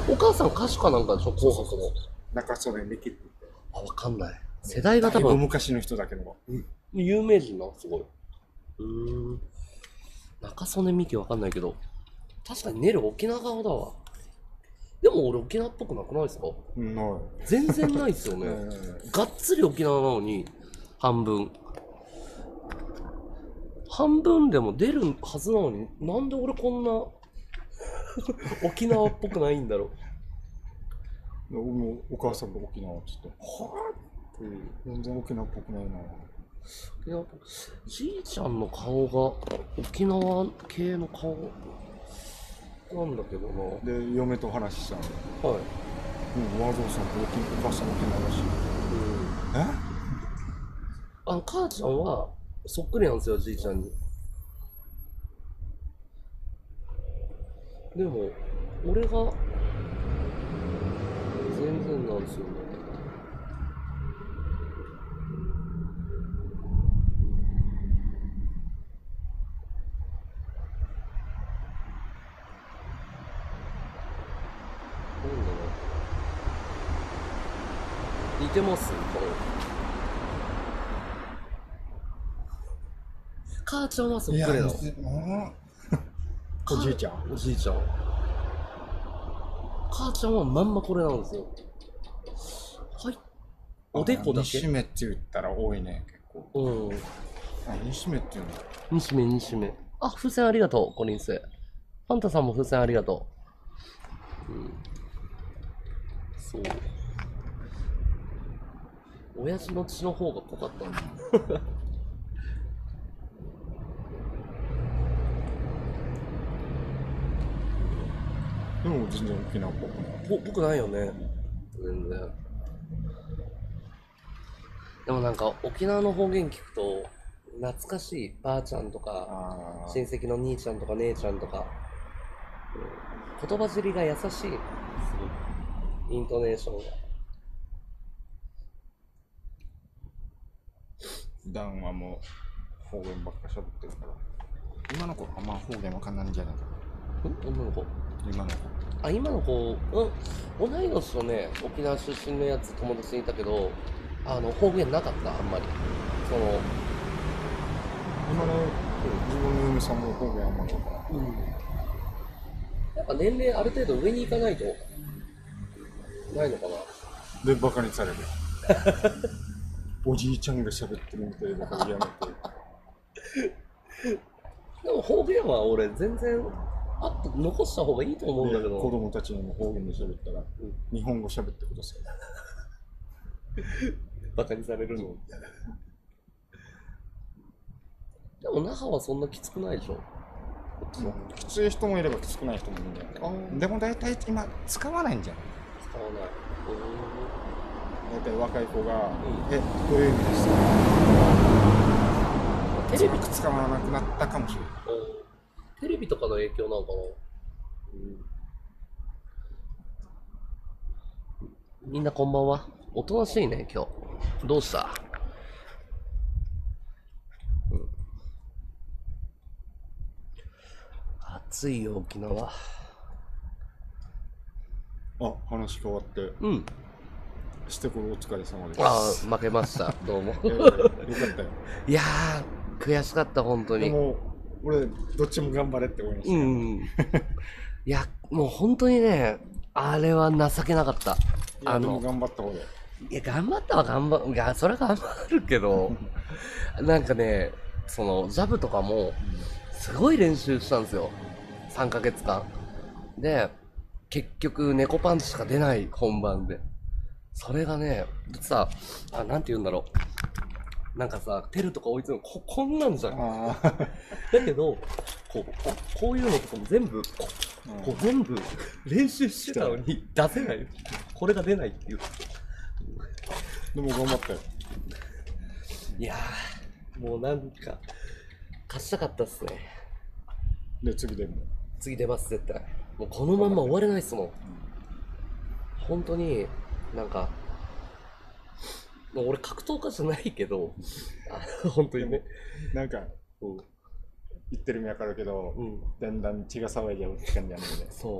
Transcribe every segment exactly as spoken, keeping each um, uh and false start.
お母さん歌手かなんかでしょ、紅白の。 中曽根美紀って言って。 あ、わかんない。世代が多だいぶ分、 昔の人だけど。 うん、有名人な、すごい。うーん。中曽根美紀わかんないけど、確かにネル沖縄側だわ。でも俺沖縄っぽくなくないですか？ うん、ない。 全然ないっすよね。がっつり沖縄なのに、半分。半分でも出るはずなのに、なんで俺こんな沖縄っぽくないんだろ俺もお母さんが沖縄って言って、はぁ、 う。うん。 全然沖縄っぽくないな。 沖縄っぽく、じいちゃんの顔が沖縄系の顔なんだけどな。 で、嫁と話したの。 はい。 うん、和蔵さんと沖お母さん沖縄だし。 うん。 えあの、母ちゃんはそっくりなんですよ、じいちゃんに。でも、俺が全然なんですよね。なんだろう。似てます顔。母ちゃんはそっくりなの。 おじいちゃん。 おじいちゃん。母ちゃんはまんまこれなんですよ。はい。おでこだけ。 西目って言ったら多いね、結構。 うん。 あ、西目っていうの。 西目、西目。あ、風船ありがとう、コリンス。ファンタさんも風船ありがとう。うん。そう。親父の血の方が濃かったんだ。 でも全然沖縄っぽくない。 ぽ僕ないよね。全然。でもなんか沖縄の方言聞くと懐かしい。ばあちゃんとかあ親戚の兄ちゃんとか姉ちゃんとか、うん、言葉尻が優しい。すごいイントネーションが。 普段はもう方言ばっか喋ってるから。今の子あんま方言わかんないんじゃないかな。 ん女の子。 今の子。 あ、今の子、うん、同い年のね、沖縄出身のやつ友達にいたけど、あの方言なかった、あんまり。その、 今の自分の嫁さんも方言あんまりわからない。 うん、やっぱ年齢ある程度上に行かないとないのかな。 で、バカにされる。おじいちゃんが喋ってるみたいだからやめて。 でも方言は俺全然あって残した方がいいと思うんだけど。 子供たちにも方言で喋ったら、うん、日本語喋ってください。 バカにされるの。でも那覇はそんなきつくないでしょ。 きつい人もいればきつくない人もいるんだよね。でも大体今使わないんじゃん。 使わない。 大体若い子が、うん、え、どういう意味ですか？テレビ使わなくなったかもしれない。 テレビとかの影響なのかな。うん、みんなこんばんは。おとなしいね今日。どうした？うん、暑いよ沖縄。 あ、話変わって。うん。してこるお疲れ様です。 ああ、負けました。どうも。よかったよ。 いやー、悔しかった本当に。 でも俺どっちも頑張れって応援してる。うん。 いやもう本当にね、あれは情けなかった。 あの頑張った方で。 いや頑張ったは頑張る。いやそれは頑張るけど、なんかね、そのジャブとかもすごい練習したんですよ。さんかげつかん。で結局猫パンチしか出ない本番で。それがね、さ、あ、なんて言うんだろう。なんかさ、テルとか追い詰めるこ、こんなんじゃん。だけど、こう、こう、こういうのとかも全部、こう、こう全部練習してたのに出せない。これが出ないっていう。 でも頑張ったよ。 いやー、もうなんか、勝ちたかったっすね。 で、次出るの？ 次出ます、絶対。もうこのまんま終われないっすもん。本当に、なんか、もう俺格闘家じゃないけど、あ本当にね。 なんか、うん、言ってる意味わかるけど、うん、だんだん血が騒いじゃうって感じなんで。 そう。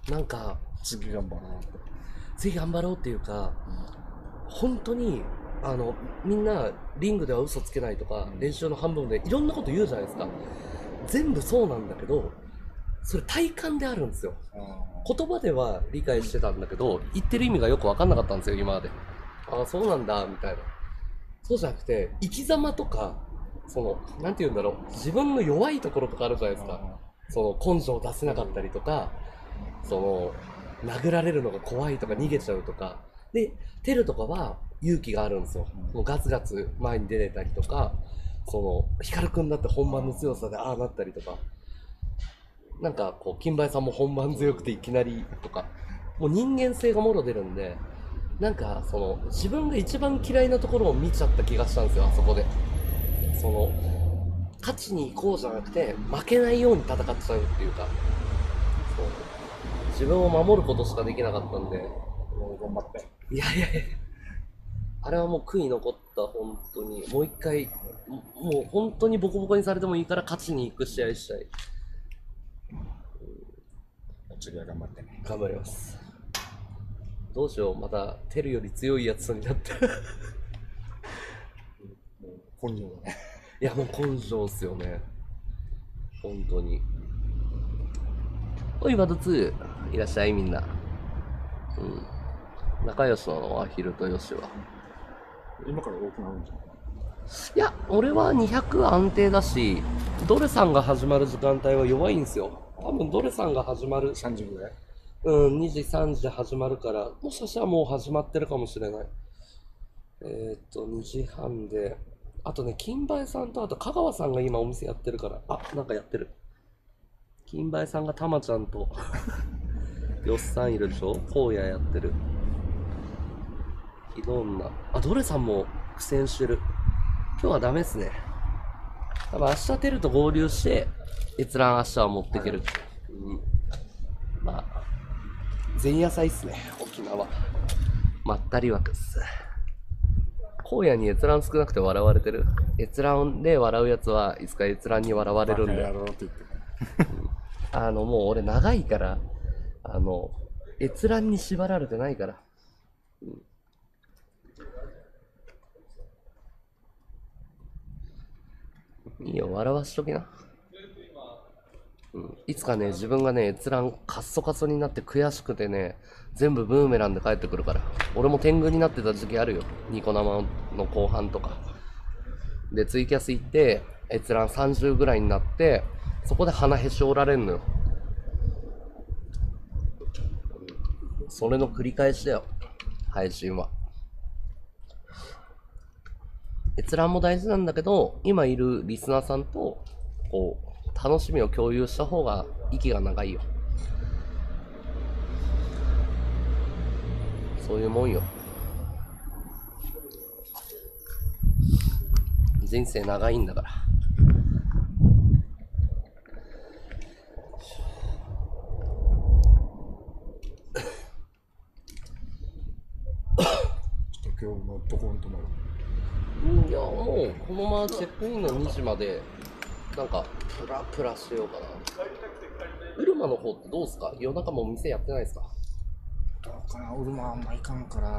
なんか次頑張ろうって。 次頑張ろうっていうか、本当にあのみんなリングでは嘘つけないとか、練習の半分でいろんなこと言うじゃないですか。全部そうなんだけど、それ体感であるんですよ。言葉では理解してたんだけど、言ってる意味がよく分かんなかったんですよ、今まで。ああ、そうなんだみたいな。そうじゃなくて、生き様とか、そのなんて言うんだろう、自分の弱いところとかあるじゃないですか。その根性を出せなかったりとか、その殴られるのが怖いとか逃げちゃうとかで、テルとかは勇気があるんですよ。もうガツガツ前に出れたりとか、その光くんだって本番の強さでああなったりとか、なんかこう金梅さんも本番強くていきなりとか、もう人間性がもろ出るんで、なんかその自分が一番嫌いなところを見ちゃった気がしたんですよ、あそこで。その勝ちに行こうじゃなくて負けないように戦っちゃうっていうか、そう自分を守ることしかできなかったんで、 もう頑張って。 いやいやいや、あれはもう悔い残った。本当にもう一回、ももう本当にボコボコにされてもいいから勝ちに行く試合したい。 次は頑張ってね。 頑張ります。どうしよう、またテルより強いやつになって根性だね。 いやもう根性っすよね、本当に。おいバトツー、いらっしゃいみんな。うん、仲良しなのアヒルとヨシは。 今から多くなるんじゃない？ いや俺はにひゃく安定だし、ドレさんが始まる時間帯は弱いんですよ。多分ドレさんが始まるさんじぐらい。 うん、にじさんじで始まるから、もしかしたらもう始まってるかもしれない。えー、っとにじはんで、あとね金梅さんとあと香川さんが今お店やってるから、あ、なんかやってる。金梅さんがたまちゃんとよっさんいるでしょ、荒野やってる。ひどんなあ、ドレさんも苦戦してる。今日はダメっすね。多分明日テルと合流して閲覧明日は持ってける、うん、まあ前夜祭っすね、沖縄まったり枠っす。荒野に閲覧少なくて笑われてる。閲覧で笑うやつはいつか閲覧に笑われるんで、あのもう俺長いから、あの閲覧に縛られてないから、うん、いいよ笑わしときな。うん、いつかね自分がね閲覧カッソカソになって悔しくてね、全部ブーメランで帰ってくるから。俺も天狗になってた時期あるよ、ニコ生の後半とかで。ツイキャス行って閲覧さんじゅうぐらいになって、そこで鼻へし折られんのよ。それの繰り返しだよ配信は。閲覧も大事なんだけど、今いるリスナーさんとこう楽しみを共有した方が息が長いよ。そういうもんよ。人生長いんだから。 ちょっと今日のどこに泊まる？ いやもうこのままチェックインのにじまでなんかプラプラしようかな。ウルマの方ってどうすか？夜中もお店やってないですか？ どうかな、ウルマあんまいかんから。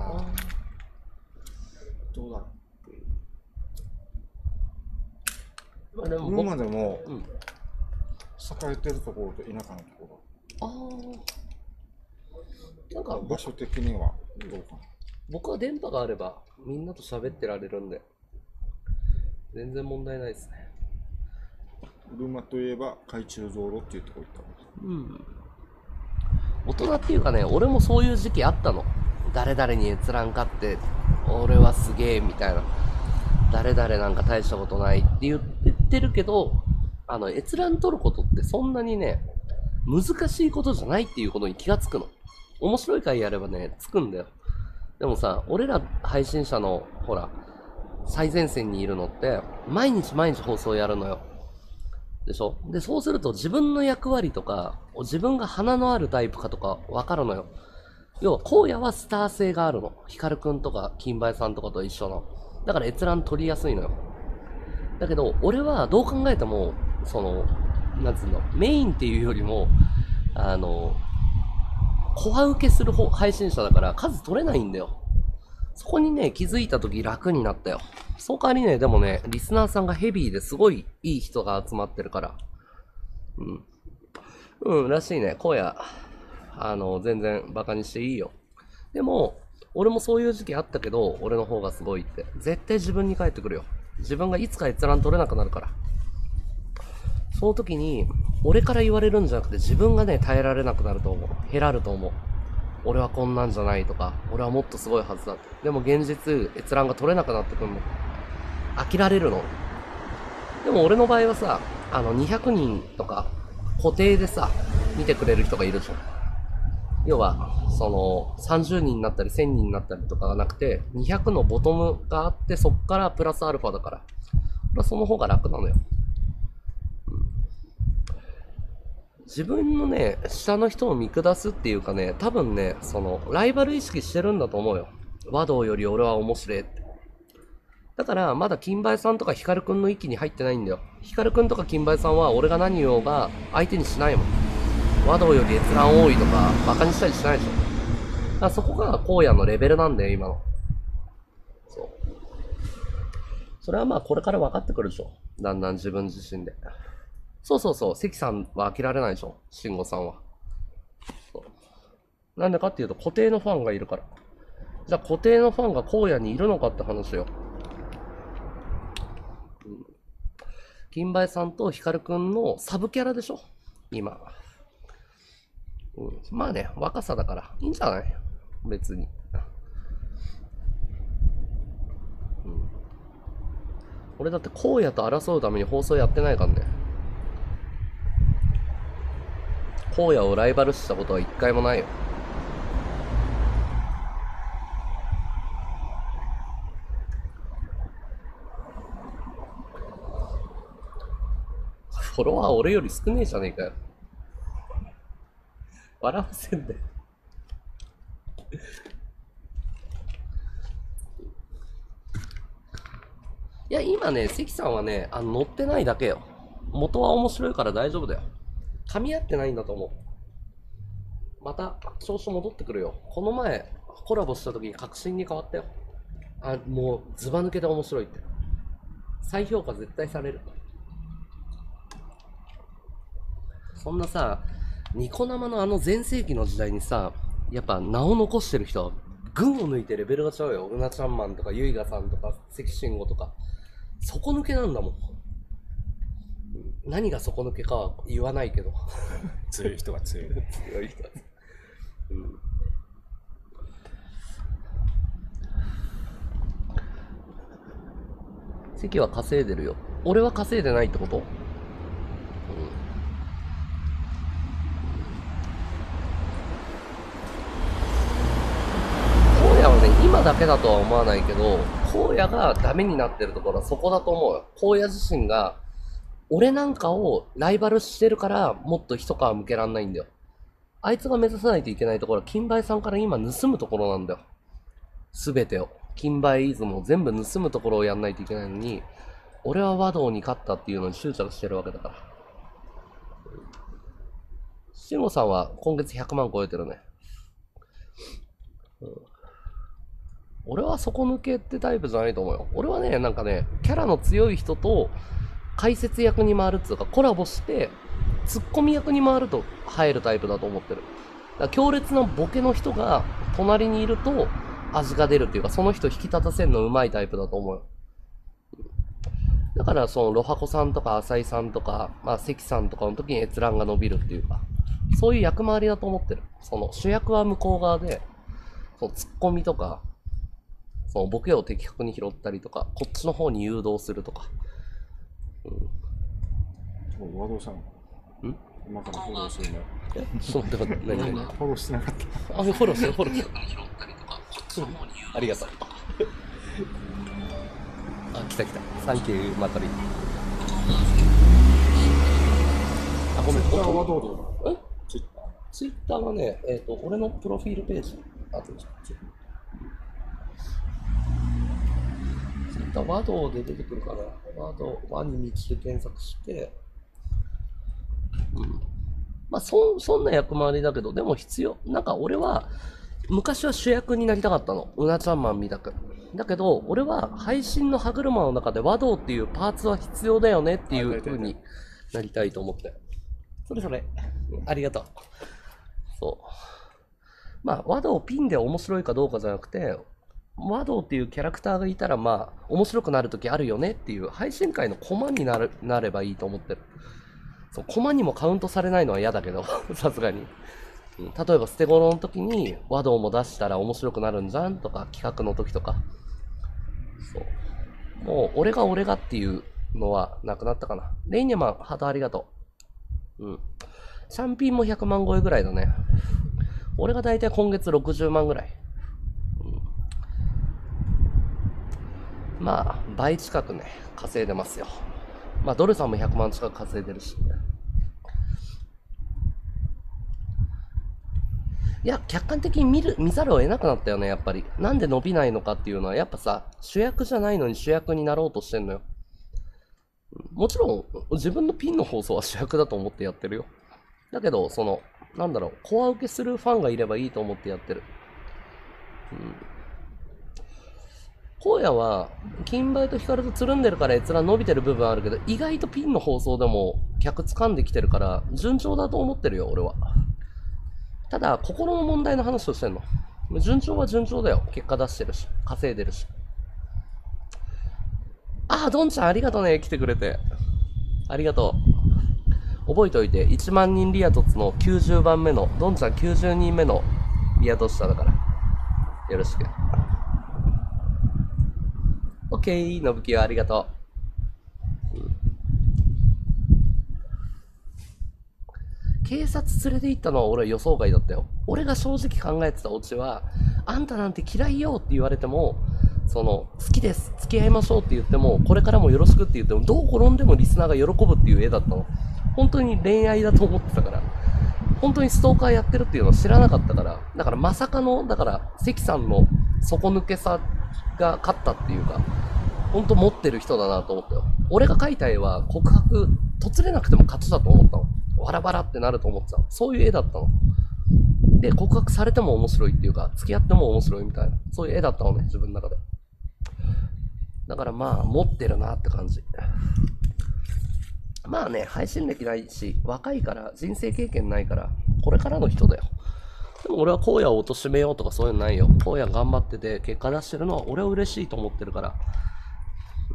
どうだろう。 あでもウルマでも、 うん、 栄えてるところと田舎のとこああ、なんかろ、場所的にはどうかな。 僕は電波があればみんなと喋ってられるんで全然問題ないですね。 ウルマといえば海中道路っていうところ行った。 うん。大人っていうかね、俺もそういう時期あったの。誰々に閲覧買って俺はすげえみたいな、誰々なんか大したことないって言ってるけど、あの閲覧取ることってそんなにね難しいことじゃないっていうことに気がつくの。面白い回やればねつくんだよ。でもさ、俺ら配信者のほら最前線にいるのって毎日毎日放送やるのよ。でしょ？で、そうすると自分の役割とか、自分が鼻のあるタイプかとか分かるのよ。要は、荒野はスター性があるの。ヒカルくんとか、金梅さんとかと一緒の。だから閲覧取りやすいのよ。だけど、俺はどう考えても、その、なんつうの、メインっていうよりも、あの、 コア受けする方配信者だから数取れないんだよ。そこにね、気づいた時楽になったよ。そう代わりね、でもね、リスナーさんがヘビーですごいいい人が集まってるから。うん。うん、らしいね。荒野、あの、全然バカにしていいよ。でも、俺もそういう時期あったけど、俺の方がすごいって。絶対自分に返ってくるよ。自分がいつか閲覧取れなくなるから。その時に、俺から言われるんじゃなくて自分がね、耐えられなくなると思う。減らると思う。俺はこんなんじゃないとか、俺はもっとすごいはずだって。でも現実、閲覧が取れなくなってくるの。飽きられるの。でも俺の場合はさ、あのにひゃくにんとか固定でさ、見てくれる人がいるじゃん。要は、そのさんじゅうにんになったりせんにんになったりとかがなくて、にひゃくのボトムがあって、そっからプラスアルファだから。俺はその方が楽なのよ。自分のね、下の人を見下すっていうかね、多分ね、その、ライバル意識してるんだと思うよ。和道より俺は面白いって。だから、まだ金梅さんとかヒカルくんの域に入ってないんだよ。ヒカルくんとか金梅さんは俺が何言おうが相手にしないもん。和道より閲覧多いとか、バカにしたりしないでしょ。だからそこが荒野のレベルなんだよ、今の。そう。それはまあ、これから分かってくるでしょ。だんだん自分自身で。そうそうそう、関さんは飽きられないでしょ、慎吾さんは。そうなんでかっていうと、固定のファンがいるから。じゃあ、固定のファンが荒野にいるのかって話よ。うん、金梅さんと光くんのサブキャラでしょ、今。うん、まあね、若さだから、いいんじゃない別に。うん、俺だって荒野と争うために放送やってないからね。荒野をライバル視したことは一回もないよ。フォロワー俺より少ねえじゃねえかよ。笑わせんだよ。いや、今ね、関さんはね、あの乗ってないだけよ。元は面白いから大丈夫だよ。噛み合ってないんだと思う。また調子戻ってくるよ。この前コラボした時に確信に変わったよ。あ、もうズバ抜けて面白いって。再評価絶対される。そんなさ、ニコ生のあの全盛期の時代にさ、やっぱ名を残してる人は群を抜いてレベルが違うよ。うなちゃんマンとかゆいがさんとか関慎吾とか底抜けなんだもん。何が底抜けかは言わないけど強い人が強い強い人は、うん、関は稼いでるよ。俺は稼いでないってこと？うん、荒野はね、今だけだとは思わないけど、荒野がダメになってるところはそこだと思うよ。荒野自身が俺なんかをライバルしてるからもっと一皮向けらんないんだよ。あいつが目指さないといけないところは金梅さんから今盗むところなんだよ。すべてを。金梅イズムを全部盗むところをやんないといけないのに、俺は和道に勝ったっていうのに執着してるわけだから。慎吾さんは今月ひゃくまん超えてるね。うん、俺は底抜けってタイプじゃないと思うよ。俺はね、なんかね、キャラの強い人と解説役に回るっていうかコラボしてツッコミ役に回ると入るタイプだと思ってる。だから強烈なボケの人が隣にいると味が出るっていうか、その人引き立たせるのうまいタイプだと思うよ。だからそのロハコさんとか浅井さんとか、まあ、関さんとかの時に閲覧が伸びるっていうか、そういう役回りだと思ってる。その主役は向こう側で、そのツッコミとかそのボケを的確に拾ったりとか、こっちの方に誘導するとか。 うん、和道さん。ん今からフォローするね。 え、ちょっと待って、何何フォローしてなかった。 あ、フォローして、フォローして。ありがとう。あ、来た来た。サンキュー、またり。あ、ごめん、 ツイッターはどうだよ。 えツイッターはね、えっと、俺のプロフィールページ。あと、ツイッター、和道で出てくるかな。和道、和に道で検索して、うん。 まあそ、そんな役回りだけど、でも必要。なんか俺は、昔は主役になりたかったの。うなちゃんマンみたく。だけど、俺は配信の歯車の中で和道っていうパーツは必要だよねっていう風になりたいと思って。それそれ。ありがとう。そう。まあ、和道ピンで面白いかどうかじゃなくて、和道っていうキャラクターがいたら、まあ、面白くなるときあるよねっていう、配信界のコマになるなればいいと思ってる。そう、コマにもカウントされないのは嫌だけど、さすがに。うん、例えば、捨て頃の時に和道も出したら面白くなるんじゃんとか、企画の時とか。そう。もう、俺が俺がっていうのはなくなったかな。レイニャマン、ハートありがとう。うん。チャンピンもひゃくまん超えぐらいだね。俺がだいたい今月ろくじゅうまんぐらい。まあ、倍近くね、稼いでますよ。まあ、ドルさんもひゃくまん近く稼いでるし。いや、客観的に見る、見ざるを得なくなったよね、やっぱり。なんで伸びないのかっていうのは、やっぱさ、主役じゃないのに主役になろうとしてんのよ。もちろん、自分のピンの放送は主役だと思ってやってるよ。だけど、その、なんだろう、コア受けするファンがいればいいと思ってやってる。うん。荒野は、金梅と光とつるんでるから閲覧伸びてる部分あるけど、意外とピンの放送でも客掴んできてるから、順調だと思ってるよ、俺は。ただ、心の問題の話をしてんの。順調は順調だよ。結果出してるし、稼いでるし。ああ、ドンちゃんありがとうね、来てくれて。ありがとう。覚えておいて、いちまん人リア凸のきゅうじゅうばんめの、ドンちゃんきゅうじゅうにんめのリア凸下だから。よろしく。オッケー、のぶきよありがとう。うん、警察連れて行ったのは俺は予想外だったよ。俺が正直考えてたオチは、あんたなんて嫌いよって言われても、その、好きです、付き合いましょうって言っても、これからもよろしくって言っても、どう転んでもリスナーが喜ぶっていう絵だったの。本当に恋愛だと思ってたから。本当にストーカーやってるっていうのは知らなかったから。だからまさかの、だから、関さんの底抜けさが勝ったっていうか、本当持ってる人だなと思ったよ。俺が描いた絵は告白、とつれなくても勝ちだと思ったの。バラバラってなると思ってたの。そういう絵だったの。で、告白されても面白いっていうか、付き合っても面白いみたいな、そういう絵だったのね、自分の中で。だからまあ、持ってるなって感じ。まあね、配信歴ないし、若いから、人生経験ないから、これからの人だよ。でも俺は荒野を貶めようとかそういうのないよ。荒野頑張ってて結果出してるのは俺は嬉しいと思ってるから。うん、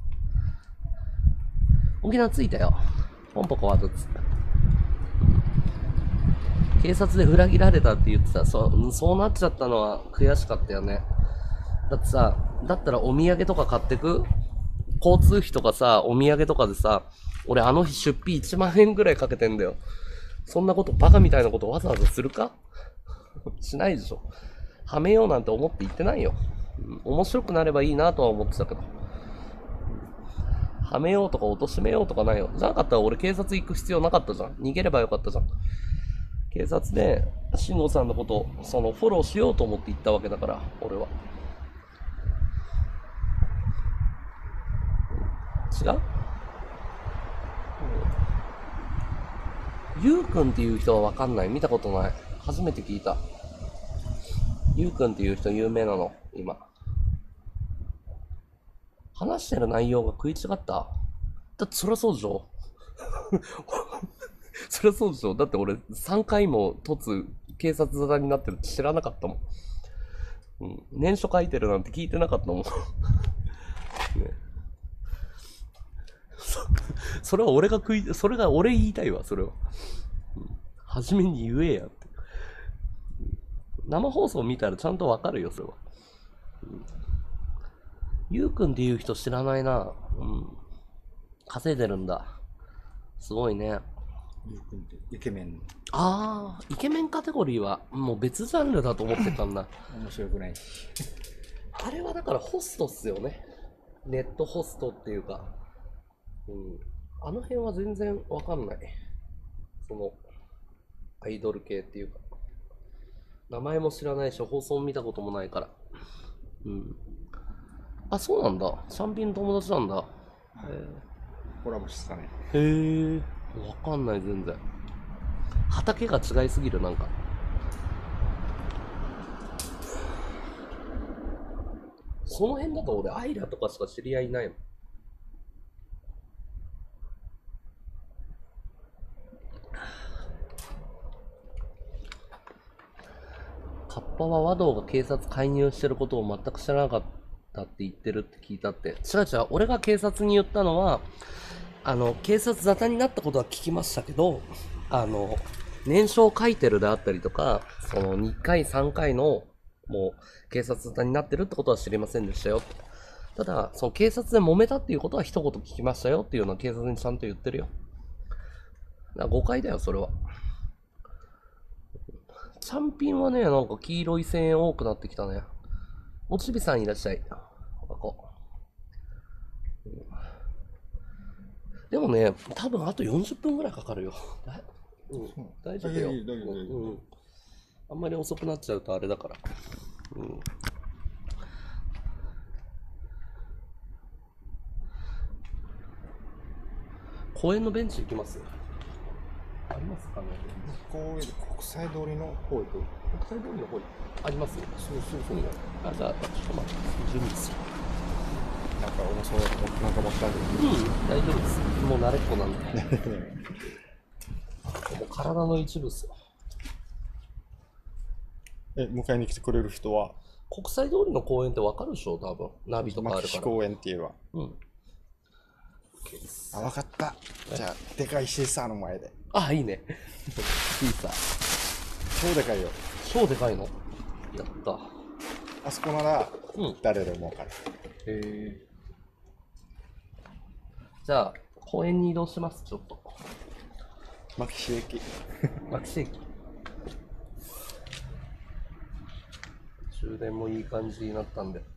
沖縄着いたよ。ポンポコワードつ。警察で裏切られたって言ってた。そう、そうなっちゃったのは悔しかったよね。だってさ、だったらお土産とか買ってく？交通費とかさ、お土産とかでさ、俺あの日出費いちまんえんぐらいかけてんだよ。そんなこと、バカみたいなことわざわざするかしないでしょ。はめようなんて思って言ってないよ。うん、面白くなればいいなとは思ってたけど。はめようとか貶めようとかないよ。じゃなかったら俺警察行く必要なかったじゃん。逃げればよかったじゃん。警察で、慎吾さんのこと、そのフォローしようと思って行ったわけだから、俺は。違う？ゆうくんっていう人はわかんない。見たことない。初めて聞いた。ゆうくんっていう人有名なの、今。話してる内容が食い違った？だってそりゃそうでしょそりゃそうでしょ。だって俺さんかいも突警察沙汰になってるって知らなかったもん。うん。念書書いてるなんて聞いてなかったもん。ね。そ、それは俺が食い、それが俺言いたいわ、それは。うん、初めに言えやって。生放送見たらちゃんとわかるよ、それは。うん、ゆうくんっていう人知らないな。うん。稼いでるんだ。すごいね。 ゆうくんってイケメン。 ああ、イケメンカテゴリーはもう別ジャンルだと思ってたんだ。 面白くないし。 あれはだからホストっすよね。ネットホストっていうか。うん。あの辺は全然わかんない。その、アイドル系っていうか。名前も知らないし、放送見たこともないから。うん。あ、そうなんだ。シャンピンの友達なんだ。 コラボしてたね。 へえ。わかんない、全然。 畑が違いすぎる、なんか。その辺だと俺、アイラとかしか知り合いいないもん。カッパは和道が警察介入してることを全く知らなかったって言ってるって聞いたって。違う違う、俺が警察に言ったのは、あの、警察沙汰になったことは聞きましたけど、あの、念書を書いてるであったりとか、そのにかいさんかいの、もう、警察沙汰になってるってことは知りませんでしたよ。ただ、その警察で揉めたっていうことは一言聞きましたよっていうのは警察にちゃんと言ってるよ。だから誤解だよ、それは。チャンピンはね、なんか黄色い声援多くなってきたね。おちびさんいらっしゃい。でもね、多分あとよんじゅっぷんぐらいかかるよ。うん、大丈夫よ。うん。あんまり遅くなっちゃうとあれだから。うん。公園のベンチ行きます？ありますかね？ こう国際通りの方行く？ 国際通りの方あります？ そうそうそう。 あ、じゃあ、ちょっと待って、準備する。 なんか重そうだと思って、なんか持ってある。 うん、大丈夫です。もう慣れっこなんで。もう体の一部ですよ。 え、迎えに来てくれる人は国際通りの公園ってわかるでしょ、多分。ナビとかあるから。 公園って言えば。 うん。 あ、わかった。じゃあ、でかいシーサーの前で。 あ、いいね。シーサー。超でかいよ。 超でかいの？やった。 あそこなら、 うん、 誰でもわかる。 へえ。じゃあ、公園に移動します、ちょっと。 牧志駅。 牧志駅。終電もいい感じになったんで。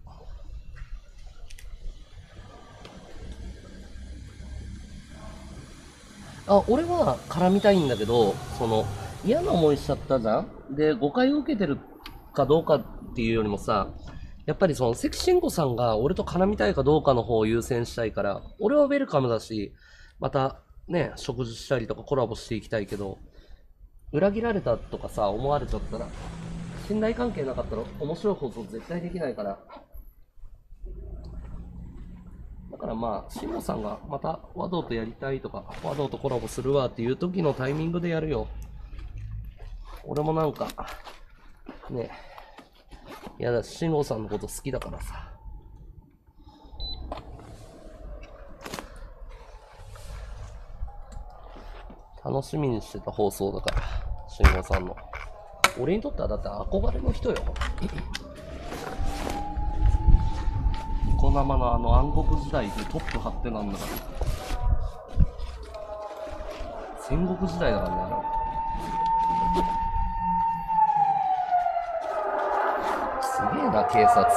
あ、俺は絡みたいんだけど、その、嫌な思いしちゃったじゃん？で、誤解を受けてるかどうかっていうよりもさ、やっぱりその関慎吾さんが俺と絡みたいかどうかの方を優先したいから、俺はウェルカムだし、またね、食事したりとかコラボしていきたいけど、裏切られたとかさ、思われちゃったら、信頼関係なかったら面白い放送絶対できないから。だからまあ、慎吾さんがまた和道とやりたいとか、和道とコラボするわっていう時のタイミングでやるよ。俺もなんか、ね、いやだ、慎吾さんのこと好きだからさ。楽しみにしてた放送だから、慎吾さんの。俺にとってはだって憧れの人よ。ニコ生のあの暗黒時代でトップ張ってなんだから。戦国時代だからね、あれ。すげえな、警察。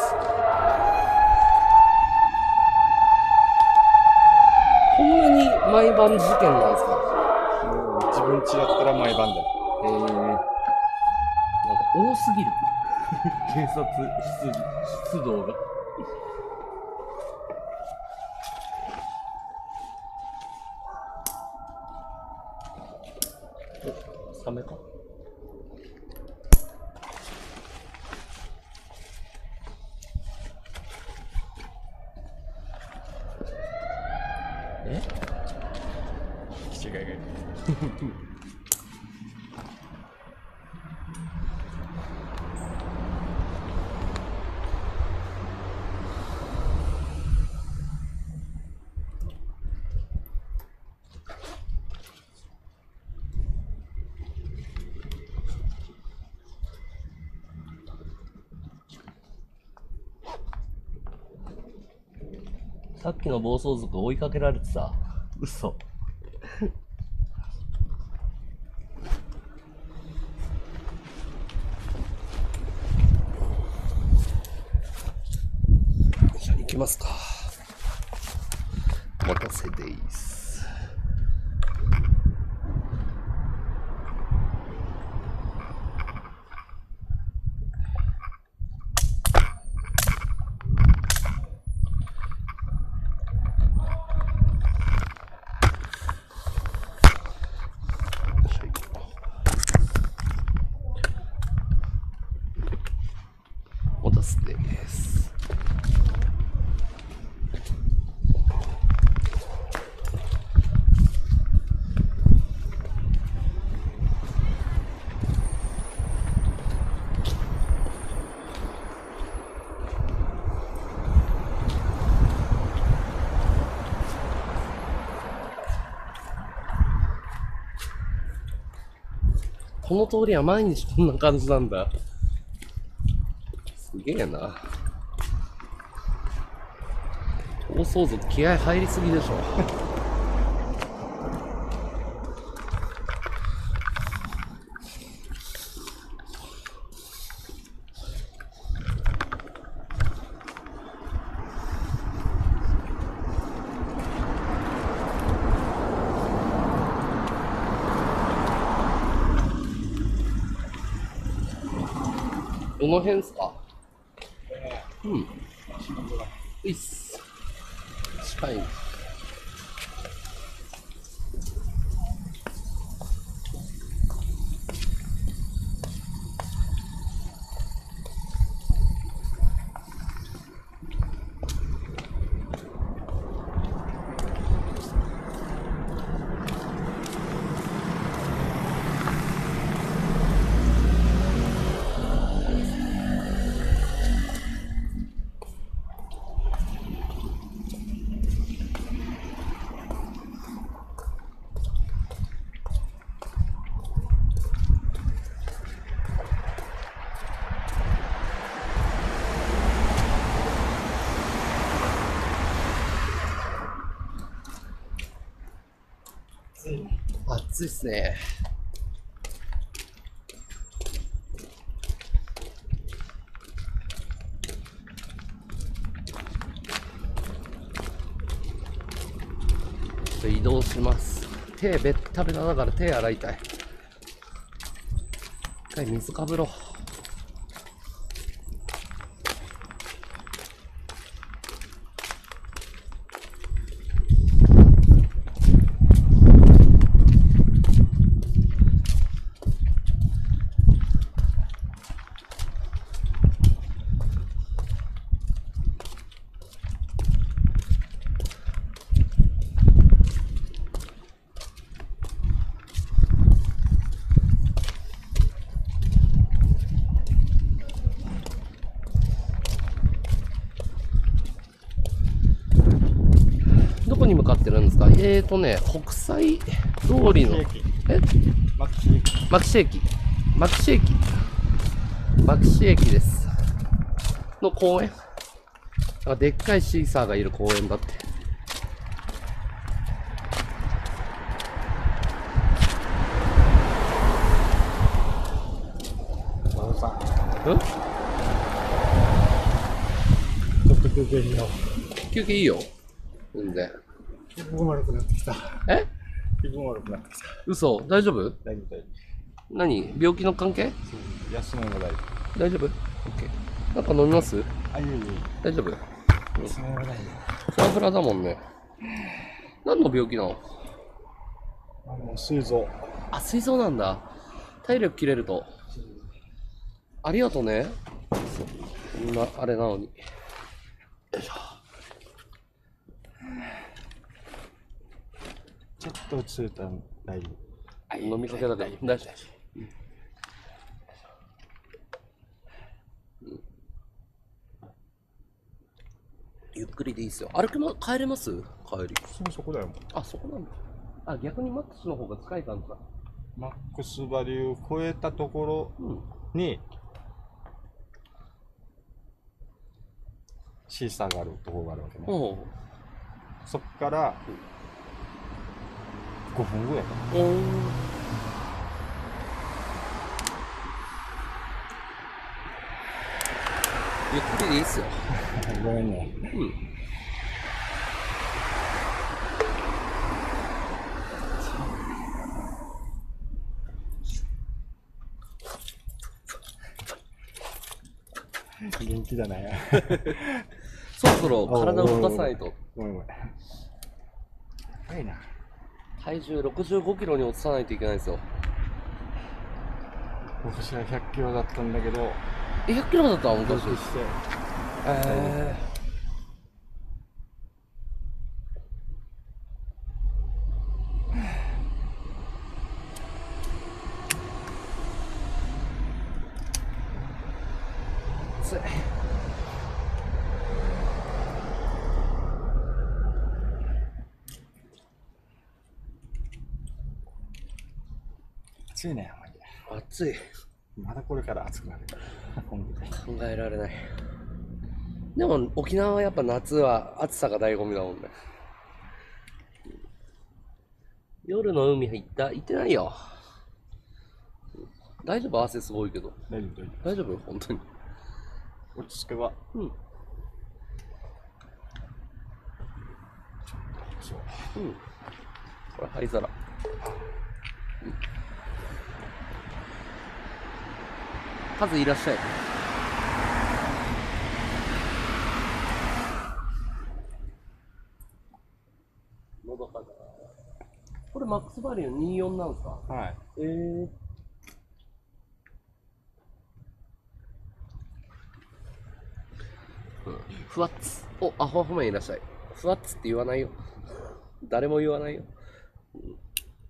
こんなに毎晩事件なんですか？ もう自分ちやったら毎晩だよ。 えー、なんか多すぎる。警察出、出動が。お、サメか？え？ 気違いがいる。 さっきの暴走族追いかけられてさ、嘘。じゃあ行きますか。お待たせです。 タスです。この通りは毎日こんな感じなんだ。すげえな。放送族気合入りすぎでしょ。どの辺っすか？うん。ういっす。近い。暑いっすね。ちょっと移動します。手べったべただから手洗いたい。一回水かぶろう。どこに向かってるんですか？えーとね、国際通りの、えマキシ駅。 マキシ駅。マキシ駅。マキシ駅です。の公園。なんかでっかいシーサーがいる公園だって。 マオさん、 うんちょっと休憩しよう。 休憩いいよ。全然。 気分悪くなってきた。 え気分悪くなってきた。 嘘大丈夫？ 大丈夫、大丈何病気の関係？ 夫。休むのも大丈夫。 大丈夫？ OK。なんか飲みます？ あ、いえいえ。 大丈夫？ 休むのも大丈フラフラだもんね。何の病気なの？ 夫。あの、膵臓。 あ、膵臓なんだ。体力切れると。ありがとね。そんな、あれなのに。よいしょ。 ちょっとついたら大丈夫。 飲みかけだから大丈夫。うん、ゆっくりでいいっすよ。歩きも帰れます？帰り。 すぐそこだよ。 あ、そこなんだ。あ、逆にマックスの方が近い感じだ。 マックスバリューを超えたところに、シーサーがあるところがあるわけね。 うん。 そっからごふんぐらいかな。 おー。ゆっくりでいいっすよ。 ごめんね。 うん。 元気だね。 そろそろ体を動かさないと。 ごめんごめん。早いな。 体重ろくじゅうごキロに落とさないといけないんですよ。 私はひゃっキロだったんだけど、 ひゃくキロだったの昔。 同期してえー、つい暑いね、マジで。 暑い。 まだこれから暑くなるから本当に考えられない。でも沖縄はやっぱ夏は暑さが醍醐味だもんね。夜の海行った行ってないよ。大丈夫？汗すごいけど。 大丈夫大丈大丈夫？本当に。 夫。落ち着けばうん。 そううん。これ灰皿。カズいらっしゃい。のどかだ。これマックスバリューにじゅうよんなんですか？ はい。 えー。うん、ふわっつ。お、アホアホメンいらっしゃい。ふわっつって言わないよ。誰も言わないよ。うん、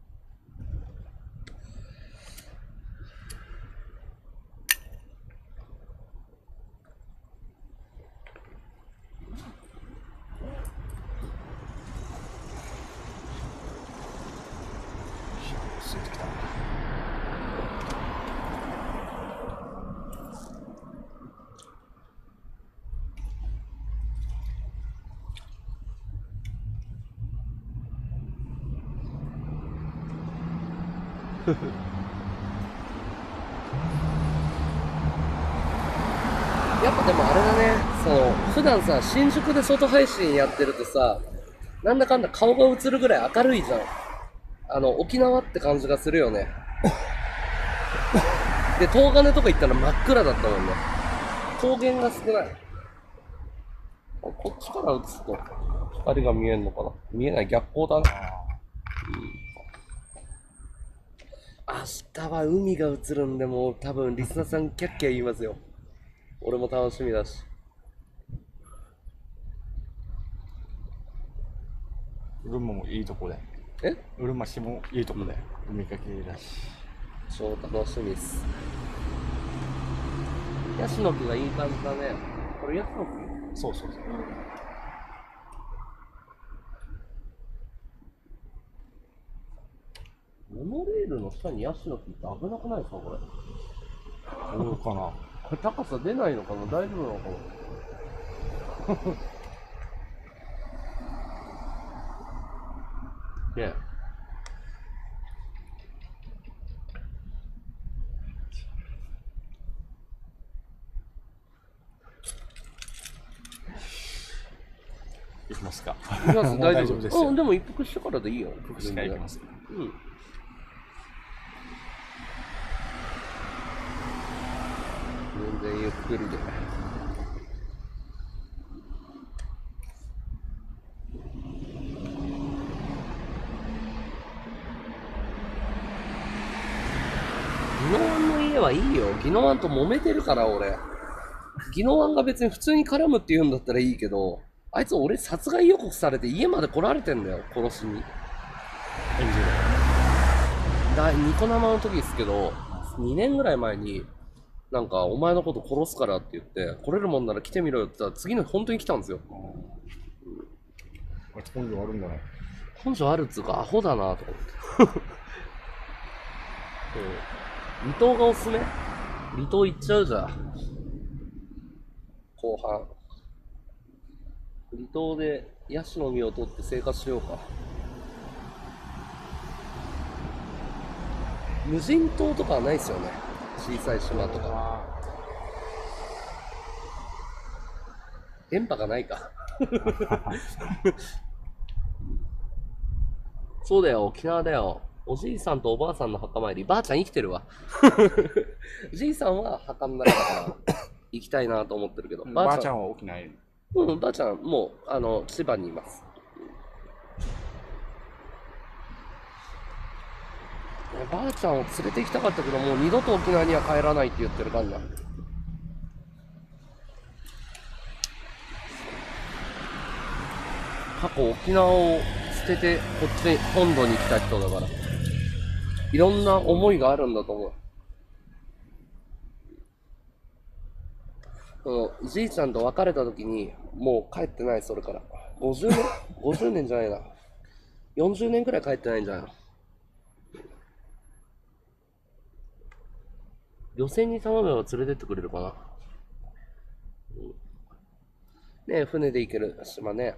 ついてきた。 やっぱでもあれだね、その普段さ新宿で外配信やってるとさ、なんだかんだ顔が映るぐらい明るいじゃん。あの沖縄って感じがするよね。で東金とか行ったら真っ暗だったもんね。光源が少ない。こっちから映すと光が見えるのかな。見えない、逆光だね。明日は海が映るんで、もう多分リスナーさんキャッキャ言いますよ。俺も楽しみだし。 うるまもいいとこで。 え？ うるま市もいいとこで。海かけだし。 超楽しみっす。ヤシの木がいい感じだね。これヤシの木？ そうそうそう。 モノレールの下にヤシの木って危なくないですかこれ。 どうかな。 これ高さ出ないのかな、大丈夫なのかな。ねえ。 行きますか。 いきます、 もう大丈夫大丈夫ですよ。 うん、でも一服してからでいいよ。 一服してから行きます。 うん。全然ゆっくりで。宜野湾の家はいいよ。宜野湾と揉めてるから俺。宜野湾が別に普通に絡むって言うんだったらいいけど、あいつ俺殺害予告されて家まで来られてんだよ、殺しに。 エンジだニコ生の時ですけど、にねんぐらい前に、なんかお前のこと殺すからって言って、来れるもんなら来てみろよって言ったら次の日本当に来たんですよ。 あいつ根性あるんだね。 根性あるっつうかアホだなと思って。離島がおすすめ？離島行っちゃうじゃん。後半。離島でヤシの実を取って生活しようか。無人島とかはないっすよね。小さい島とか。電波がないか。そうだよ、沖縄だよ。おじいさんとおばあさんの墓参り。ばあちゃん生きてるわ。じいさんは墓の中だから行きたいなと思ってるけど。 ばあちゃんは沖縄いる。 うん、ばあちゃんもうあの千葉にいます。ばあちゃんを連れて行きたかったけど、もう二度と沖縄には帰らないって言ってるからな。 過去沖縄を捨ててこっち本土に来た人だから、いろんな思いがあるんだと思う。そのじいちゃんと別れた時にもう帰ってない。それからごじゅうねんごじゅうねんじゃないな、よんじゅうねんくらい帰ってないんじゃないの。漁船に頼めば連れてってくれるかな。ねえ、船で行ける島ね。だ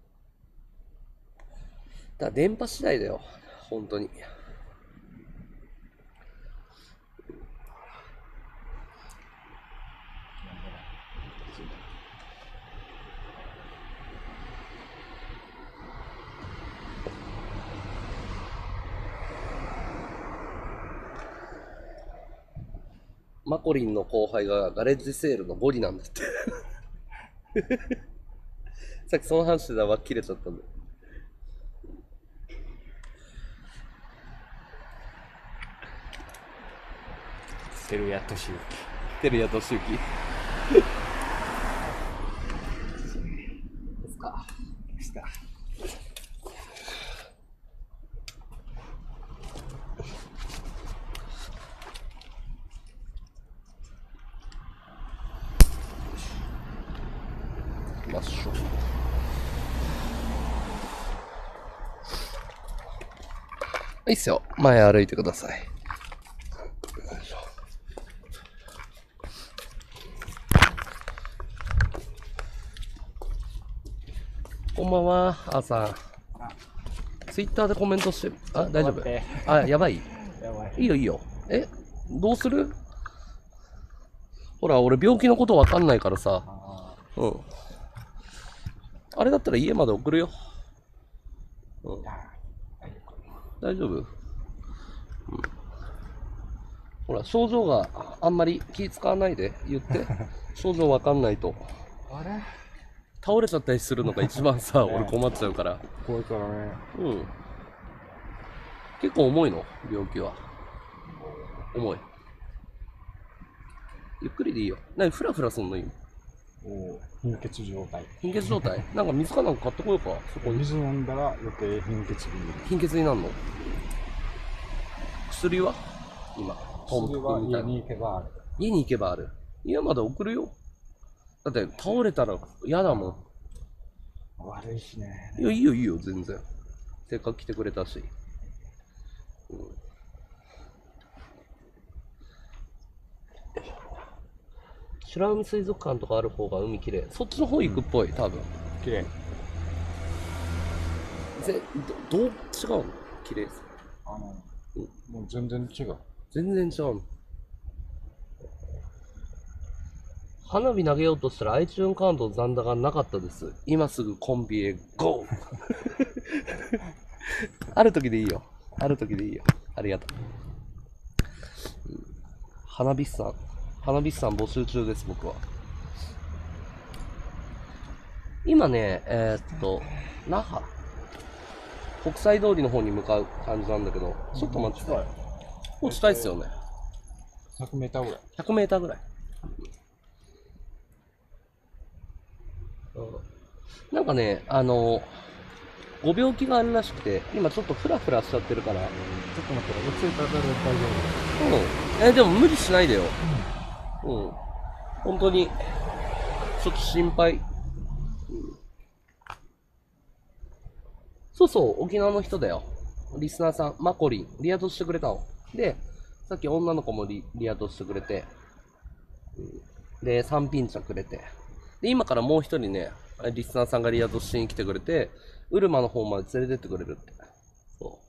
から電波次第だよ、本当に。マコリンの後輩がガレッジセールのゴリなんだってさっきその話では切れちゃったんだよ。 照屋俊之。 照屋俊之ですか。 ですか。 行きましょう。いいっすよ。前歩いてください。こんばんは、あーさん。ツイッターでコメントしてる。あ、大丈夫。あ、やばい。 やばい。 いいよいいよ。え、どうする？ほら、俺病気のことわかんないからさ。うん。あれだったら家まで送るよ。うん。大丈夫？うん。ほら、症状があんまり気使わないで言って。症状わかんないと。 あれ？ 倒れちゃったりするのが一番さ、俺困っちゃうから。 怖いからね。 うん。結構重いの？病気は。重い。ゆっくりでいいよ。なに、フラフラすんの今？ お貧血状態。 貧血状態？なんか水かなんか買ってこようか。そこに。 水飲んだら余計貧血になる。 貧血になるの？薬は？今。 薬は家に行けばある。 家に行けばある。家まで送るよ。だって倒れたら嫌だもん。 悪いしね。 いや、いいよいいよ、全然。せっかく来てくれたし。うん、白海水族館とかある方が海きれい。そっちの方行くっぽい、多分。 きれい。 ぜど、どう違うの？きれいさ。 あの、うん、もう全然違う。 全然違うの。花火投げようとしたら iTunes カウントの残高がなかったです。今すぐコンビへ GO! ある時でいいよ。ある時でいいよ。ありがとう。うん、花火師さん。花火師さん募集中です、僕は。今ね、えー、っと、那覇。国際通りの方に向かう感じなんだけど、ちょっと待って。もう近いっすよね。 ひゃくメーターぐらい。 ひゃくメーターぐらい。なんかね、あの、ご病気があるらしくて、今ちょっとフラフラしちゃってるから。ちょっと待って、落ち着いたら大丈夫。うん。え、でも無理しないでよ。うん。うん、本当に、ちょっと心配。うん、そうそう、沖縄の人だよ。リスナーさん、マコリン、リアドしてくれたの。で、さっき女の子もリリアドしてくれて、うん、で、三品茶くれて。で、今からもう一人ね、リスナーさんがリアドしに来てくれて、うるまの方まで連れてってくれるって。そう。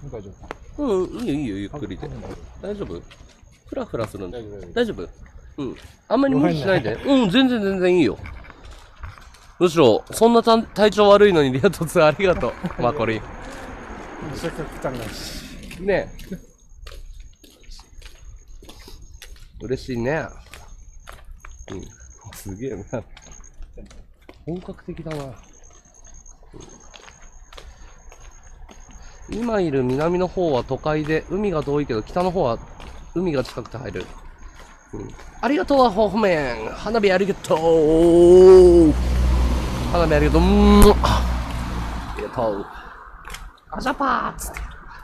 夫。大丈夫。うん、いいよいいよ、ゆっくりで。大丈夫？フラフラするんだ。大丈夫？うん。あんまり無理しないで。うん、全然全然いいよ。むしろ、そんな体調悪いのにリアドツありがとう、マコリン。 せっかく来たんだし。 ねえ。嬉しいね。うん。すげえな。本格的だな。うん、今いる南の方は都会で、海が遠いけど、北の方は海が近くて入る。 うん、ありがとう、ホフメン。花火ありがとう。花火ありがとう。うんありがとう。あジャパーっつって。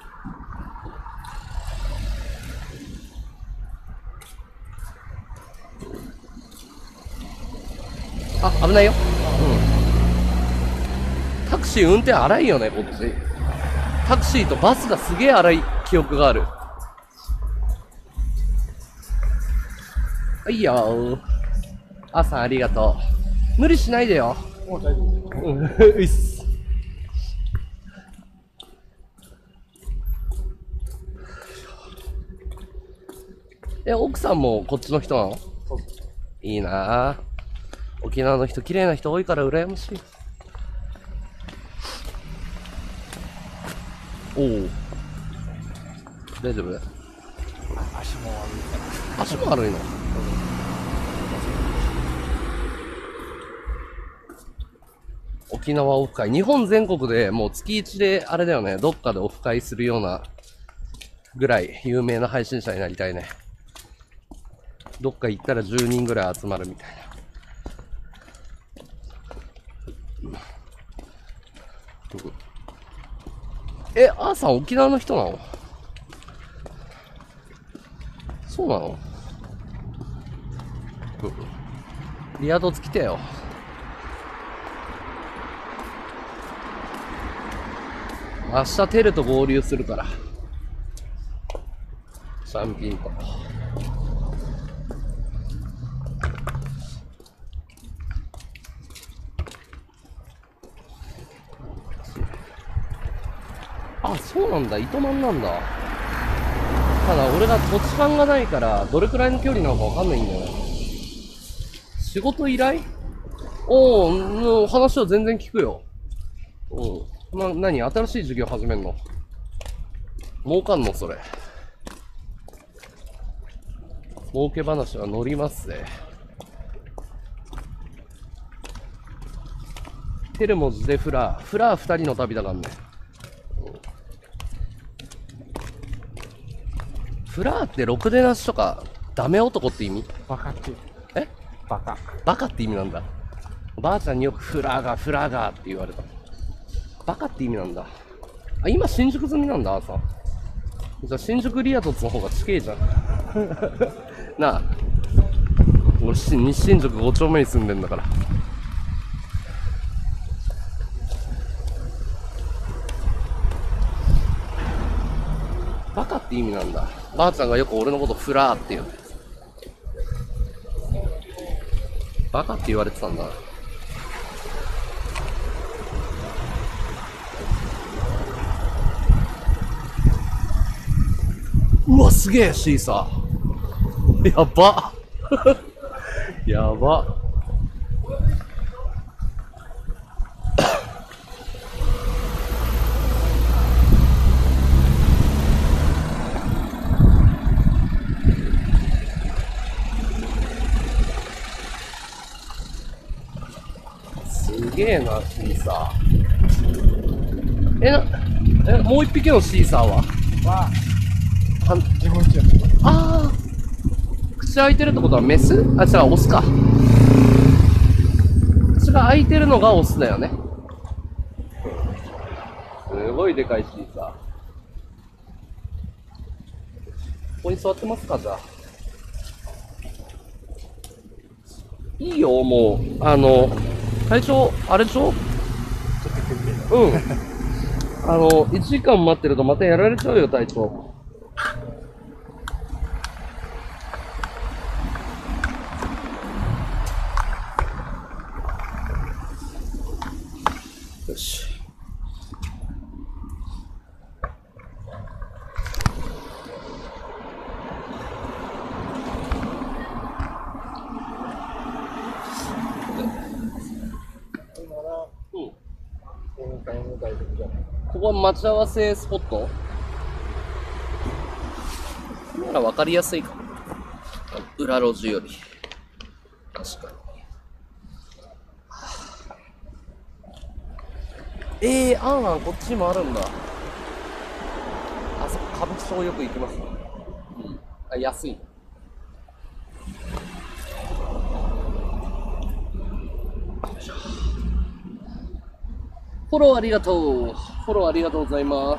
あ、危ないよ。うん。タクシー運転荒いよね、こっち。タクシーとバスがすげえ荒い記憶がある。はいよー。あさんありがとう。無理しないでよ。 もう大丈夫。 うん、ういっす。え、奥さんもこっちの人なの？ そういいなぁ。沖縄の人、綺麗な人多いから羨ましい。おお。大丈夫？ 足も悪いから。 足も悪いの？沖縄オフ会。日本全国でもう月いちであれだよね。どっかでオフ会するようなぐらい有名な配信者になりたいね。どっか行ったらじゅうにんぐらい集まるみたいな。え、あーさん沖縄の人なの？そうなの？リアドツ来てよ。明日テルと合流するから。シャンピンと。あ、そうなんだ。糸満なんだ。ただ俺が土地勘がないからどれくらいの距離なのかわかんないんだよね。仕事依頼？おお、話は全然聞くよ。うん。な、何？新しい授業始めんの？儲かんのそれ。儲け話は乗りますぜ。テル文字でフラー。フラー二人の旅だからね。フラーってろくでなしとかダメ男って意味？ バカってえ？ バカ。 バカって意味なんだ。ばあちゃんによくフラガーフラガーって言われた。バカって意味なんだ。あ、今新宿済みなんだ、朝。じゃあ新宿リアトツの方が近いじゃん。なあ。俺、西新宿ご丁目に住んでんだから。バカって意味なんだ。ばあちゃんがよく俺のことフラーって言う。バカって言われてたんだ。うわ、すげえ、シーサー。やば。やば。すげえな、シーサー。え、な、え、もう一匹のシーサーはは、 は自分ちやつ。 ああ。口開いてるってことはメス？あ、違う、オスか。口が開いてるのがオスだよね。すごいでかいシーサー。ここに座ってますか、じゃあ。いいよ、もう。あの、隊長、あれでしょ？うん。あの、いちじかん待ってるとまたやられちゃうよ、隊長。よし。ここは待ち合わせスポットなら分かりやすいかも。裏路地より。確かに。えー、あんあんこっちもあるんだ。あそこ歌舞伎町よく行きますね。うん。あ、安い。 フォローありがとう。フォローありがとうございます。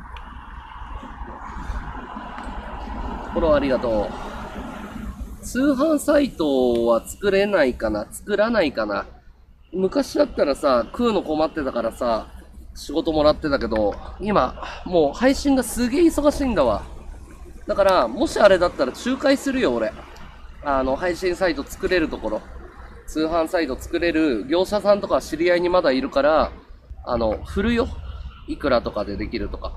フォローありがとう。通販サイトは作れないかな作らないかな。昔だったらさ、食うの困ってたからさ、仕事もらってたけど、今、もう配信がすげえ忙しいんだわ。だから、もしあれだったら仲介するよ、俺。あの、配信サイト作れるところ。通販サイト作れる業者さんとか知り合いにまだいるから、あの、振るよ。いくらとかでできるとか。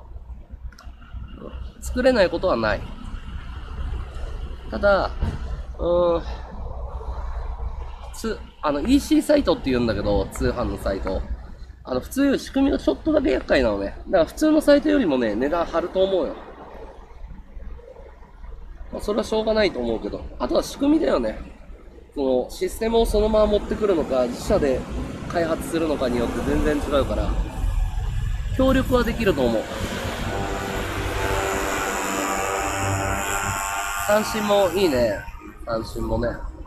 作れないことはない。ただ、うーん、つ、あの、イーシー サイトって言うんだけど、通販のサイト。あの、普通より仕組みがちょっとだけ厄介なのね。だから普通のサイトよりもね、値段張ると思うよ。まあ、それはしょうがないと思うけど。あとは仕組みだよね。その、システムをそのまま持ってくるのか、自社で開発するのかによって全然違うから、協力はできると思う。三振もいいね。三振もね。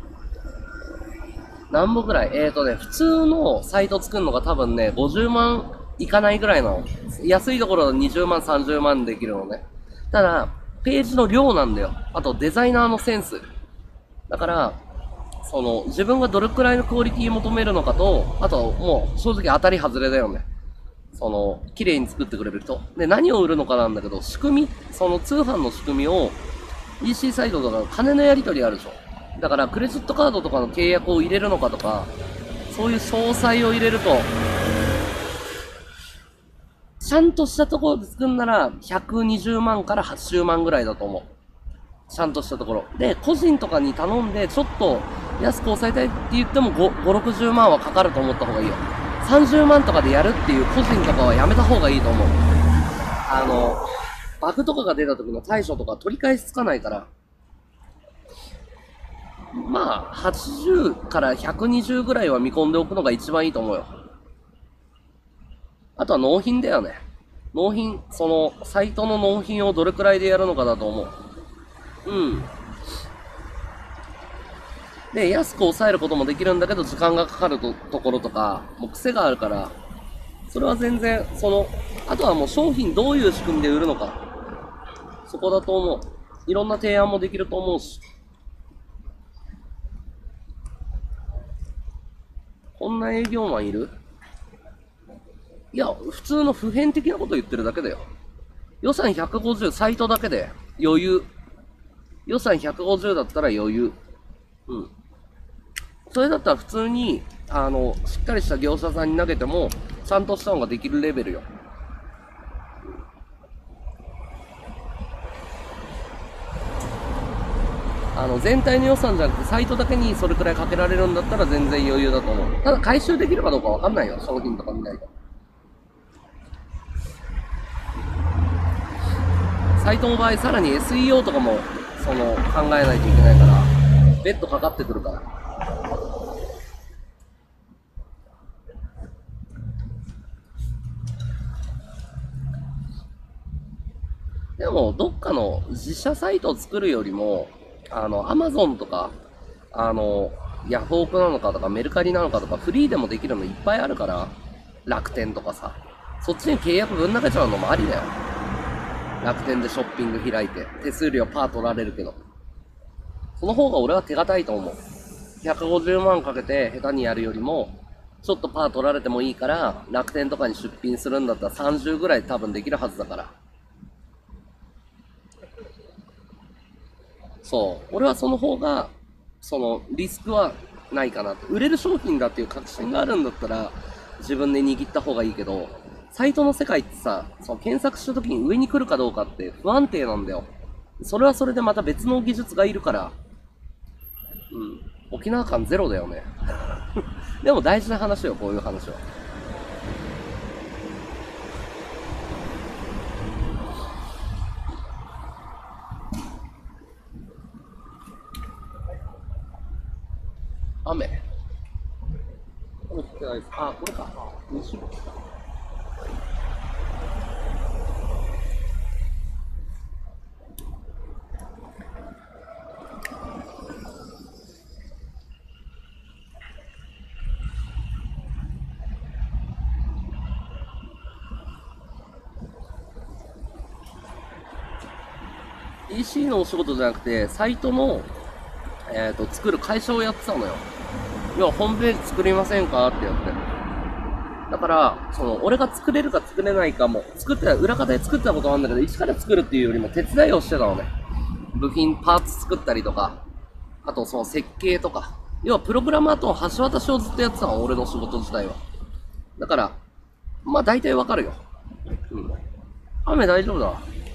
何本くらいえーとね、普通のサイト作るのが多分ね、ごじゅうまんいかないぐらいの。安いところでにじゅうまん、さんじゅうまんできるのね。ただ、ページの量なんだよ。あとデザイナーのセンス。だから、その、自分がどれくらいのクオリティ求めるのかと、あともう正直当たり外れだよね。その、綺麗に作ってくれる人。で、何を売るのかなんだけど、仕組み、その通販の仕組みを、イーシー サイトとか金のやり取りあるでしょ。だから、クレジットカードとかの契約を入れるのかとか、そういう詳細を入れると、ちゃんとしたところで作るなら、ひゃくにじゅうまんからはちじゅうまんぐらいだと思う。ちゃんとしたところ。で、個人とかに頼んで、ちょっと安く抑えたいって言ってもご、ご、ろくじゅうまんはかかると思った方がいいよ。さんじゅうまんとかでやるっていう個人とかはやめた方がいいと思う。あの、バグとかが出た時の対処とか取り返しつかないから。まあ、はちじゅうからひゃくにじゅうぐらいは見込んでおくのが一番いいと思うよ。あとは納品だよね。納品、その、サイトの納品をどれくらいでやるのかだと思う。うん。で、安く抑えることもできるんだけど、時間がかかるとところとか、もう癖があるから、それは全然、その、あとはもう商品どういう仕組みで売るのか。そこだと思う。いろんな提案もできると思うし。こんな営業マンいる？いや、普通の普遍的なこと言ってるだけだよ。予算ひゃくごじゅう、サイトだけで余裕。予算ひゃくごじゅうだったら余裕。うん。それだったら普通に、あの、しっかりした業者さんに投げても、ちゃんとしたのができるレベルよ。あの、全体の予算じゃなくて、サイトだけにそれくらいかけられるんだったら全然余裕だと思う。ただ、回収できるかどうかわかんないよ。商品とか見ないと。サイトの場合、さらに エスイーオー とかも、その、考えないといけないから、別途かかってくるから。でも、どっかの自社サイトを作るよりも、あの、アマゾンとか、あの、ヤフオクなのかとか、メルカリなのかとか、フリーでもできるのいっぱいあるから、楽天とかさ、そっちに契約ぶん投げちゃうのもありだよ。楽天でショッピング開いて、手数料パー取られるけど。その方が俺は手堅いと思う。ひゃくごじゅうまんかけて下手にやるよりも、ちょっとパー取られてもいいから、楽天とかに出品するんだったらさんじゅうぐらい多分できるはずだから。そう。俺はその方が、その、リスクはないかなって。売れる商品だっていう確信があるんだったら、自分で握った方がいいけど、サイトの世界ってさ、その検索した時に上に来るかどうかって不安定なんだよ。それはそれでまた別の技術がいるから、うん。沖縄感ゼロだよね。でも大事な話よ、こういう話は。雨。雨降ってないです。あ、これか。に種類。 イーシー のお仕事じゃなくて、サイトの、えっと、作る会社をやってたのよ。要は、ホームページ作りませんかってやって。だから、その、俺が作れるか作れないかも、作ってた、裏方で作ってたことはあるんだけど、一から作るっていうよりも手伝いをしてたのね。部品、パーツ作ったりとか、あとその設計とか。要は、プログラマーとの橋渡しをずっとやってたの、俺の仕事自体は。だから、まあ大体わかるよ。うん。雨大丈夫だ。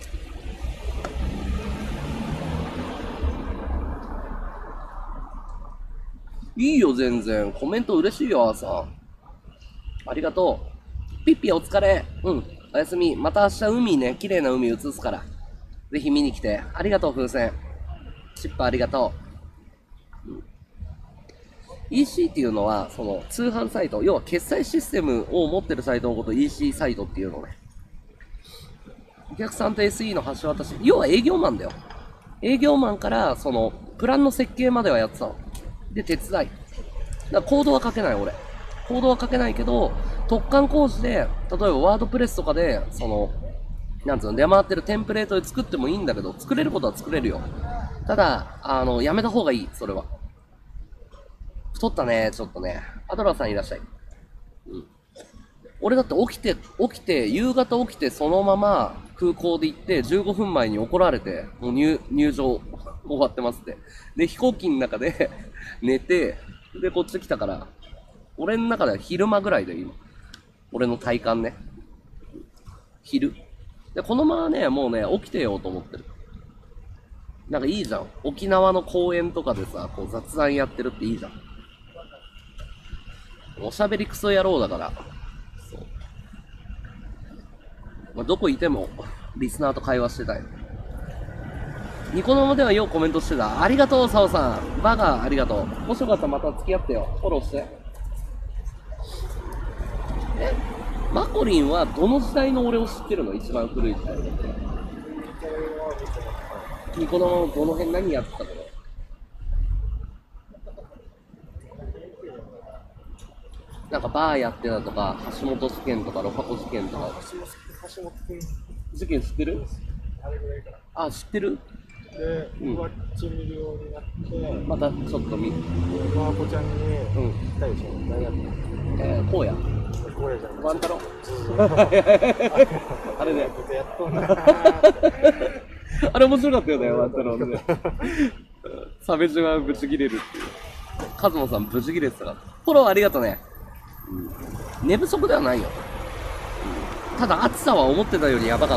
いいよ、全然。コメント嬉しいよ、朝。ありがとう。ピッピお疲れ。うん。おやすみ。また明日海ね、綺麗な海映すから。ぜひ見に来て。ありがとう、風船。チップありがとう。うん、イーシー っていうのは、その通販サイト、要は決済システムを持ってるサイトのことを イーシー サイトっていうのね。お客さんと エスイー の橋渡し、要は営業マンだよ。営業マンから、その、プランの設計まではやってたの。で、手伝い。だからコードは書けない、俺。コードは書けないけど、突貫工事で、例えばワードプレスとかで、その、なんつうの、出回ってるテンプレートで作ってもいいんだけど、作れることは作れるよ。ただ、あの、やめた方がいい、それは。太ったね、ちょっとね。アドラーさんいらっしゃい。うん。俺だって起きて、起きて、夕方起きて、そのまま空港で行って、じゅうごふんまえに怒られて、もう入、入場終わってますって。で、飛行機の中で寝て、で、こっち来たから、俺の中では昼間ぐらいで今。俺の体感ね。昼。で、このままね、もうね、起きてようと思ってる。なんかいいじゃん。沖縄の公園とかでさ、こう雑談やってるっていいじゃん。おしゃべりクソ野郎だから。そう。まあ、どこいても、リスナーと会話してたい。ニコ生ではようコメントしてた。ありがとう、サオさん。バカ、ありがとう。もしよかったらまた付き合ってよ。フォローして。えマコリンはどの時代の俺を知ってるの？一番古い時代。ニコ生のどの辺何やってたの？なんかバーやってたとか、橋本事件とか、ロハコ事件とか。橋本君事件知ってる？あれぐらいから。あ、知ってる？ で、こっち見るようになって、 またちょっと見、 まあこちゃんに、うん、来たでしょ、大学。 えー、荒野。 荒野じゃん。 ワン太郎。あれね。 やっとんな。 あれ面白かったよね、ワン太郎ね。鮫島ブチ切れるっていう。カズモさんブチ切れてたから。フォローありがとうね。うん、寝不足ではないよ。うん、ただ暑さは思ってたよりやばかった。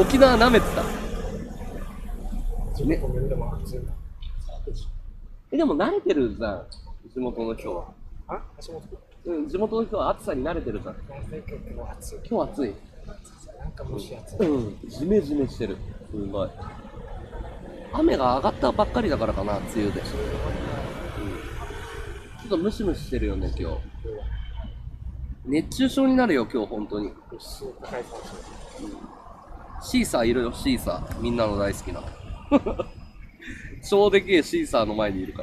沖縄舐めてた。ね、えでも慣れてるじゃん、地元の人は。あ、橋本君。うん、地元の人は暑さに慣れてるじゃん。今日暑い。なんか蒸し暑い。うん、ジメジメしてる。すごい。雨が上がったばっかりだからかな、梅雨で。うん、ちょっとムシムシしてるよね、今日。熱中症になるよ、今日、本当に。うん、シーサーいるよ、シーサー。みんなの大好きな。超でけえシーサーの前にいるから。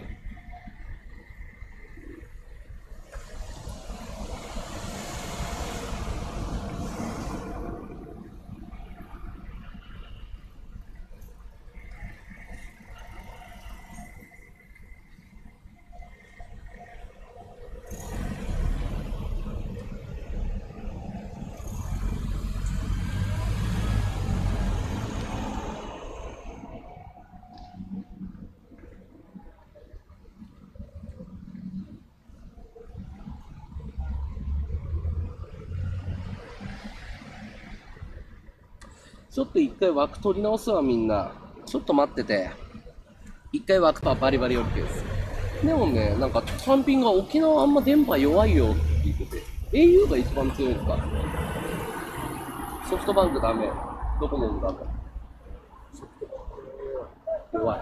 ちょっと一回枠取り直すわ、みんな。ちょっと待ってて。一回枠はバリバリ OK です。でもね、なんか、単品が沖縄あんま電波弱いよって言ってて。エーユー が一番強いですか？ソフトバンクダメ。ドコモもダメ。弱い。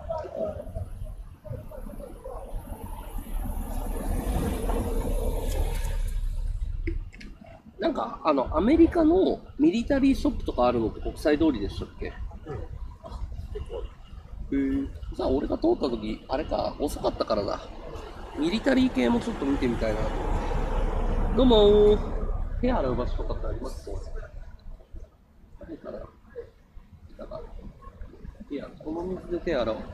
なんか、あの、アメリカのミリタリーショップとかあるのって国際通りでしたっけ？うん。あ、結構。へぇ。じゃあ、俺が通った時、あれか、遅かったからだ。ミリタリー系もちょっと見てみたいなと思って。どうもー。手洗う場所とかってありますか？何かな？来たか。 この水で手洗おう。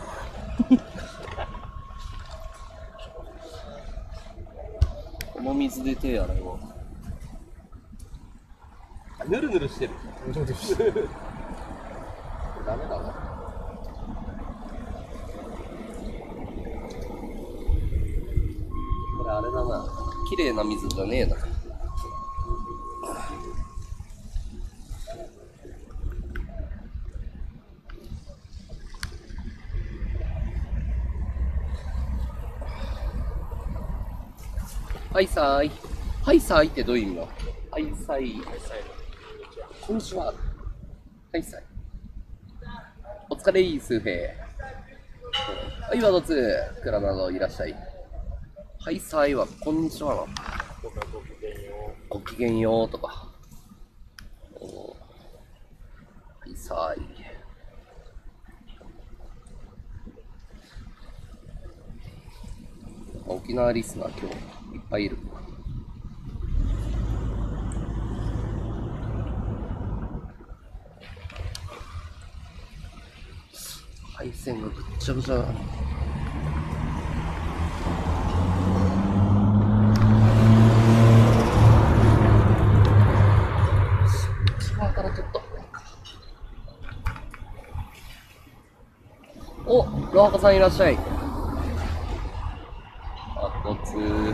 この水で手洗おう。ぬるぬるしてる。ダメだな。これあれだな。綺麗な水じゃねえな。はいさーい。はいさーいってどういう意味だ？はいさーい。こんにちは。はいさーい。お疲れー、スーフェー。はい、ワードツー。クラナドいらっしゃい。はいさーいは、こんにちはな。ごきげんようとか。はいさーい。沖縄リスナー今日いっぱいいる。配線がぐっちゃぐちゃだ。一番から取った方がいいか。お、ロハカさんいらっしゃい。あとつー。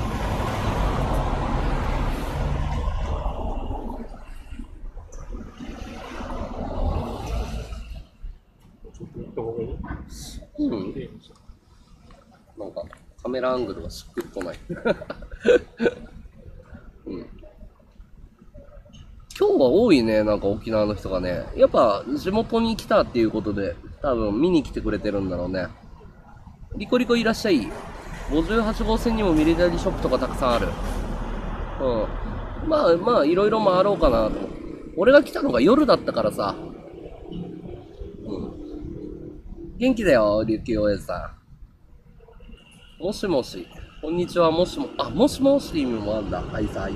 うん。なんかカメラアングルがしっくりこない。うん。今日は多いね、なんか沖縄の人がね。やっぱ地元に来たっていうことで、多分見に来てくれてるんだろうね。リコリコいらっしゃい。ごじゅうはち号線にもミリタリーショップとかたくさんある。うん。まあまあ、いろいろ回ろうかなと。俺が来たのが夜だったからさ。うん。元気だよ、琉球おやじさん。もしもし。こんにちは、もしも、あ、もしもしって意味もあるんだ。はいさい。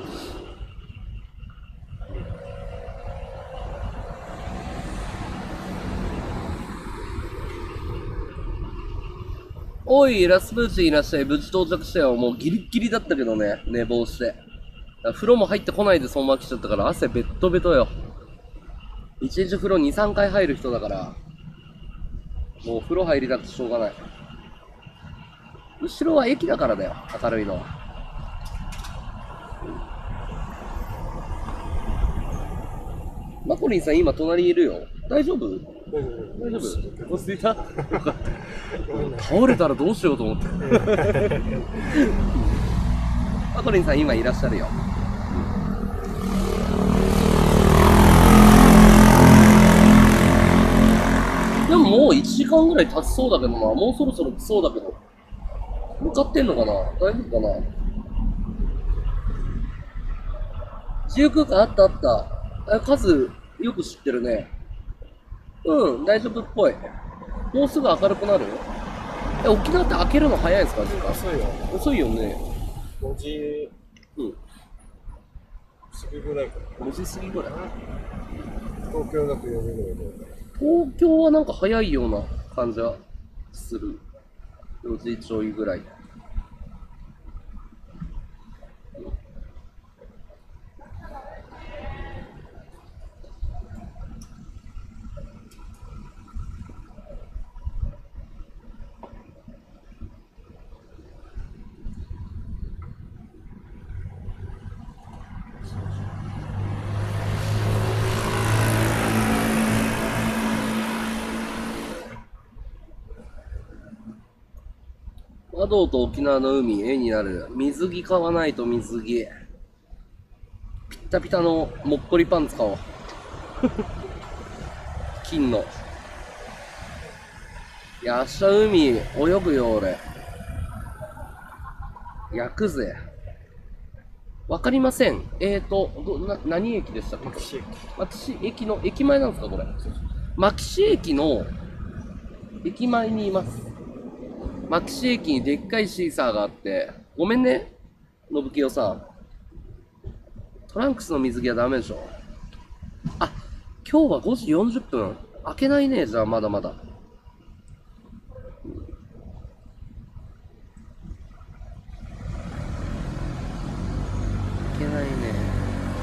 おい、ラスプーチンいらっしゃい。無事到着したよ。もうギリッギリだったけどね。寝坊して。風呂も入ってこないでそのまま来ちゃったから汗ベットベトよ。一日風呂に、さんかい入る人だから、もう風呂入りたくてしょうがない。後ろは駅だからだよ、明るいのは。マコリンさん今隣いるよ。大丈夫？大丈夫？落ち着いた？倒れたらどうしようと思って。マコリンさん今いらっしゃるよ。でももういちじかんぐらい経ちそうだけどな。もうそろそろ来そうだけど。向かってんのかな？大丈夫かな？自由空間あったあった。あ、数よく知ってるね。うん、大丈夫っぽい。もうすぐ明るくなる？え、沖縄って開けるの早いですか？時間。 遅いよ。 遅いよね。 ごじうん。 過ぎぐらいかな。 ごじ過ぎぐらい。 東京だとよじぐらいだよね。 東京はなんか早いような感じはする。よじちょいぐらい。和道と沖縄の海、絵になる。水着買わないと水着。ピッタピタのもっこりパンツ買おう。金の。いや、明日海泳ぐよ、俺。焼くぜ。わかりません。えーと、どな何駅でしたっけ？ 牧師駅。 牧師駅の駅前なんですか、これ。牧師駅の駅前にいます。牧師駅にでっかいシーサーがあって、ごめんね、信清さん。トランクスの水着はダメでしょ。あ、今日はごじよんじゅっぷん。 開けないね、じゃあまだまだ。開けないね。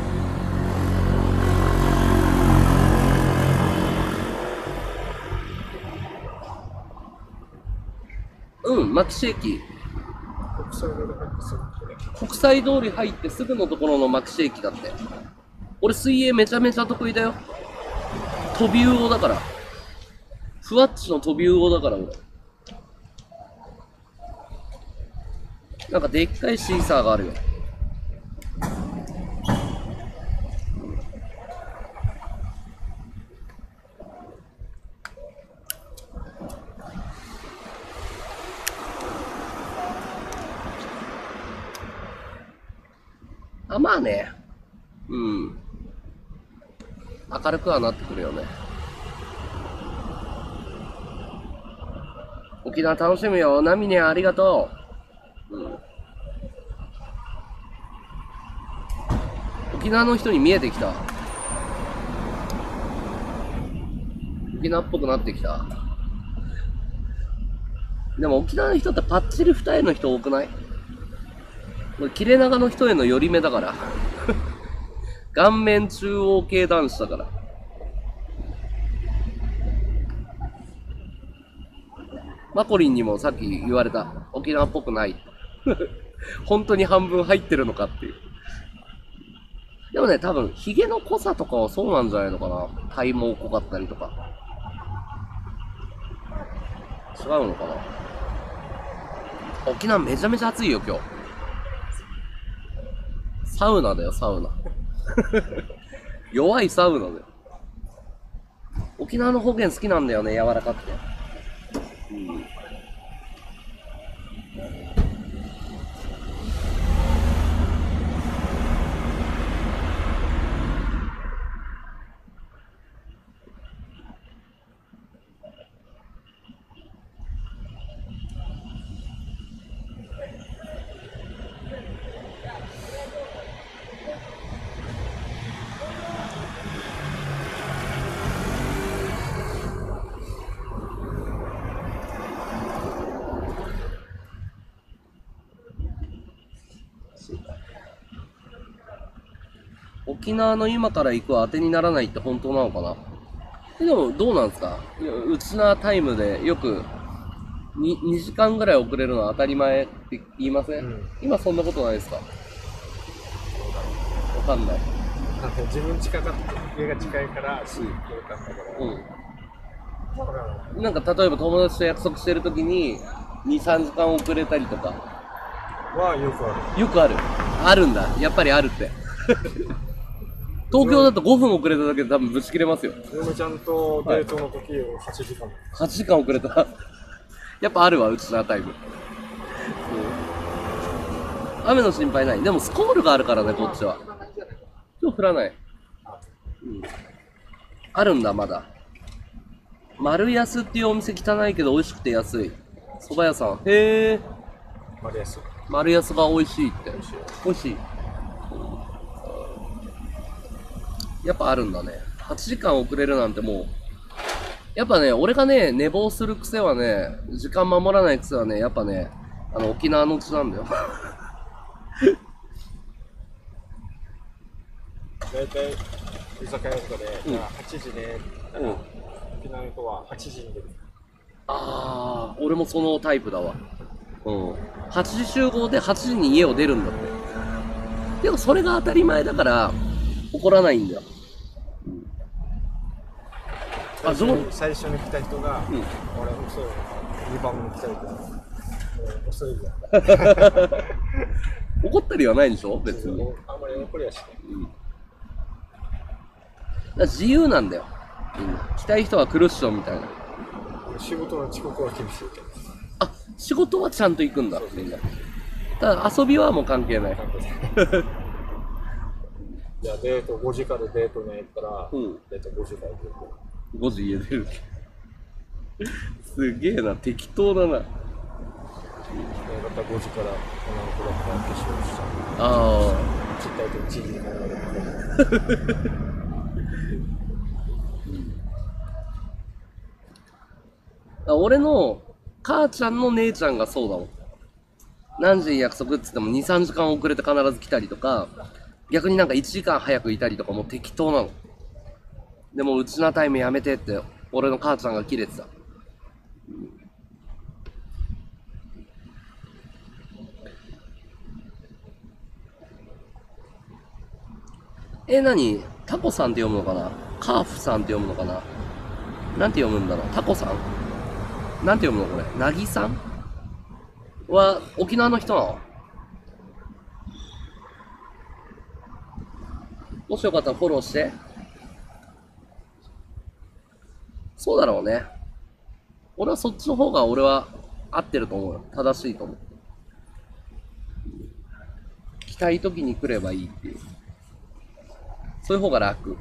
うん、牧師駅。 国際通り入ってすぐこれ。 国際通り入ってすぐのところの牧師駅だって。俺水泳めちゃめちゃ得意だよ。飛び魚だから。ふわっちの飛び魚だから俺。なんかでっかいシーサーがあるよ。あ、まあね。うん。明るくはなってくるよね。沖縄楽しむよ。ナミネありがとう。うん。沖縄の人に見えてきた。沖縄っぽくなってきた。でも沖縄の人ってパッチリ二重の人多くない？俺切れ長の人への寄り目だから。顔面中央系男子だから。マコリンにもさっき言われた。沖縄っぽくない。本当に半分入ってるのかっていう。でもね、多分、ヒゲの濃さとかはそうなんじゃないのかな。体毛濃かったりとか。違うのかな。沖縄めちゃめちゃ暑いよ、今日。サウナだよ、サウナ。弱いサウナだよ。沖縄の方言好きなんだよね、柔らかくて。うん。沖縄の今から行くは当てにならないって本当なのかな。でもどうなんですか？うちなタイムでよく に, にじかんぐらい遅れるのは当たり前って言いません？うん、今そんなことないですか？わかんない。 だって自分近かった家が近いからすぐ来るかったから。 うん。なんか例えば友達と約束してるときにに、さんじかん遅れたりとかはよくある。 よくある。あるんだ。やっぱりあるって。東京だとごふん遅れただけで多分ぶち切れますよ。 嫁ちゃんとデートの時をはちじかん。 はちじかん遅れた。やっぱあるわ、うちのタイム。雨の心配ない。でもスコールがあるからね、こっちは。今日降らない。うん、あるんだ、まだ。丸安っていうお店汚いけど美味しくて安い。蕎麦屋さん。へえ。 丸安。 丸安が美味しいって。美味しい。やっぱあるんだね。はちじかん遅れるなんてもう。やっぱね、俺がね、寝坊する癖はね、時間守らない癖はね、やっぱね、あの、沖縄のうちなんだよ。 だいたい居酒屋とかで、 うん、 はちじで、うん、沖縄の人ははちじに出る。 ああ、俺もそのタイプだわ。うん。はちじ集合ではちじに家を出るんだって。でもそれが当たり前だから、怒らないんだよ。 あ、最初に最初に来た人が、うん、俺遅いよな、にばんめに来た人が、もう遅いじゃん。 怒ったりはないんでしょ別に。 あんまり怒りはしない。うん、だから自由なんだよ。うん、来たい人はクルッションみたいな。 仕事の遅刻は厳しいけど。 あ、仕事はちゃんと行くんだ、みんな。ただ遊びはもう関係ない。関係ないじゃあデートごじからデートに行ったら、うん、デートごじからデート。 ごじ家出る。すげえな、適当だな。またごじから女の子だったら化粧した。 ああ。 ちっちゃいといちじに考える。 俺の母ちゃんの姉ちゃんがそうだもん。何時に約束って言ってもに、さんじかん遅れて必ず来たりとか、逆になんかいちじかん早くいたりとかもう適当なの。でもうちなタイムやめてって俺の母ちゃんがキレてた。え、なにタコさんって読むのかな、カーフさんって読むのかな、なんて読むんだろう、タコさんなんて読むのこれ、なぎさんは沖縄の人なの？もしよかったらフォローして。そうだろうね。俺はそっちの方が俺は合ってると思うよ。正しいと思う。来たい時に来ればいいっていう。そういう方が楽。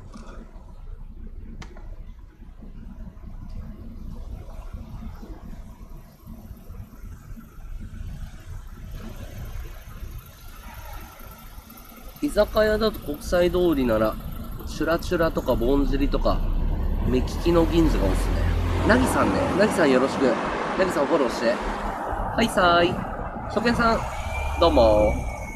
居酒屋だと国際通りなら、チュラチュラとかぼんじりとか、目利きの銀次がおすすめ。なぎさんね。なぎさんよろしく。なぎさんフォローして。はいさーい。初見さん、どうも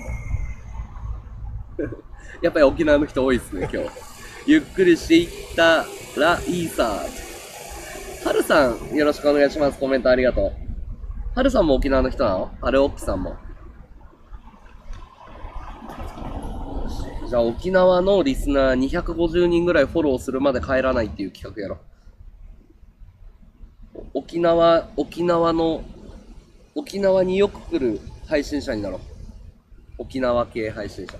やっぱり沖縄の人多いっすね、今日。ゆっくりしていったらいいさー。はるさん、よろしくお願いします。コメントありがとう。はるさんも沖縄の人なの？はるおっきさんも。じゃあ沖縄のリスナーにひゃくごじゅうにんぐらいフォローするまで帰らないっていう企画やろ。沖縄、沖縄の、沖縄によく来る配信者になろう。沖縄系配信者。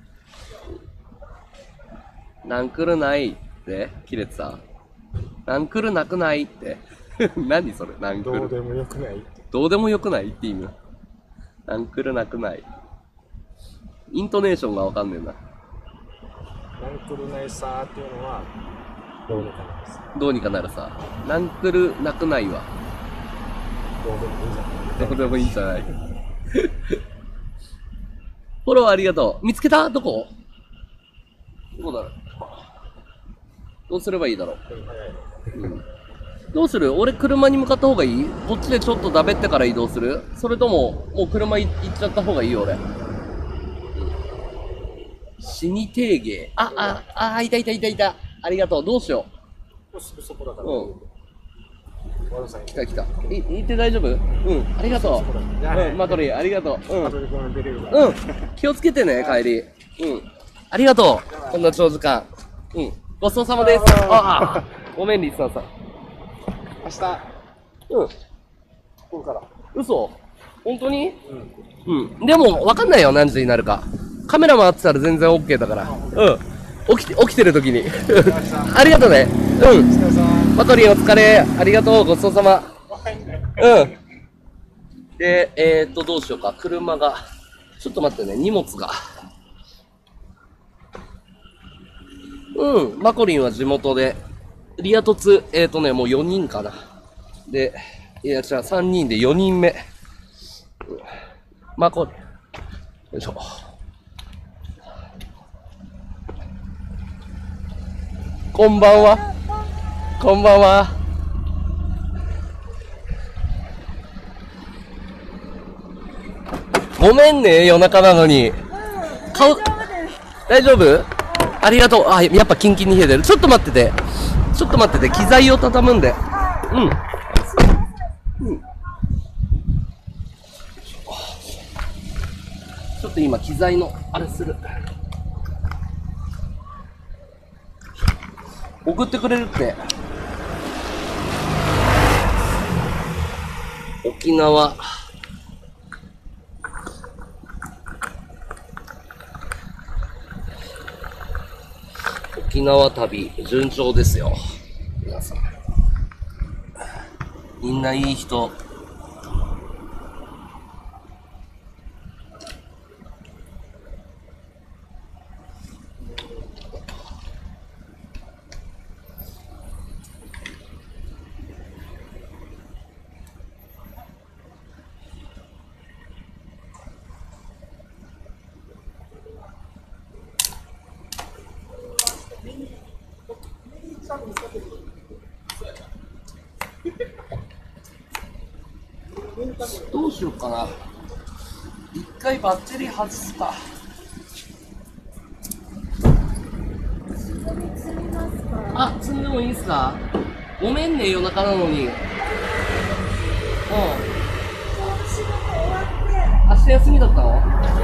なんくるないって切れてた。なんくるなくないって何それ、なんくる。 どうでもよくないって。 どうでもよくないって意味。なんくるなくない。イントネーションがわかんねえな。 なんくるないさーっていうのは、どうにかなるさ。 どうにかなるさ。なんくるなくないわ。 どうでもいいじゃん。 どこでもいいんじゃないフォローありがとう。見つけた？どこ？どこだろう。どうすればいいだろう。うん、どうする？俺車に向かった方がいい？こっちでちょっとだべってから移動する？それとも、もう車行っちゃった方がいいよ、俺。死にてーげー。あ、あ、あ、いたいたいたいた。ありがとう。どうしよう。すぐそこだから。 う。うん。 ワルさん来た来た。い、いって大丈夫？うん。ありがとう。うん、マトリー、ありがとう。うん。 後でこの出れるから。 うん。気をつけてね、帰り。うん。ありがとう。こんな長時間。うん。ごちそうさまです。ああ。ごめん、リスナーさん。 明日、 うん。 来るから。 嘘？本当に？ うん。 うん。でも、わかんないよ、何時になるか。カメラ回ってたら全然 OK だから。うん。起きて、起きてる時に。ありがとうね。うん。マトリンお疲れ。ありがとう。ごちそうさま。うん。で、えーっと、どうしようか。車が。ちょっと待ってね、荷物が。うん。マコリンは地元で。リア凸、えーっとね、もうよにんかな。で、いや、じゃあさんにんでよにんめ。マコリン。よいしょ。こんばんは。こんばんは。ごめんね、夜中なのに。顔、大丈夫？ありがとう。あ、やっぱキンキンに冷えてる。ちょっと待ってて。ちょっと待ってて。機材を畳むんで。うん。うん。ちょっと今、機材の、あれする。送ってくれるって。沖縄。沖縄旅、順調ですよ。皆さん。みんないい人。 どうしようかな。一回バッテリー外すか。あ、積んでもいいっすか。ごめんね、夜中なのに。うん。明日休みだったの？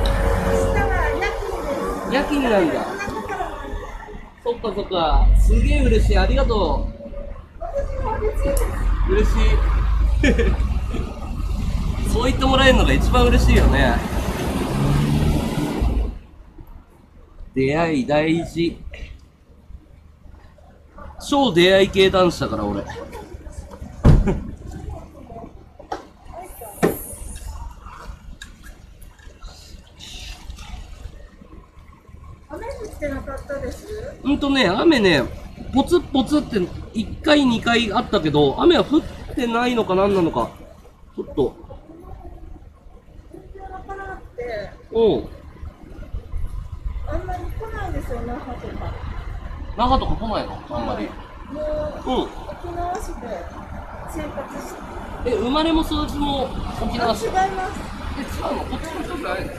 夜勤なんだ。そっかそっか。すげえ嬉しい。ありがとう。嬉しい。そう言ってもらえるのが一番嬉しいよね。出会い大事。超出会い系男子だから俺。 雨降ってなかったです？ うんとね、雨ね、ポツポツっていっかいにかいあったけど、雨は降ってないのか何なのか、ちょっと。 全然わからなくて、 うん。 あんまり来ないんですよ、那覇とか。 那覇とか来ないのあんまり。 もう、 うん。 沖縄市で生活して。 え、生まれも育ちも沖縄市？ 違います。 え、違うの？こっちの人じゃないの？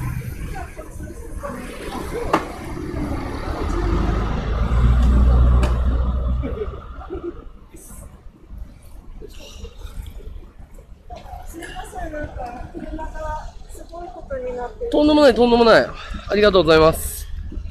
すみません、なんか車がすごいことになってる。 とんでもない、とんでもない。ありがとうございます。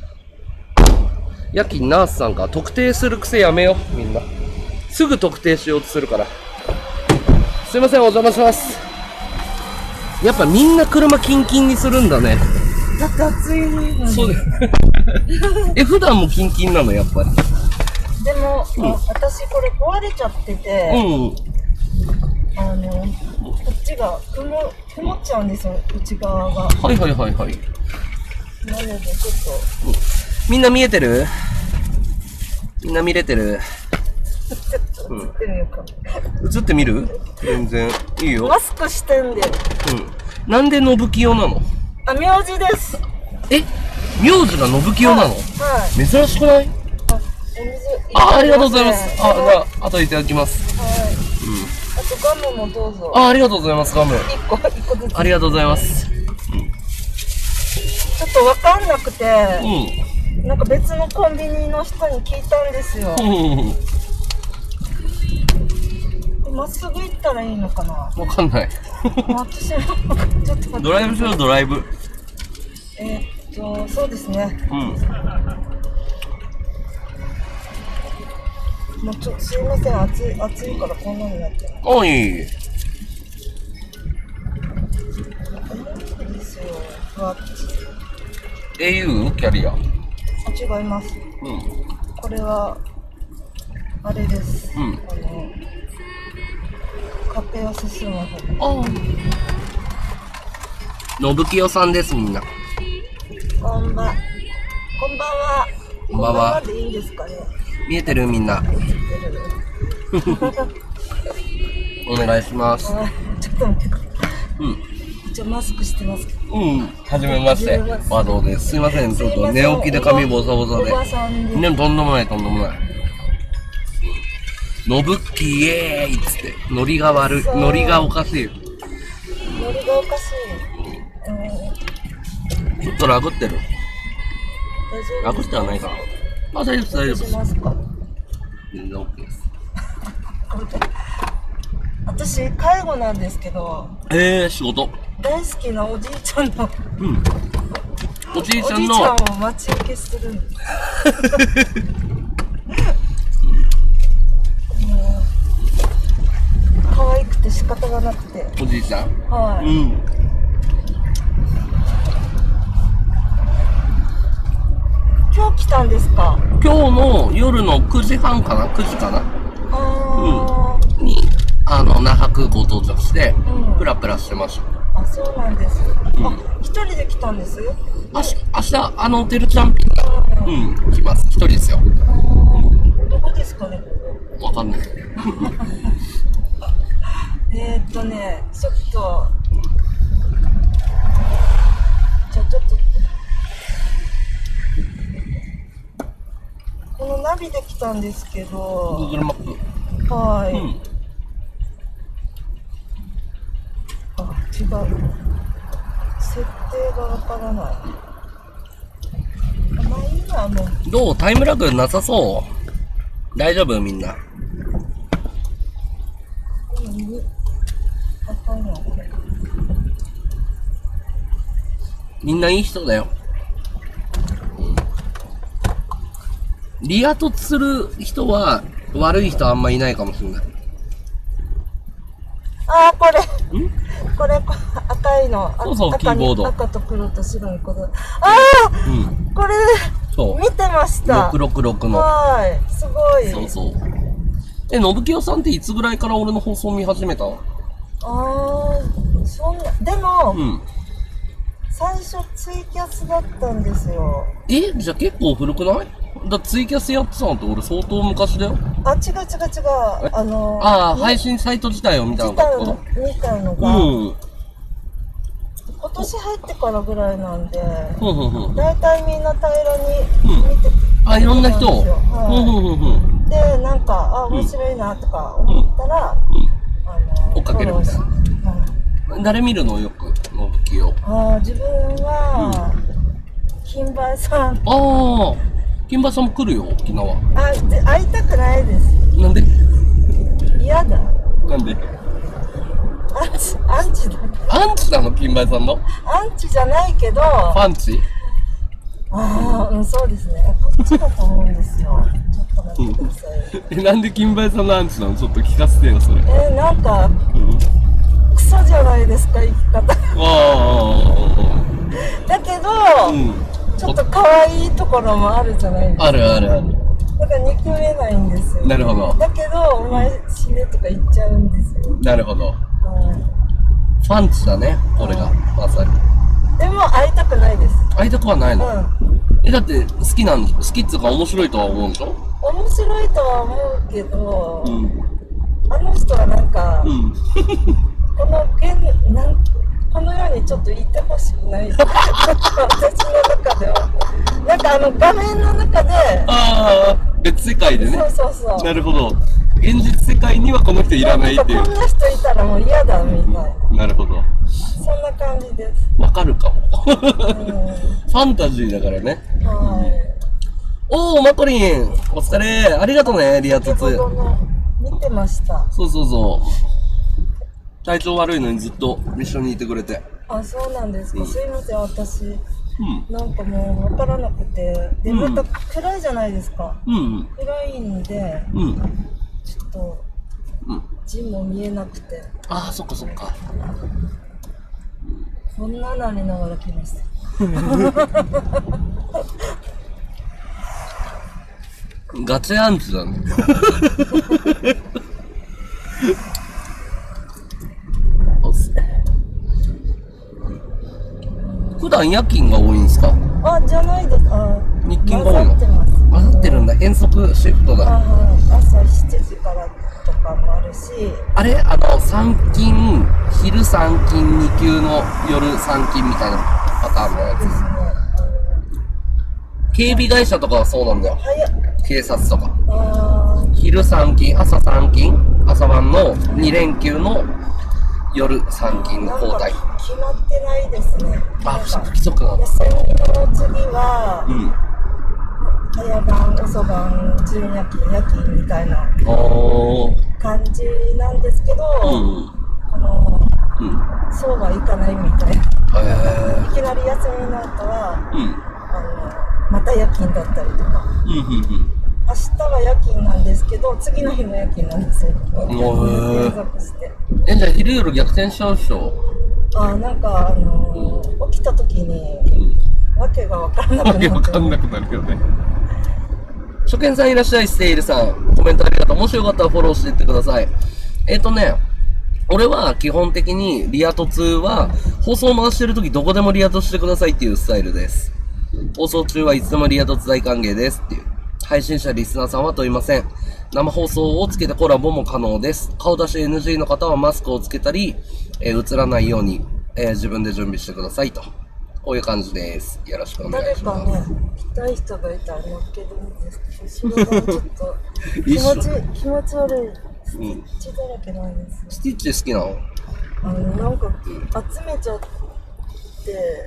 夜勤ナースさんか。特定する癖やめよう、みんな。すぐ特定しようとするから。すいません、お邪魔します。やっぱみんな車キンキンにするんだね。 だって暑いのに。 そうです。え、普段もキンキンなの、やっぱり。 でも、 うんあ私これ壊れちゃってて、 うん。 あの、こっちが曇曇っちゃうんですよ、内側が。 はいはいはいはい。 なのでちょっみんな見えてる？みんな見れてる？ と、ちょっと映ってみようか。 映ってみる？全然。いいよ。 マスクしてんで。 うん。なんで信清なの？ あ、名字です。 え？名字が信清なの？ はい。 珍しくない？ あ、お水。 あ、ありがとうございます。あ、じはい。 ゃあ、後でいただきます。 はい。あとガムもどうぞ。 あ、ありがとうございます、ガム。 一個、一個ずつ。 ありがとうございます。 ちょっとわかんなくて、 うん。 なんか別のコンビニの人に聞いたんですよ。 うん。 まっすぐ行ったらいいのかな。 わかんない。 私もちょっと待って。 ドライブしよう、ドライブ。 えーっと、そうですね。 うん。 もうちょっとすいません、暑い、暑いからこんなになってる。 おい。 重いですよ。ふわっエーユー キャリア。 あ、違います。 うん。 これは、あれです。 うん。 あの、カペアススマホ。 ああ。信清さんです、みんな。 こんばん、こんばんは。 こんばんはでいいんですかね。 見えてるみんな。お願いします。 あ、ちょっと待ってください。 うん。 一応マスクしてますけど。 うん。はじめまして。 はじめまして和道です。すいません。ちょっと寝起きで髪ボサボサで。 おばさんで。 ね、とんでもない、とんでもない。のぶっきイエーイっつって。ノリが悪い。 そうノリがおかしい。 ノリがおかしい。うん、 ちょっとラグってる。 大丈夫ラグってはないかな。あ、大丈夫です、大丈夫です。 しますか。 全然 OK です。 私、介護なんですけど、 えー、仕事。 大好きなおじいちゃんの、 うん。おじいおじいちちゃんの。 ゃんを待ち受けするんです。もう、可愛くて仕方がなくて。 おじいちゃん。 はい。 うん。 今日来たんですか？ 今日の夜のくじはんかな ?くじ かなあー、 に、あの、那覇空港到着して、 うんプラプラしてました。 あ、そうなんです。 うんあ、一人で来たんです？ あし、明日、あの、てるちゃんピンが、うん、来ます。一人ですよ。 どこですかね？ わかんない。 えーっとね、ちょっと、じゃあちょっと、このナビで来たんですけど、 Google マップ。 はい、 うん。 設定がわからない。まあいいや、もう。 どう？タイムラグなさそう？大丈夫みんな。 赤いのこれ。 みんないい人だよ。リア突する人は悪い人あんまいないかもしれない。 ああ、これ。 ん？ これ、赤いの。 そうそう、キーボード。 赤と黒と白にこだ。ああ、うん、これ、 そう。 見てました。 ろくろくろくの。 はい。すごい。 そうそう。え、信清さんっていつぐらいから俺の放送見始めた？ああ、そんな、でも、 うん。 最初ツイキャスだったんですよ。 え、じゃあ結構古くない？だツイキャスやってたのって俺相当昔だよ。 あ、違う違う違う。あのー、 ああ、配信サイト自体を見たのか。 見たのが、 うん。 今年入ってからぐらいなんで、 ふんふんふん。 だいたいみんな平らに見て、 うん、あ、いろんな人。 はい、 ふんふんふんふん。 で、なんか、あ、面白いなとか思ったら、 うんうん、 あの追っかけるみたいな。はい、誰見るのよく、信清。 ああ、自分は、うん、金梅さん。 ああ、金梅さんも来るよ、沖縄。 あ、で、会いたくないです。 なんで？ 嫌だ。 なんで？ アンチ、アンチだ。 アンチなの？金梅さんの？ アンチじゃないけど。 パンチ？ ああ、うん、そうですね。こっちだと思うんですよ。ちょっと待ってください。 うん、え、なんで金梅さんのアンチなの？ちょっと聞かせてよ、それ。 えー、なんか、うん、クソじゃないですか、生き方。 ああ。 だけど、 うん、 ちょっと可愛いところもあるじゃないですか。 あるあるある。 だから憎めないんですよ。 なるほど。 だけど、お前死ねとか言っちゃうんですよ。 なるほど。 はい、 ファンチだね、これが、まさに。 でも会いたくないです。 会いたくはないの？うん、え、だって好きなん好きっつうか面白いとは思うんでしょ？ 面白いとは思うけど、 うん、 あの人はなんか、うん、この現なんこのようにちょっと言ってほしくない私の中では。なんかあの画面の中で、 ああ、別世界でね。 そうそうそう。なるほど。現実世界にはこの人いらないっていう。 こんな人いたらもう嫌だみたいな。 なるほど。 そんな感じです。 わかるかも。ファンタジーだからね。はい。おー、マコリン、お疲れ。ありがとうね、リアツツ。 見てました。 そうそうそう。体調悪いのにずっと一緒にいてくれて。 あ、そうなんですか。うん、すいません、私。うん、なんかもう分からなくて。で、また暗いじゃないですか。うん、暗いんで、うん、ちょっと、うん、字も見えなくて。 ああ、そっかそっか。 こんななりながら来ました。 ガチアンチだね。普段夜勤が多いんですか？ あ、じゃないですか。 日勤が多いの？混ざってるんだ。変則シフトだ。 あ、はい。朝しちじからとかもあるし。 あれ、あのさん勤、昼さん勤、に級の夜さん勤みたいなパターンのやつですね。警備会社とかはそうなんだよ。警察とか。あ、昼さん勤、朝さん勤、朝晩のに連休の夜さん勤の交代。 決まってないですね。 あ、不規則なんだ。 休みの次は、うん、早番、遅番、準夜勤、夜勤みたいな感じなんですけど、うん、あの、うん、そうはいかないみたいな。いきなり休みの後は、うん、あのまた夜勤だったりとか。うんうんうん、明日は夜勤なんですけど、次の日も夜勤なんですよ。連続して。 え、じゃあ昼夜逆転しちゃうでしょ？ あ、なんかあのーうん、起きた時に、うん、わけが分からなくなって。 わけわかんなくなるよね。初見さんいらっしゃい、ステイルさん。コメントありがとう。もしよかったらフォローしていってください。えっとね、俺は基本的にリア突は、放送回してる時どこでもリア突してくださいっていうスタイルです。放送中はいつでもリア突大歓迎ですっていう。配信者リスナーさんは問いません。生放送をつけてコラボも可能です。顔出し エヌジー の方はマスクをつけたり、えー、映らないように、えー、自分で準備してくださいと。こういう感じです。よろしくお願いします。 誰かね、来たい人がいたら乗っけるんですけど、後ろがちょっと気持ち、気持ち悪い。スティッチだらけなんですよ。 スティッチ好きなの？ あのなんか集めちゃって、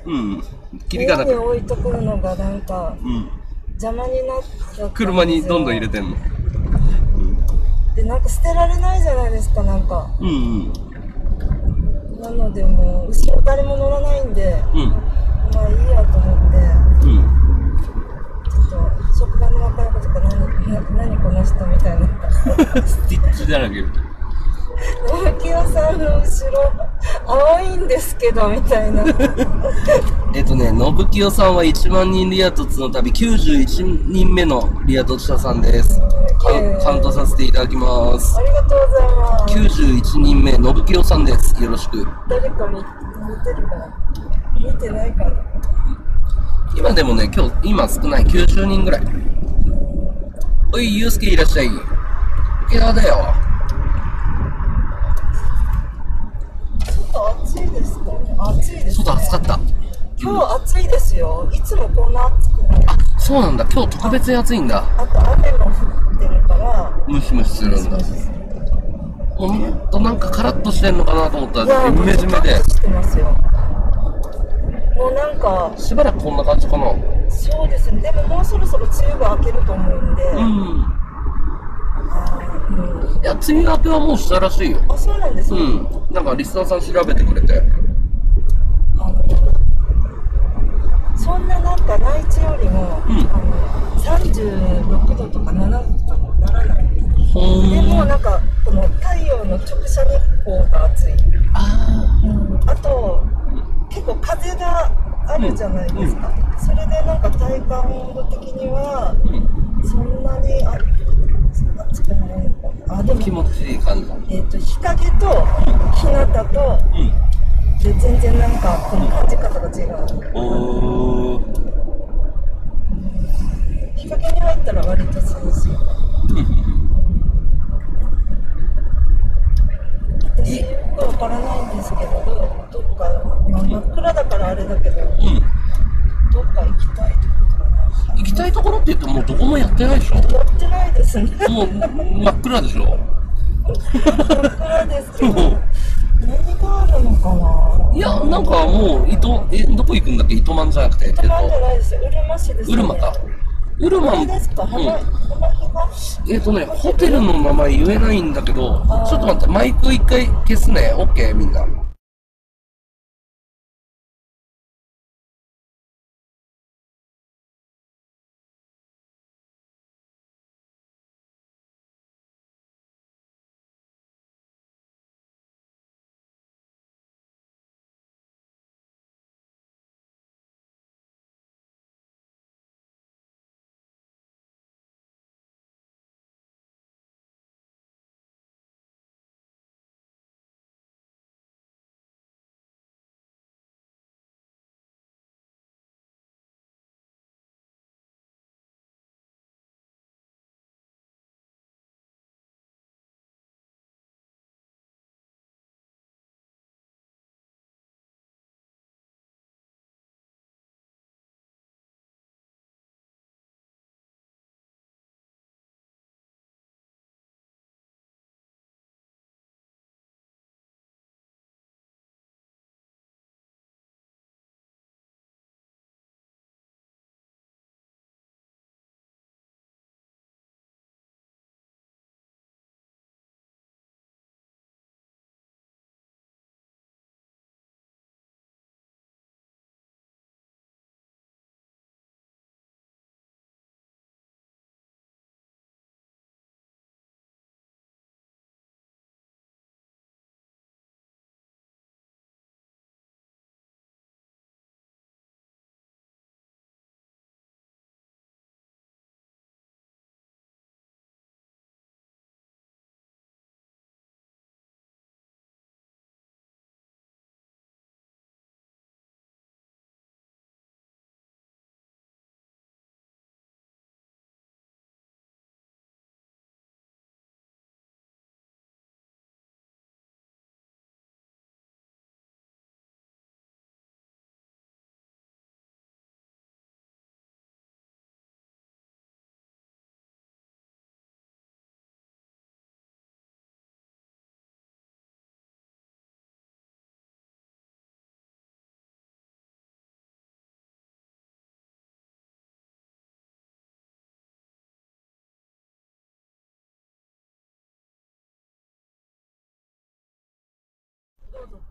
うん。切り部屋方に置いとくのがなんかうん。 邪魔になっちゃったんですよ。 車にどんどん入れてんの。 で、なんか捨てられないじゃないですか、なんか。 うんうん。 なのでもう後ろ誰も乗らないんで、 うん。 まあいいやと思って、 うん。 ちょっと職場の若い子とか何、な何この人みたいな。 スティッチだらけ。 野木屋さんの後ろ青いんですけどみたいな。 えっとね、信清さんはいちまんにんリア凸の旅きゅうじゅういちにんめのリア凸者さんです。カウカウントさせていただきます。 ありがとうございます。 きゅうじゅういちにんめ、信清さんです。よろしく。 誰か見見てるかな、見てないかな。 今でもね、今日、今少ないきゅうじゅうにんぐらい。おい、ゆうすけいらっしゃい。沖縄だよ。 外暑いですかね。暑いですね。 外暑かった。 今日暑いですよ。いつもこんな暑くない。 あ、そうなんだ。今日特別に暑いんだ。 あと雨も降ってるから、 ムシムシするんだ。ほんとなんかカラッとしてんのかなと思ったら、ジメジメで。 してますよ。もうなんか、 しばらくこんな感じかな。 そうですね。でももうそろそろ梅雨が明けると思うんで。 うん。 あー、うん。 いや、梅雨明けはもうしたらしいよ。 あ、そうなんですね。 うん。なんかリスナーさん調べてくれて。 あのそんななんか内地よりも、 うん、 あのさんじゅうろくどとかななどとかもならない。 ほーん。 でもなんかこの太陽の直射日光が暑い。 あうん、あと結構風があるじゃないですか。うん、それでなんか体感温度的には、うん、そんなにあ暑くないのかな。あ、でも気持ちいい感じ。 えっと日陰と日向と、うん、で全然なんかこの感じ方が違う。 おー。 日陰に入ったら割と涼しい。私よくわからないんですけど、どっか、まあ、真っ暗だからあれだけど、うん、どっか行きたいところかな。 行きたいところって言ってもうどこもやってないでしょ。 やってないですね。 もう真っ暗でしょ。 真っ暗ですけど、何があるのかな。 いや、なんかもう、糸、え、どこ行くんだっけ、糸満じゃなくて。 糸満じゃないですよ。うるま市ですね。 うるまか。うるま。 ですか。うん、 えっとね、ホテルの名前言えないんだけど、ちょっと待って、マイク一回消すね。オッケー、みんな。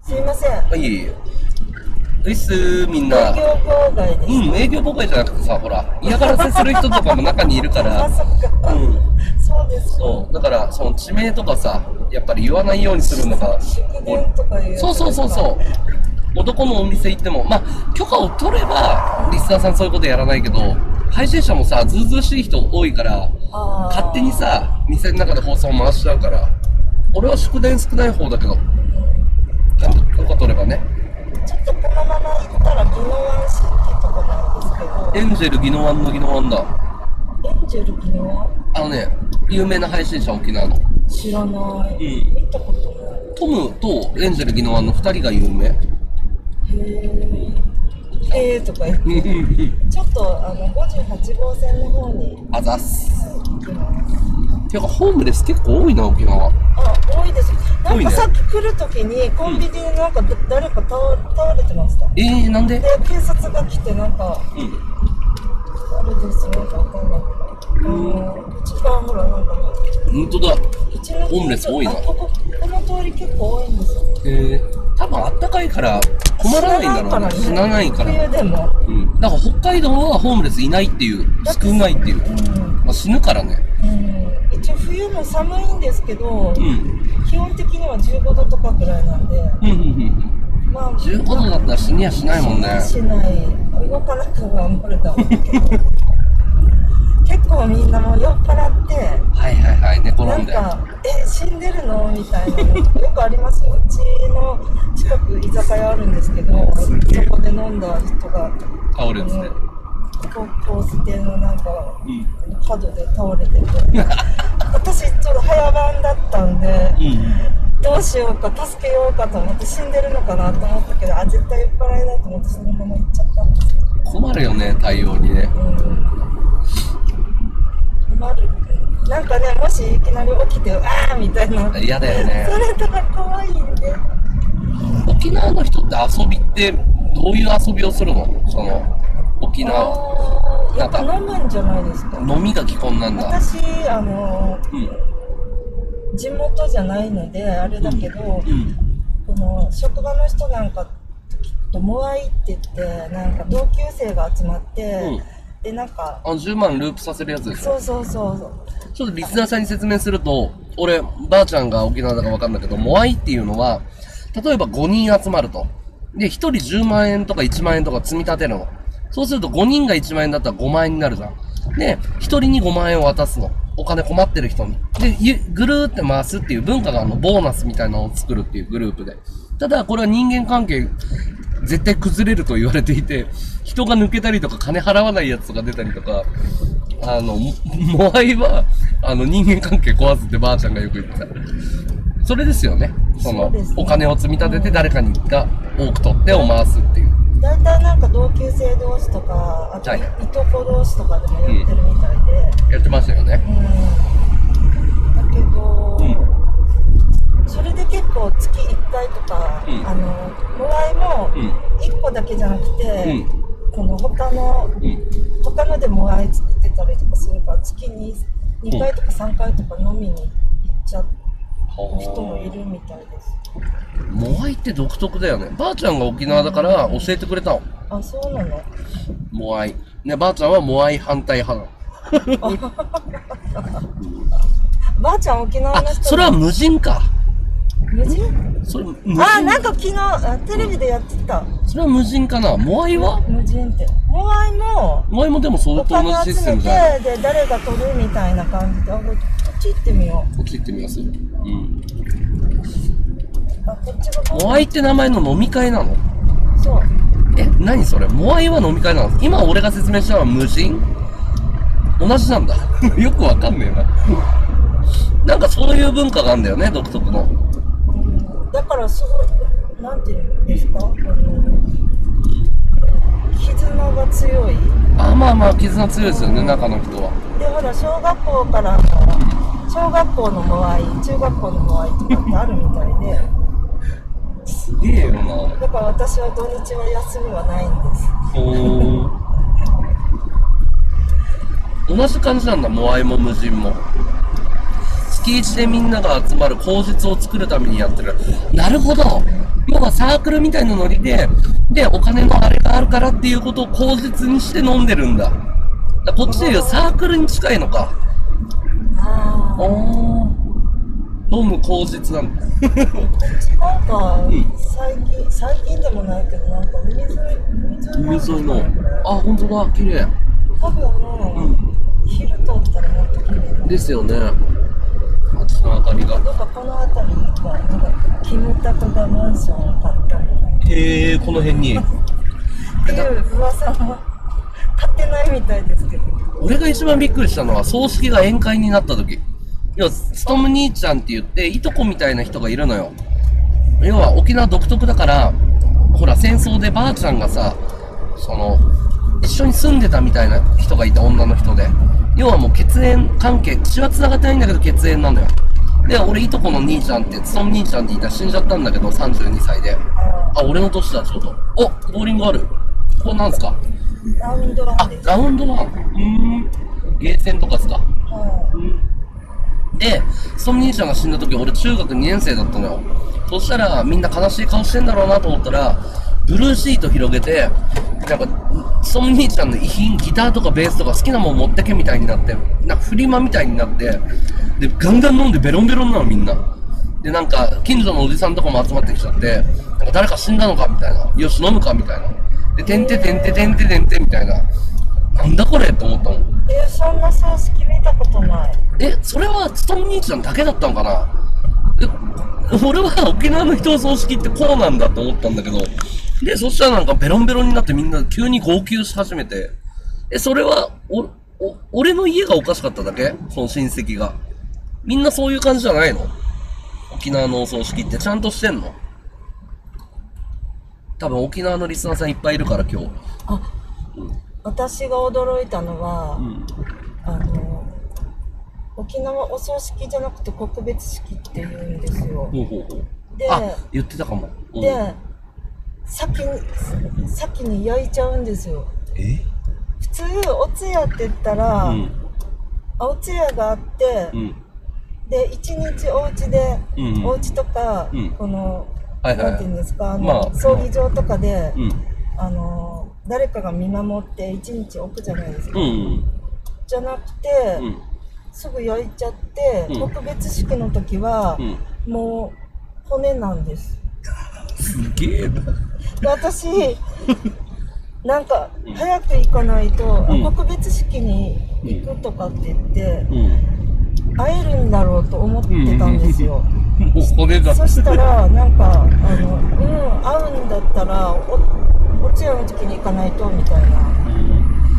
すいません。 はい。ういっす、みんな。 営業妨害です。 うん、営業妨害じゃなくてさ、ほら、嫌がらせする人とかも中にいるから。 あ、そっか。 うん。 そうです。 そう。だから、その地名とかさ、やっぱり言わないようにするのが。 祝電とかいう。 そうそうそうそう。どこのお店行っても、まあ、許可を取れば、リスナーさんそういうことやらないけど、配信者もさ、ずうずうしい人多いから、勝手にさ、店の中で放送を回しちゃうから、俺は祝電少ない方だけど、ちゃんと許可取ればね。 ちょっとこのまま行ったら、宜野湾市っていうとこなんですけど。 エンジェル宜野湾の宜野湾だ。 エンジェル宜野湾？ あのね、有名な配信者、沖縄の。 知らない。 うん。 見たことない。 トムとエンジェル宜野湾の二人が有名。 へー。へーとか言って。ちょっと、あの、ごじゅうはちごうせんの方に。 あざっす。 はい、行きます。 てか、ホームレス結構多いな、沖縄。 あ、多いです。なんかさっき来るときに、コンビニでなんか誰か倒倒れてました。 えー、なんで？ で、警察が来て、なんか、 うん。 あれですよ、なんかわかんないけど。あの、うちがほら、なんかね。 ほんとだ。 うちのホームレス多いな。 ここ、この通り結構多いんですよ。 えー、多分あったかいから困らないんだろうね。死なないから。 冬でも。 うん。だから北海道はホームレスいないっていう、少ないっていう。 うん。 まあ、死ぬからね。 うん。一応冬も寒いんですけど、 うん。 基本的にはじゅうごどとかぐらいなんで。 うんうんうん。まあ、じゅうごどだったら死にはしないもんね。 しない。動かなく頑張れたもんけど。結構みんなもう酔っ払って、 はいはいはい、寝転んで。 なんか、え、死んでるのみたいなのよくありますよ。うちの近く居酒屋あるんですけど、そこで飲んだ人が倒れてて。 コース亭のなんか、 うん、 角で倒れてて。私ちょっと早番だったんで、うん、どうしようか、助けようかと思って死んでるのかなと思ったけど、あ、絶対酔っ払いだと思ってそのまま行っちゃったんです。 困るよね、対応にね。うんなんかね、もしいきなり起きて、あーみたいな。 嫌だよね。 それとか怖いんで。 沖縄の人って遊びってどういう遊びをするの？その沖縄。 やっぱ飲むんじゃないですか。 飲みが基本なんだ。 私、あの、うん、地元じゃないのであれだけど、うんうん、この職場の人なんかとモアイって言ってなんか同級生が集まって。うんでなんかあじゅうまんループさせるやつでしょ。 そうそうそうそう。 ちょっとリスナーさんに説明すると、俺ばあちゃんが沖縄だかわかんないけど、モアイっていうのは例えばごにん集まるとでひとりじゅうまんえんとかいちまんえんとか積み立てるの。そうするとごにんがいちまんえんだったらごまんえんになるじゃん。でひとりにごまんえんを渡すの。お金困ってる人にでぐるーって回すっていう文化があるの。ボーナスみたいなのを作るっていうグループで。ただこれは人間関係絶対崩れると言われていて、人が抜けたりとか金払わないやつとか出たりとか、あの、モアイは、あの人間関係壊すってばあちゃんがよく言ってた。それですよね。その、ね、お金を積み立てて誰かにが多く取ってを回すっていう。 大体なんか同級生同士とか、あと、はい、いとこ同士とかでもやってるみたいで。 うん、やってましたよね。 うん。だけど、うんそれで結構月いっかいとか、うん、あのモアイもいっこだけじゃなくて、うん、この他の、うん、他のでモアイ作ってたりとかするから月ににかいとかさんかいとか飲みに行っちゃう人もいるみたいです。 モアイって独特だよね。ばあちゃんが沖縄だから教えてくれたの。 うん、あ、そうなの。 モアイね、ばあちゃんはモアイ反対派なの。 ばあちゃん沖縄の人。 それは無人か。 無人？ それ無人？ あ、なんか昨日テレビでやってた。 それは無人かな。モアイは？ 無人って。モアイも。 モアイもでも相当同じシステムじゃない。 で誰が取るみたいな感じで、あ、こっち行ってみよう。 こっち行ってみます。うん。 あ、こっちが。 モアイって名前の飲み会なの？ そう。 え、何それ？モアイは飲み会なの？今俺が説明したのは無人？同じなんだ。よくわかんねえな。なんかそういう文化があるんだよね、独特の。 だからそう、なんていうんですか、あの絆が強い。 あ、まあまあ絆強いですよね、中の人は。 でほら小学校からの小学校のモアイ、中学校のモアイとかってあるみたいで。 すげえよな。 だから私は土日は休みはないんです。 お同じ感じなんだ、モアイも無人も。 月一でみんなが集まる口実を作るためにやってる。なるほど。要はサークルみたいなノリで、で、お金のあれがあるからっていうことを口実にして飲んでるんだ。だからこっちでいうサークルに近いのか。 ああ。 おー。飲む口実なんだ。 なんか、 うん、 最近、最近でもないけど、なんか海沿い、 海沿いの。あ、ほんとだ、綺麗。 多分、うん、昼通ったらもっと綺麗ですよね。街の明かりが。 なんかこの辺りは、なんか、キムタクがマンションを買ったりとか。 へえ、この辺に。 っていう噂も立ってないみたいですけど。 俺が一番びっくりしたのは、葬式が宴会になった時。要は、ストム兄ちゃんって言って、いとこみたいな人がいるのよ。要は、沖縄独特だから、ほら、戦争でばあちゃんがさ、その、一緒に住んでたみたいな人がいた、女の人で。要はもう血縁関係、血は繋がってないんだけど血縁なんだよ。で、俺いとこの兄ちゃんって、ストム兄ちゃんって言ったら死んじゃったんだけど、さんじゅうにさいで。あ、俺の年だ、ちょうど。お、ボーリングある。ここなんすか？ ラウンドワンです。 あ、ラウンドワン。うーん。ゲーセンとかっすか？ はい。 うんで、ストム兄ちゃんが死んだ時、俺中学にねん生だったのよ。そしたら、みんな悲しい顔してんだろうなと思ったら、ブルーシート広げて、なんか、ストム兄ちゃんの遺品、ギターとかベースとか好きなもん持ってけみたいになって、なんかフリマみたいになって、で、ガンガン飲んでベロンベロンなのみんな。で、なんか、近所のおじさんとかも集まってきちゃって、なんか誰か死んだのかみたいな。よし、飲むかみたいな。で、てんててんててんててんてみたいな。なんだこれって思ったもん。 え、そんな葬式見たことない。 え、それはストム兄ちゃんだけだったのかな。え、俺は沖縄の人の葬式ってこうなんだって思ったんだけど、で、そしたらなんかベロンベロンになってみんな急に号泣し始めて、え、それは、お、お、俺の家がおかしかっただけ？その親戚が。みんなそういう感じじゃないの？沖縄のお葬式ってちゃんとしてんの？多分沖縄のリスナーさんいっぱいいるから今日。 あ、うん、私が驚いたのは、うん、あの、沖縄お葬式じゃなくて告別式って言うんですよ。 ほうほうほう。 で、 あ、言ってたかも。 うん、で、先に、先に焼いちゃうんですよ。 え？ 普通、お通夜って言ったら、うん、お通夜があって、うん、で、一日お家で、うん、お家とか、うん、この、はいはいはい、なんていうんですか、あの、まあ、葬儀場とかで、うん、あの、誰かが見守って一日置くじゃないですか。うん、じゃなくて、うん、すぐ焼いちゃって、うん、告別式の時は、うん、もう骨なんです。 すげえな。 で、私、なんか、早く行かないと、うん、告別式に行くとかって言って、うん、会えるんだろうと思ってたんですよ。 うん、骨だ。 そしたら、なんか、あの、うん、会うんだったら、お、お通夜の時に行かないと、みたいな。うん、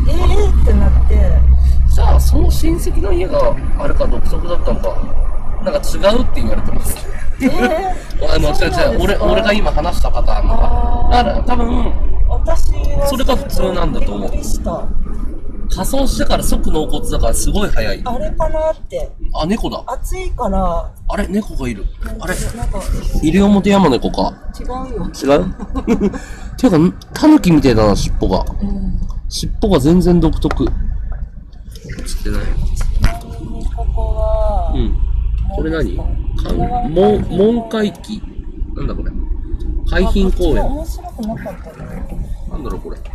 えーってなって。 じゃあ、その親戚の家があれか独特だったのか。なんか違うって言われてます。えー、あの、違う違う、俺、俺が今話したパターンが。だから、多分、 私はそれが普通なんだと思う。 びっくりした。 仮装してから即納骨だからすごい早い。 あれかなって。 あ、猫だ。 暑いから。 あれ、猫がいる。あれ、西表山猫か。 違うよ。 違うていうか、タヌキみたいだな、尻尾が。うん、尻尾が全然独特。映ってない。 ちなみにここは、 うん。これ何？門、門海記。なんだこれ。海浜公園。 面白くなかったね。 なんだろうこれ。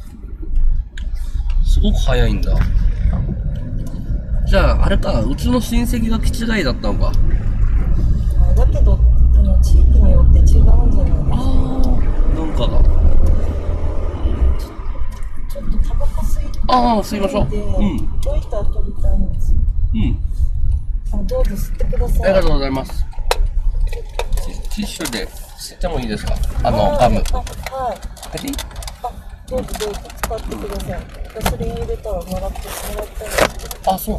すごく早いんだ。じゃあ、あれか、うちの親戚が気違いだったのか。 あ、だけど、この地域によって違うんじゃないですか。ああ、なんかが。 ちょっとタバコ吸いて。 ああ、吸いましょう。うん。 どういったら取りたいんですよ。 うん。 あ、どうぞ吸ってください。 ありがとうございます。ティッシュで吸ってもいいですか？あの、ガム。あ、 はい。あ、どうぞどうぞ使ってください。ガソリン入れたらもらって、もらったんですけど。 あ、そう。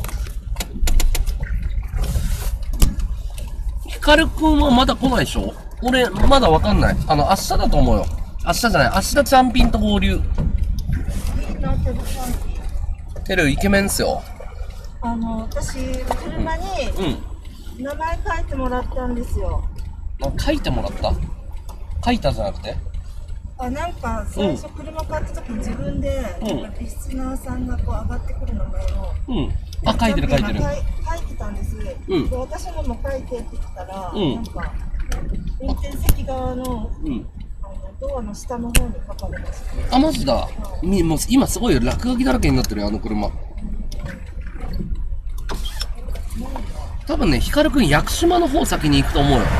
ヒカルくんはまだ来ないでしょ？俺、まだわかんない。あの、明日だと思うよ。明日じゃない。明日チャンピンと合流。 いいな、テルさん。 テル、イケメンっすよ。 あの、私、車に、うん。名前書いてもらったんですよ。 書いてもらった？書いたじゃなくて？ あ、なんか最初車買った時に自分で、うん、リスナーさんがこう上がってくる名前をあ、書いてる書いてる。 書いてたんです。うん、で私のも書いてって言ったら、うん、なんか運転席側の、うん、あのドアの下の方に書かれました。 あ、マジだ。はい、もう今すごい落書きだらけになってるよ、あの車。うん、多分ね、ヒカルくん屋久島の方先に行くと思うよ。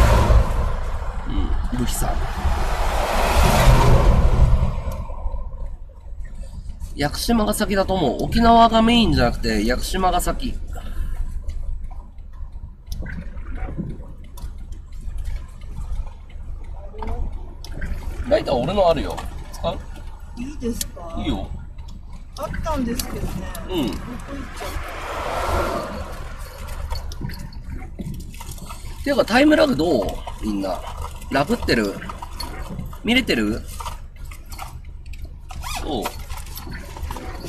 うん、ルヒさん。屋久島が先だと思う。沖縄がメインじゃなくて、屋久島が先。ライター俺のあるよ。使う？ いいですか？ いいよ。 あったんですけどね。 うん。 どこ行っちゃった？ ていうかタイムラグどう？みんな。ラグってる？見れてる？そう。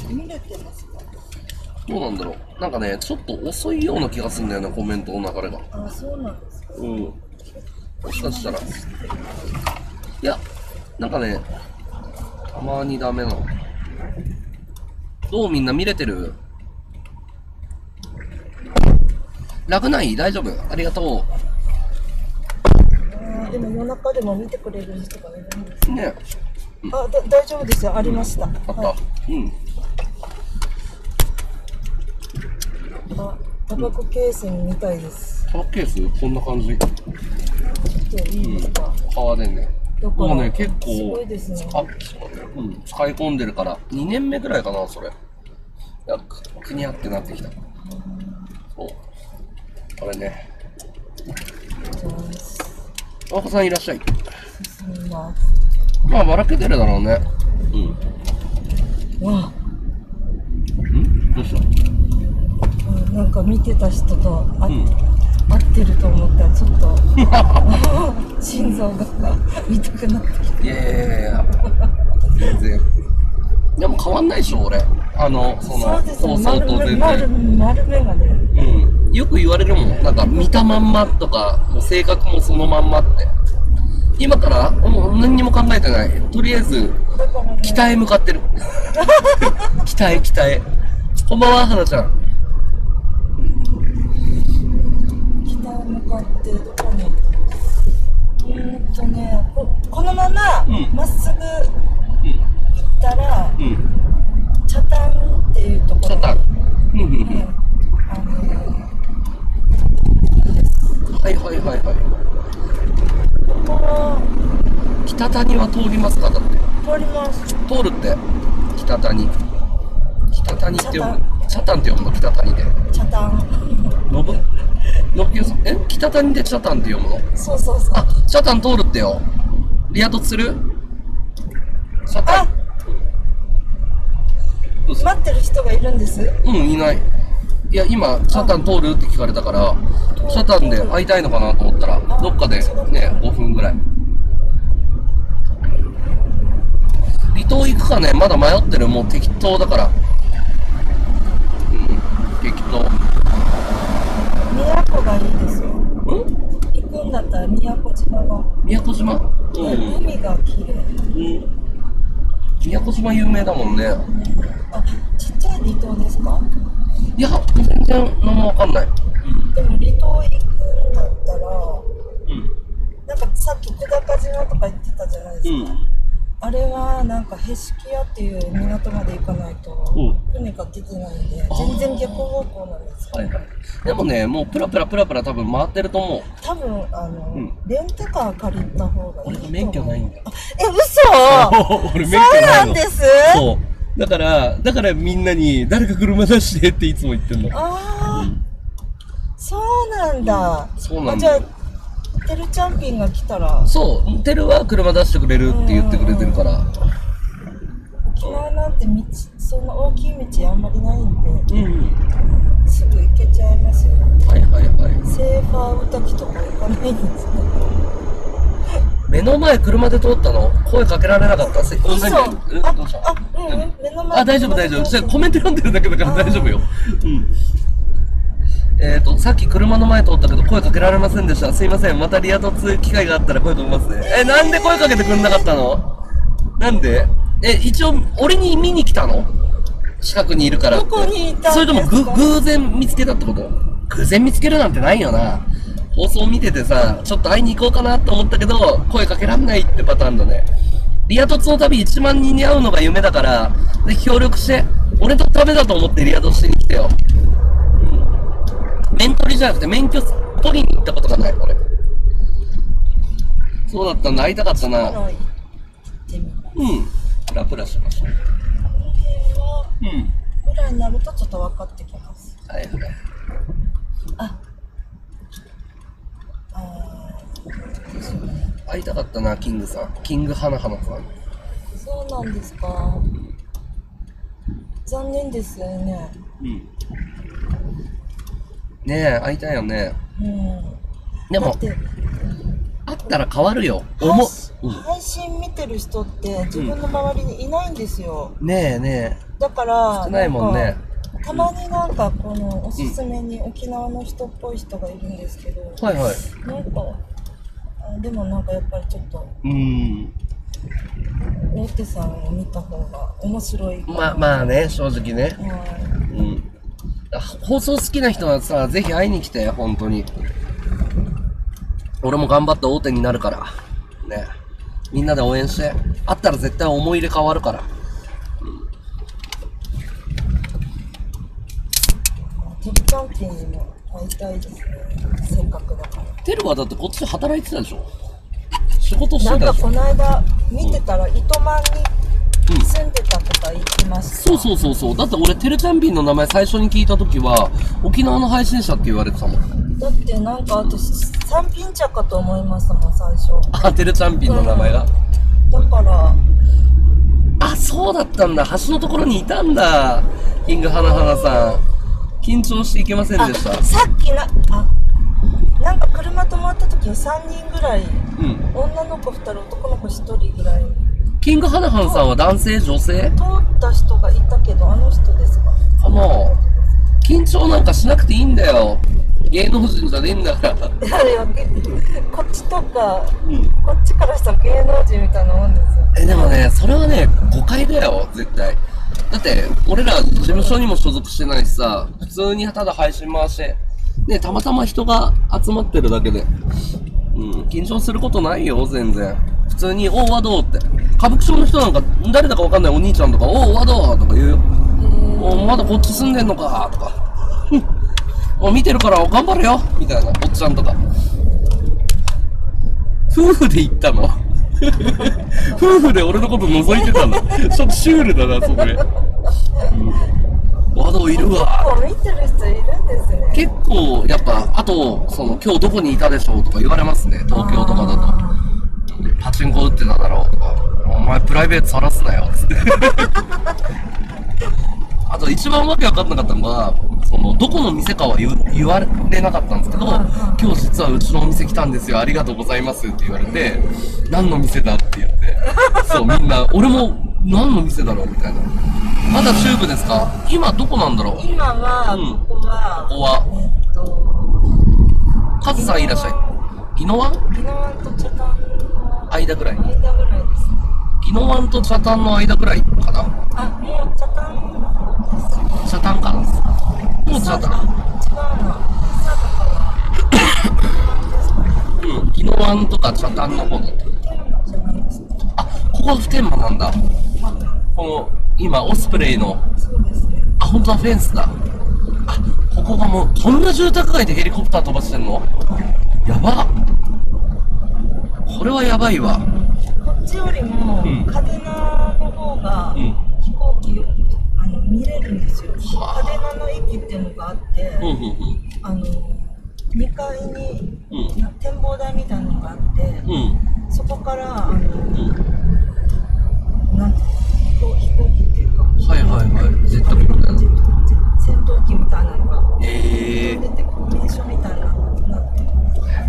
見れてますか？ どうなんだろう。なんかね、ちょっと遅いような気がするんだよね、コメントの流れが。 あ、そうなんですか。 うん。もしかしたら。いや、なんかね、たまにダメなの。どうみんな見れてる？ラグない？大丈夫？ありがとう。でも夜中でも見てくれる人がいるんですね。 うん、あ、だ大丈夫ですよ。ありました。あった。はい、うん。 あ、タバコケースに見たいです。 タバコケース？こんな感じ。ちょっといいですか？ うん、革でね。もうね、結構、 すごいですね。 あ、うん、使い込んでるから、にねんめぐらいかな、それ。いや、くにゃってなってきた。そう。これね。お子さんいらっしゃい。 進みます。 まあ、ばらけてるだろうね。 うん。わあ。ん？どうした？ なんか見てた人とあ、うん、合ってると思ったらちょっと心臓が見たくなってきて。 いやいやいや全然。でも変わんないでしょ俺。あのその放送と全然。 丸丸眼鏡。 うん。よく言われるもん。なんか見たまんまとか、もう性格もそのまんまって。今からもう何にも考えてない。とりあえず北へ向かってる。北へ北へ。こんばんは花ちゃん。 北へ向かってどこに？うんとね、こ, このままま、っすぐ行ったら、うん、チャタンっていうところ。 チャタン。うんうんうん。 あのはいはいはいはい。 ここは北谷は通りますか？だって。 通ります。 通るって。北谷。北谷って読む。チャタンって読むの？北谷で。 チャタン。 のぶ。のぶよさん。え？北谷でチャタンって読むの？ そうそうそう。 あ、チャタン通るってよ。リア突する？チャタン。 待ってる人がいるんです。 うん、いない。いや、今、チャタン通るって聞かれたから、チャタンで会いたいのかなと思ったら、どっかでね、ごふんぐらい。離島行くかね、まだ迷ってる。もう適当だから。うん、適当。 宮古がいいですよ。ん？行くんだったら宮古島が。 宮古島？うん。 海が綺麗。 うん。宮古島有名だもんね。 あ、ちっちゃい離島ですか？ いや、全然何もわかんない。 でも離島行くんだったら、うん、なんかさっき久高島とか言ってたじゃないですか。うん、あれはなんかへしき屋っていう港まで行かないと、うん、船が出てないんで、全然逆方向なんですよ。 はいはい。でもね、もうプラプラプラプラ多分回ってると思う。 多分あの、うん、レンタカー借りた方がいいと思う。 俺免許ないんだよ。 え、嘘俺免許ないの。 そうなんです。 そう。だから、だからみんなに誰か車出してっていつも言ってんの。 ああ、うん、そうなんだ。 そうなんだ。 じゃあ、てるちゃんぴんが来たら。 そう、てるは車出してくれるって言ってくれてるから。 沖縄なんて道、そんな大きい道あんまりないんで、 うん、 すぐ行けちゃいますよ。 はいはいはい。 セーファー歌きとか行かないんですね。 目の前車で通ったの？声かけられなかった？嘘。 あ、どうした？あ、うん、目の前。 あ、大丈夫大丈夫。じゃあコメント読んでるだけだから大丈夫よ。うん。えっと、さっき車の前通ったけど声かけられませんでした。すいません。またリア突機会があったら声かけますね。え、なんで声かけてくんなかったの？なんで？え、一応、俺に見に来たの？ 近くにいるからって。 どこにいたんですか？ それともぐ偶然見つけたってこと？偶然見つけるなんてないよな。放送見ててさ、ちょっと会いに行こうかなと思ったけど、声かけらんないってパターンだね。リア凸の旅いちまんにんに会うのが夢だから、ぜひ協力して、俺のためだと思ってリア凸しに来てよ。うん、免取りじゃなくて免許取りに行ったことがない、俺。そうだったんだ、会いたかったな。うん。プラプラしましょう。 うん。ぐらいになるとちょっと分かってきます。 はいはい。 あ。 会いたかったな、キングさん。キング花花さん。 そうなんですか。残念ですよね。 うん。ねえ、会いたいよね。 うん。 でも、会ったら変わるよ。 思う、うん。配信見てる人って自分の周りにいないんですよ。 うん、ねえねえ。 だから、 少ないもんね。 たまになんかこのおすすめに沖縄の人っぽい人がいるんですけど、 はいはい。 なんかでもなんかやっぱりちょっとうん大手さんを見た方が面白い。 まあまあね、正直ね。うん。うん、放送好きな人はさ、ぜひ会いに来て本当に。俺も頑張って大手になるからね。みんなで応援して、会ったら絶対思い入れ変わるから。 テルキャンピングにも会いたいですね。せっかくだから。 テルはだってこっちで働いてたでしょ。仕事してたでしょ。 なんかこの間見てたら、うん、糸満に住んでたとか言ってました、 うん、そうそうそうそう。だって俺テルチャンピンの名前最初に聞いた時は沖縄の配信者って言われてたもん。 だってなんか私三品茶かと思いましたもん最初。 あ、テルチャンピンの名前が、 うん、だからあ、そうだったんだ。橋のところにいたんだ、キング花花さん。緊張していけませんでした。 さっきな、あ、なんか車止まった時にさんにんぐらい、うん、女の子ふたり、男の子ひとりぐらい。 キング花花さんは男性、女性？ 通った人がいたけど、あの人ですか？ かな。緊張なんかしなくていいんだよ。芸能人じゃねえんだから。いやいや、 こっちとか、うん、こっちからしたら芸能人みたいなもんですよ。 え、でもね、それはね、誤解だよ、絶対。だって、俺ら事務所にも所属してないしさ、普通にただ配信回して、ね、たまたま人が集まってるだけで、うん、緊張することないよ、全然。普通に、おう、和道って。歌舞伎町の人なんか、誰だかわかんないお兄ちゃんとか、おう、和道とか言うよ。おう、まだこっち住んでんのかとか。もう見てるから頑張れよみたいな、おっちゃんとか。夫婦で行ったの夫婦で俺のこと覗いてたんだ。ちょっとシュールだな、それ。和道いるわ。 結構見てる人いるんですね。 結構、やっぱ、あと、その、今日どこにいたでしょうとか言われますね、東京とかだと。パチンコ打ってただろうとか、お前プライベートさらすなよ、つって。あと一番わけわかんなかったのが、その、どこの店かは 言, 言われなかったんですけど、今日実はうちのお店来たんですよ、ありがとうございますって言われて、何の店だって言って、そう、みんな、俺も何の店だろうみたいな。まだ中部ですか？今どこなんだろう？ 今は、うん、ここは、 ここは、えっと、カズさんいらっしゃい。宜野湾？ 宜野湾と北谷の間ぐらい。 間ぐらいですね。 宜野湾と北谷の間ぐらいかな。 あ、もう北谷です。 北谷か。もう北谷。違うな。 うん、宜野湾とか北谷の方だった。あ、ここは普天間なんだ。この、今、オスプレイの。 そうですね。 あ、本当はフェンスだ。あ、ここがもう、こんな住宅街でヘリコプター飛ばしてんの？やば。これはやばいわ。 こっちよりも、うん、嘉手納の方が、うん、飛行機あの見れるんですよ。嘉手納の駅っていうのがあって、うんうんうん、あのにかいに、うん、展望台みたいなのがあって、うん、そこからあの、うん、なんて飛行飛行機っていうか、 はいはいはい、ジェット機みたいな、 戦闘機みたいなのが、 えー、 出てくる名所みたいななってる。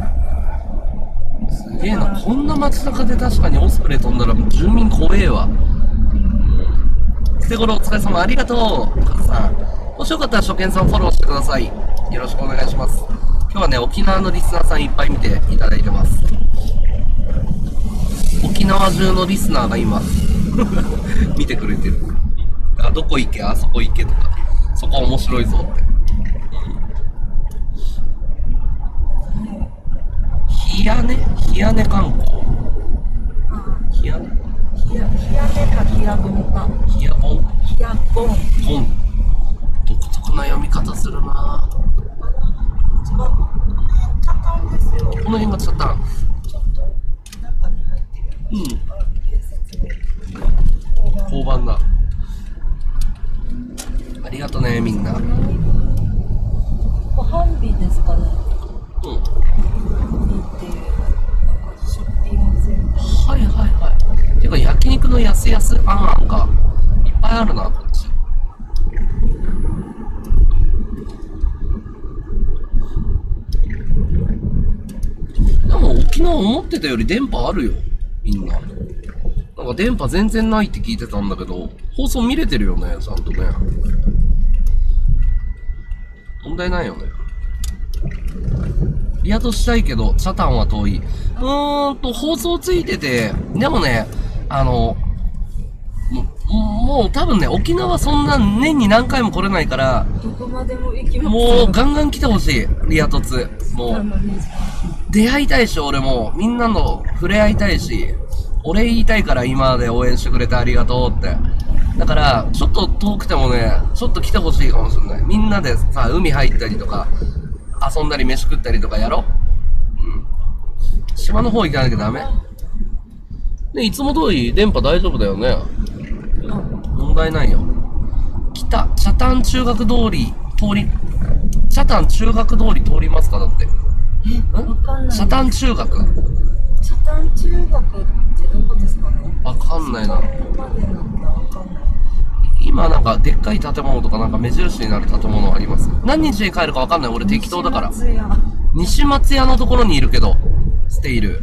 すげえな、こんな街中で確かにオスプレイ飛んだら住民怖えわ。捨て頃お疲れ様、ありがとう、カズさん。もしよかったら初見さんフォローしてください。よろしくお願いします。今日はね、沖縄のリスナーさんいっぱい見ていただいてます。沖縄中のリスナーが今見てくれてる。 かどこ行け、あそこ行けとか、そこ面白いぞって。冷やね冷やね観光。冷やね冷やねか冷やぼんか。 冷やぼん。 冷やぼん。 ぼん。独特な読み方するな。 一番チャタンですよ。 この辺がチャタン。 ちょっと中に入ってる。 うん。 警察で。 交番だ。ありがとねみんな。 ハンビですかね。 うん。 ハンビっていうなんかショッピングセンター。 はいはいはい。てか焼肉のやすやすあんあんがいっぱいあるなこっち。でも沖縄思ってたより電波あるよみんな。なんか電波全然ないって聞いてたんだけど、放送見れてるよね、ちゃんとね。問題ないよね。リアとしたいけど、チャタンは遠い。うーんと、放送ついてて、でもね、あの、も, もう多分ね、沖縄そんな年に何回も来れないから、 どこまでも行きます。 もうガンガン来てほしい、リア凸。もう、出会いたいし、俺も、みんなの触れ合いたいし、俺言いたいから今まで応援してくれてありがとうって。だから、ちょっと遠くてもね、ちょっと来てほしいかもしれない。みんなでさ、海入ったりとか、遊んだり飯食ったりとかやろ。うん。島の方行かなきゃダメ。で、いつも通り電波大丈夫だよね。問題ないよ。北、北谷中学通り、通り、北谷中学通り通りますかだって。 え、わかんない。 北谷中学北谷中学ってどこですかね。 わかんないな。 北谷までなんだ、わかんない。 今なんかでっかい建物とかなんか目印になる建物あります。何日に帰るかわかんない。俺適当だから。 西松屋。 西松屋のところにいるけど、ステイル。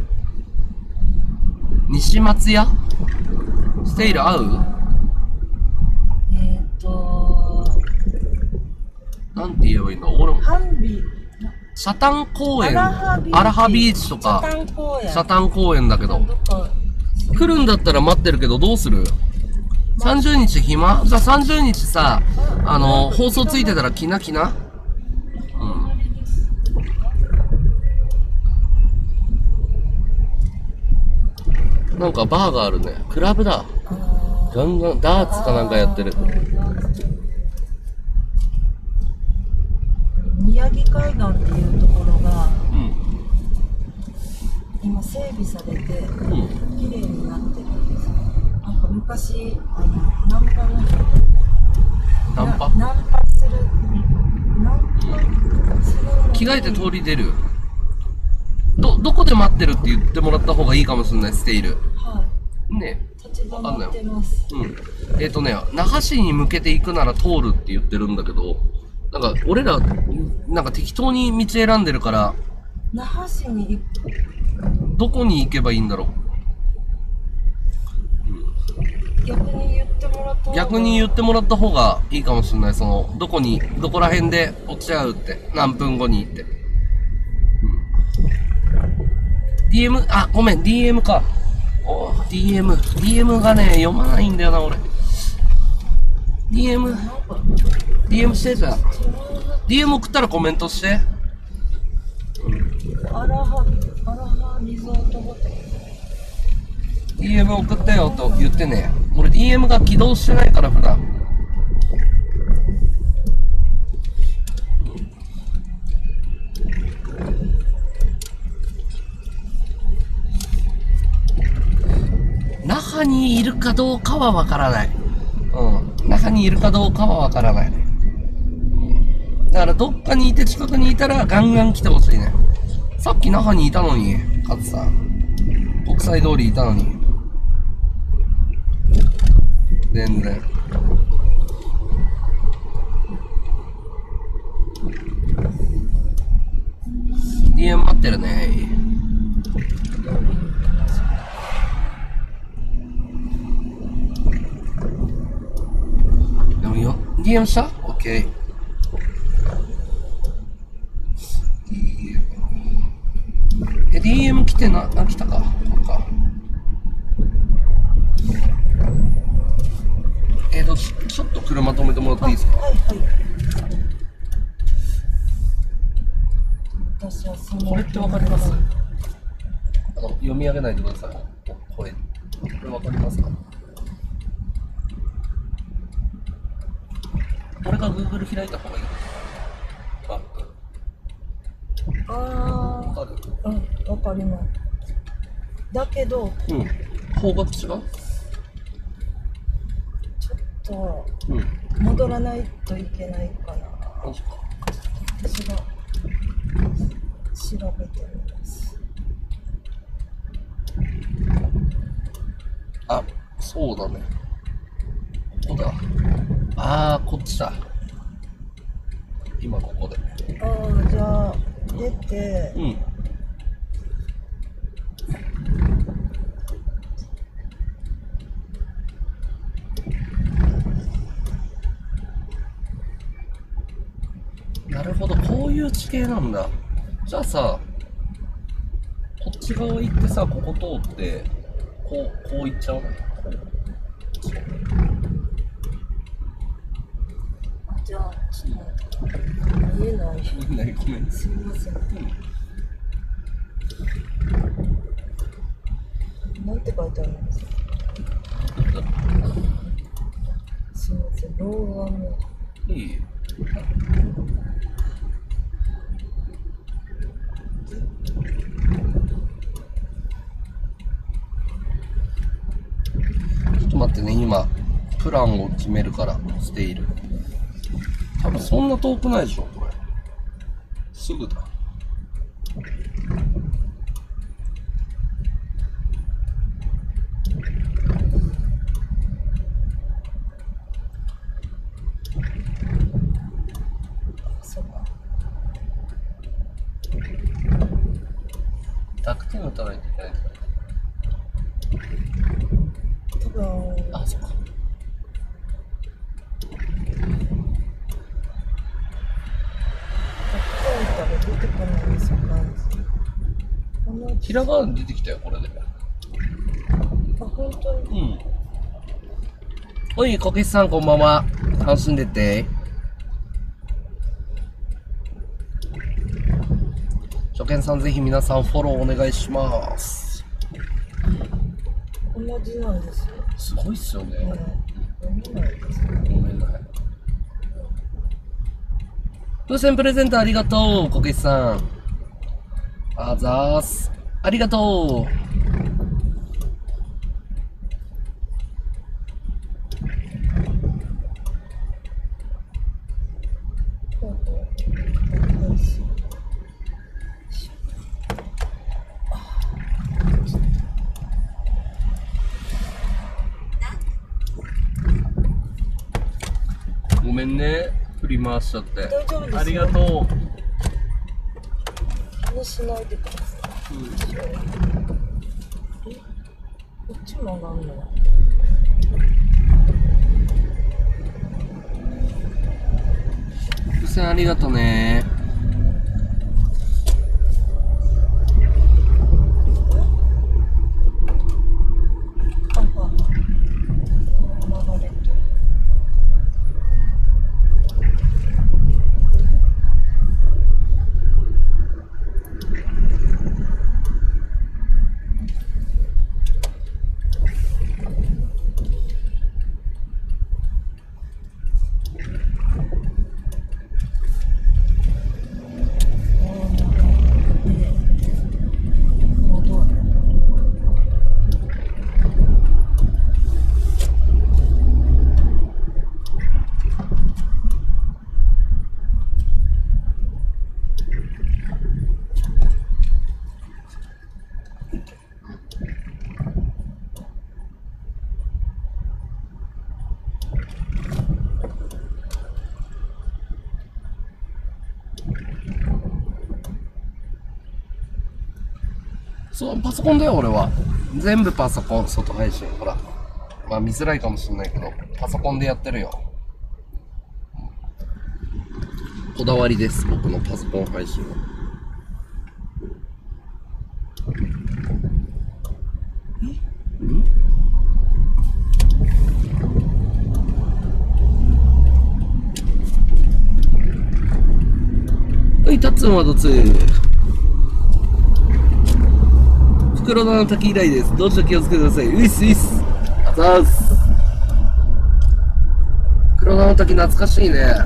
西松屋ステイル合う？ えっとなんて言えばいいんだ俺も。 ハンビ。 北谷公園。 アラハビーチ。 アラハビーチとか。 北谷公園。 北谷公園だけど。 どっか来るんだったら待ってるけどどうする？さんじゅうにち暇？じゃあさんじゅうにちさ、あの、放送ついてたら来な来な。うん。なんかバーがあるね。クラブだ。ガンガン、ダーツかなんかやってる。 宮城海岸っていうところが、 うん。 今整備されて、 うん。 綺麗になってるんですよ。なんか昔、あの、ナンパの人ナンパ？ ナンパする、ナンパする。 着替えて通り出る。ど、どこで待ってるって言ってもらった方がいいかもしれない、ステイル。 はい。 ね。 立ち止まってます。 うん。えっ、ー、とね、那覇市に向けて行くなら通るって言ってるんだけど、なんか俺ら、なんか適当に道選んでるから、 那覇市に行く。 どこに行けばいいんだろう。 逆に言ってもらった方が逆に言ってもらった方がいいかもしれない。その、どこに、どこら辺で落ち合うって。何分後に行って。うん、ディーエム、あ、ごめん、ディーエム か。お ディーエム。ディーエム がね、読まないんだよな、俺。ディーエム、ディーエム してじゃん。ディーエム 送ったらコメントして。 アラハ、アラハリゾートホテル。 ディーエム 送ったよと言ってね。俺 ディーエム が起動してないから普段。那覇にいるかどうかはわからない。うん。那覇にいるかどうかはわからない。だからどっかにいて近くにいたらガンガン来てほしいね。さっき那覇にいたのに、カズさん。国際通りいたのに。全然。ディーエム 待ってるね。でもよ、ディーエム した？ OK。え、ディーエム 来てな、あ、来たか。そっか。えーと、ちょっともらっていいですか？ はいはい。私はそのこれってわかります？あの読み上げないでください。これ、これわかりますか？これが Google 開いた方がいい。あ、 ああ、 わかる？ うん、わかります。だけど、 うん。方角違う？ ちょっとうん。 戻らないといけないかな。 マジか。 私が調べてみます。 あ、そうだね。ここだ。ああ、こっちだ。今ここで。 ああ、じゃあ出て、 うん。なるほど、こういう地形なんだ。じゃあさ、こっち側行ってさ、ここ通って、こう、こう行っちゃうの？こう。そう。 じゃあちょっと見えない。 みんなにごめん。 すみません。なんて書いてあるんですか？すみません。老眼も。 いい？ちょっと待ってね、今プランを決めるからしている。多分そんな遠くないでしょ、これ。すぐだ。 そうか。 濁点打たないといけない。 多分。 あ、そっか。 出てこないですよね。 ひらがな出てきたよ、これで。 あ、本当に。 うん。おい、こけしさん、こんばんは。楽しんでて。初見さん、ぜひ皆さんフォローお願いします。 同じなんですよ。 すごいっすよね。 読めないですね。 ごめんなさい。風船プレゼントありがとう、こけしさん。あざーす。ありがとう。ごめんね、振り回しちゃって。 大丈夫ですよ。 ありがとう。 気にしないでください。うん、こっちも上がるの。 風船ありがとね。 あ、あ、流れてる。 そう、パソコンだよ、俺は。全部パソコン、外配信。ほら。まあ見づらいかもしれないけど、パソコンでやってるよ。こだわりです、僕のパソコン配信は。んつもまだつい。袋田の滝以来です。どうぞ気をつけてください。ういっすういっす。あざーす。袋田の滝懐かしいね。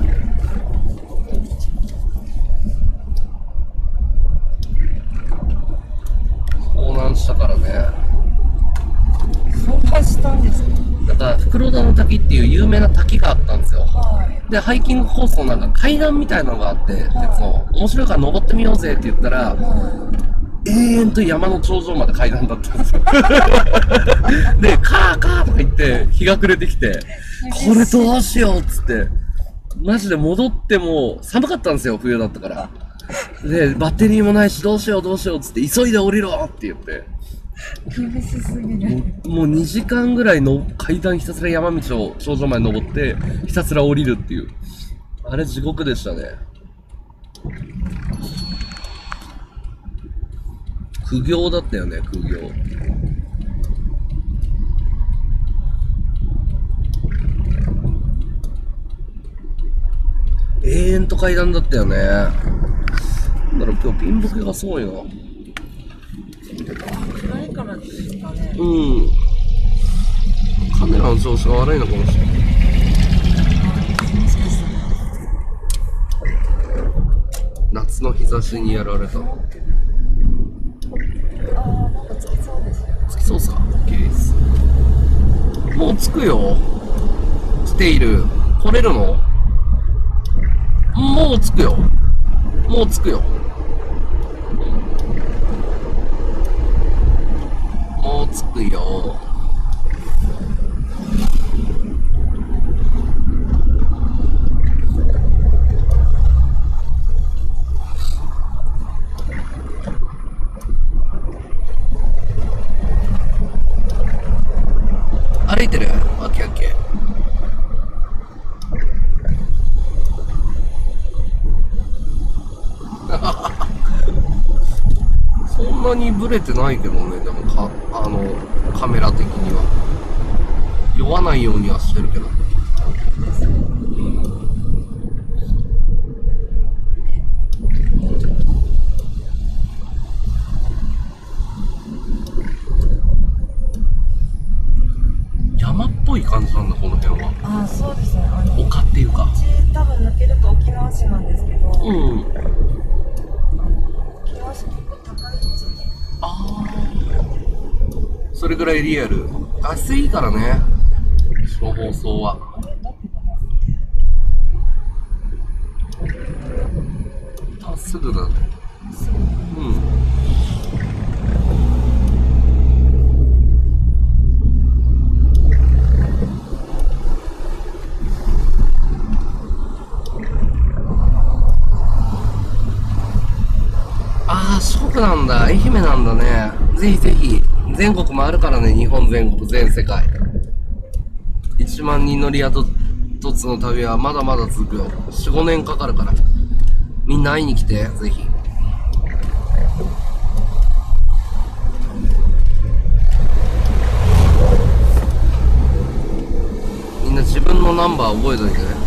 遭難したからね。 遭難したんですか？ だから袋田の滝っていう有名な滝があったんですよ。 はい。 で、ハイキングコースのなんか階段みたいなのがあって、鉄の面白いから登ってみようぜって言ったら、永遠と山の頂上まで階段だったんですよ。で、カーカーとか言って日が暮れてきて、これどうしようっつって、マジで戻っても寒かったんですよ、冬だったから。で、バッテリーもないしどうしようどうしようっつって急いで降りろって言って。 厳しすぎる。 もうにじかんぐらいの階段ひたすら山道を頂上まで登ってひたすら降りるっていう、あれ地獄でしたね。苦行だったよね、苦行。永遠と階段だったよね。なんだろう、今日ピンボケがすごいな。 暗いからですかね。 うん。カメラの調子が悪いのかもしれない。夏の日差しにやられた。 ああ、なんかつきそうですよ。 つきそうさ。ケース。もう着くよ。来ている。来れるの？もう着くよ。もう着くよ。もう着くよ。歩いてる？オッケーオッケー。そんなにブレてないけどね、でもか、あの、カメラ的には。酔わないようにはしてるけど。うん、山っぽい感じなんだ、この辺は。 ああ、そうですね。あの丘っていうか。 こっち多分抜けると沖縄市なんですけど、 うん。 沖縄市結構高い位置に。 ああ。それぐらいリアル。画質いいからね。その放送は。あ、すぐだね。うん。ああ、四国なんだ。愛媛なんだね。ぜひぜひ。全国もあるからね、日本全国、全世界。いちまんにんのリアトトツの旅はまだまだ続くよ。よん、ごねんかかるから。みんな会いに来て、ぜひ。みんな自分のナンバー覚えといてね。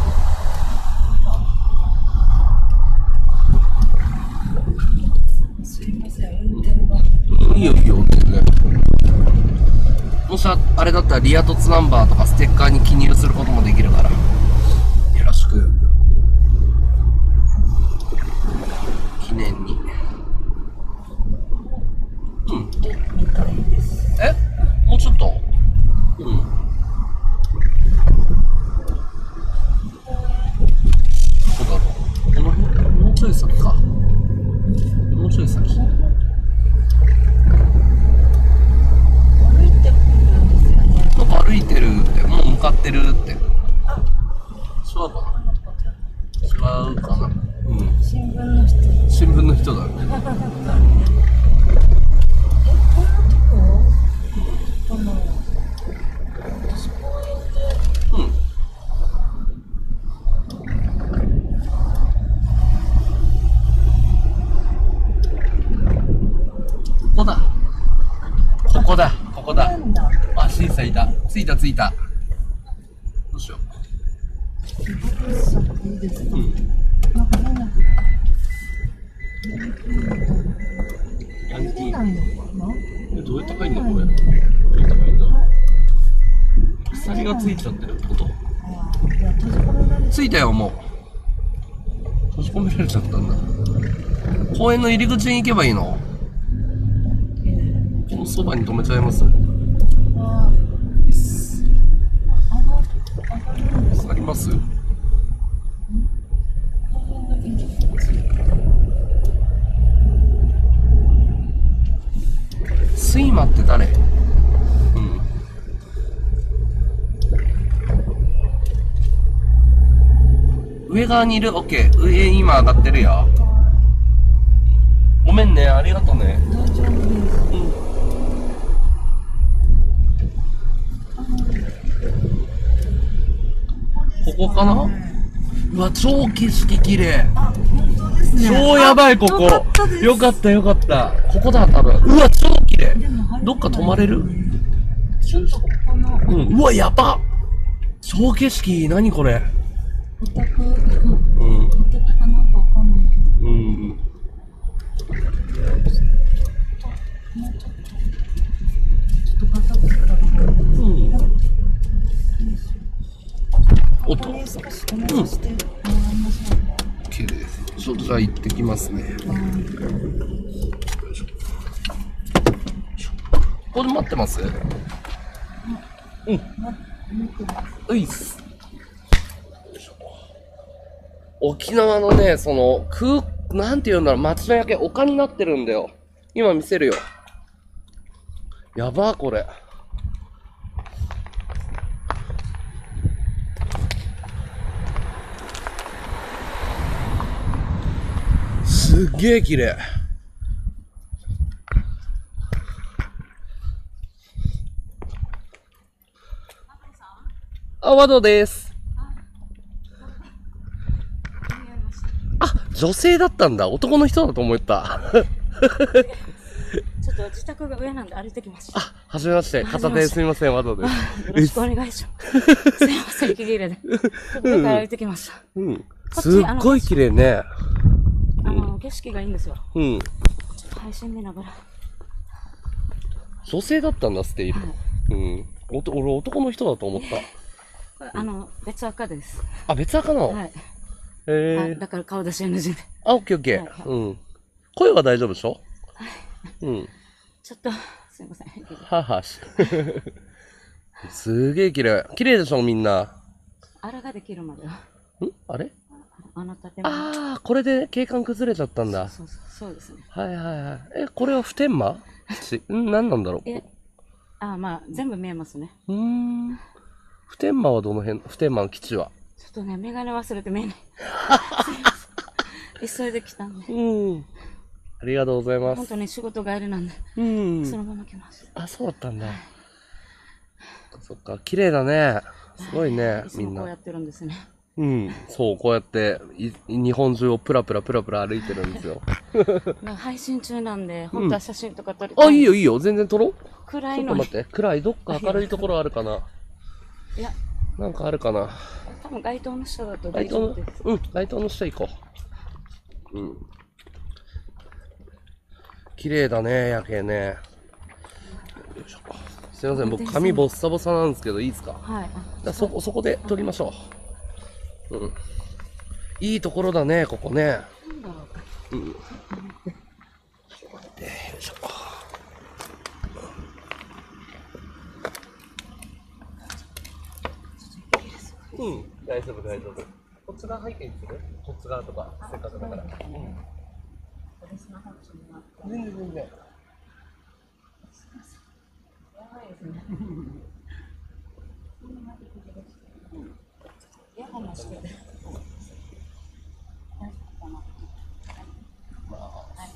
すいません、運転が。 いいよいいよ、全然。もしあれだったらリアトツナンバーとかステッカーに記入することもできるから。よろしく。記念に。うん。 みたいです。 え？もうちょっと？うん。どこだろう？この辺？もうちょい先か。もうちょい先。なんか歩いてるって、もう向かってるって。違うかな？違うかな？うん。 新聞の人。 新聞の人だね。 え、こんなとこ？この私公園で。 うん。ここだ。ここだ。ここだ。あ、シーサーいた。着いた着いた。どうしよいいですか？ う。うん。 なんか変な。 ヤンキー。 ないのかな？ え、どうやって入んのこれ。どうやって入んだ。鎖がついちゃってるってこと。 ああ、いや閉じ込められついたよ、もう。閉じ込められちゃったんだ。公園の入り口に行けばいいの？このそばに止めちゃいます。 ああります？睡魔って誰？うん。上側にいる？オッケー。上今上がってるよ。ごめんね、ありがとうね。 大丈夫です。 うん。ここかな？うわ、超景色綺麗。 あ、本当ですね。 超やばい、ここ。 よかったです。 よかった、よかった。ここだ、多分。うわ、超綺麗。どっか泊まれる？ ちょっとここのうん。うわ、やばっ。超景色、何これ。 お宅、 うん。 お宅かなんかわかんないけど。 うん。 もうちょっと、ちょっとガタガタガタ。 うん。音。 ここに少し止めさせてもらいましょうか。 OK です。ちょっとじゃあ行ってきますね。よいしょ。ここで待ってます？うん。ういっす。沖縄のね、その、空、なんて言うんだろう、街の夜景、丘になってるんだよ。今見せるよ。やばー、これ。すっげー綺麗。あ、ワドです。あ、女性だったんだ。男の人だと思った。 ちょっと自宅が上なんで歩いてきました。 あ、はじめまして。片手すみません、ワドです。 よろしくお願いします。すいません、息切れで。上から歩いてきました。 うん。すっごい綺麗ね。 あの、景色がいいんですよ。 うん。 ちょっと配信見ながら。 女性だったんだ、ステイル。うん。おと俺、男の人だと思った。 あの、別赤です。 あ、別赤なの？ はい。 へえ。 だから顔出し エヌジー で。 あ、オッケーオッケー。うん。声は大丈夫でしょ？はい。うん。 ちょっと、すいません。 ははし。すげえ綺麗。綺麗でしょ、みんな。 あらができるまでは。 んあれあの建物。 ああ、これで景観崩れちゃったんだ。 そうそう、そうですね。 はいはいはい。え、これは普天間ちん何なんだろう？ え、あ、まあ、全部見えますね。 うーん。普天間はどの辺？普天間の基地は？ ちょっとね、メガネ忘れて見えない。急いで来たんで。 うん。ありがとうございます。 本当に仕事帰りなんで、 うん。 そのまま来ました。 あ、そうだったんだ。そっか、綺麗だね。すごいね、 いつみんな。 もこうやってるんですね。 うん。そう、こうやってい、日本中をプラプラプラプラ歩いてるんですよ。 配信中なんで、本当は写真とか撮りたい。 あ、いいよいいよ。全然撮ろう。 暗いのに。 ちょっと待って。暗い。どっか明るいところあるかな。 いや、 なんかあるかな。 多分街灯の下だと街灯の、 大丈夫です。 うん、街灯の下行こう。うん。綺麗だね、夜景ね。よいしょ。すいません、僕髪ボッサボサなんですけど、いいですか？ はい。 じゃあそこ、そこで撮りましょう。うん。いいところだね、ここね。 なんだろう。 うん。ちょっと待って、よいしょ。うん、大丈夫、大丈夫。こっち側背景にする？こっち側とか、せっかくだから。うん。全然全然。 やばいですね。イヤホンもしてて。大丈夫かな。 まあ、 はい、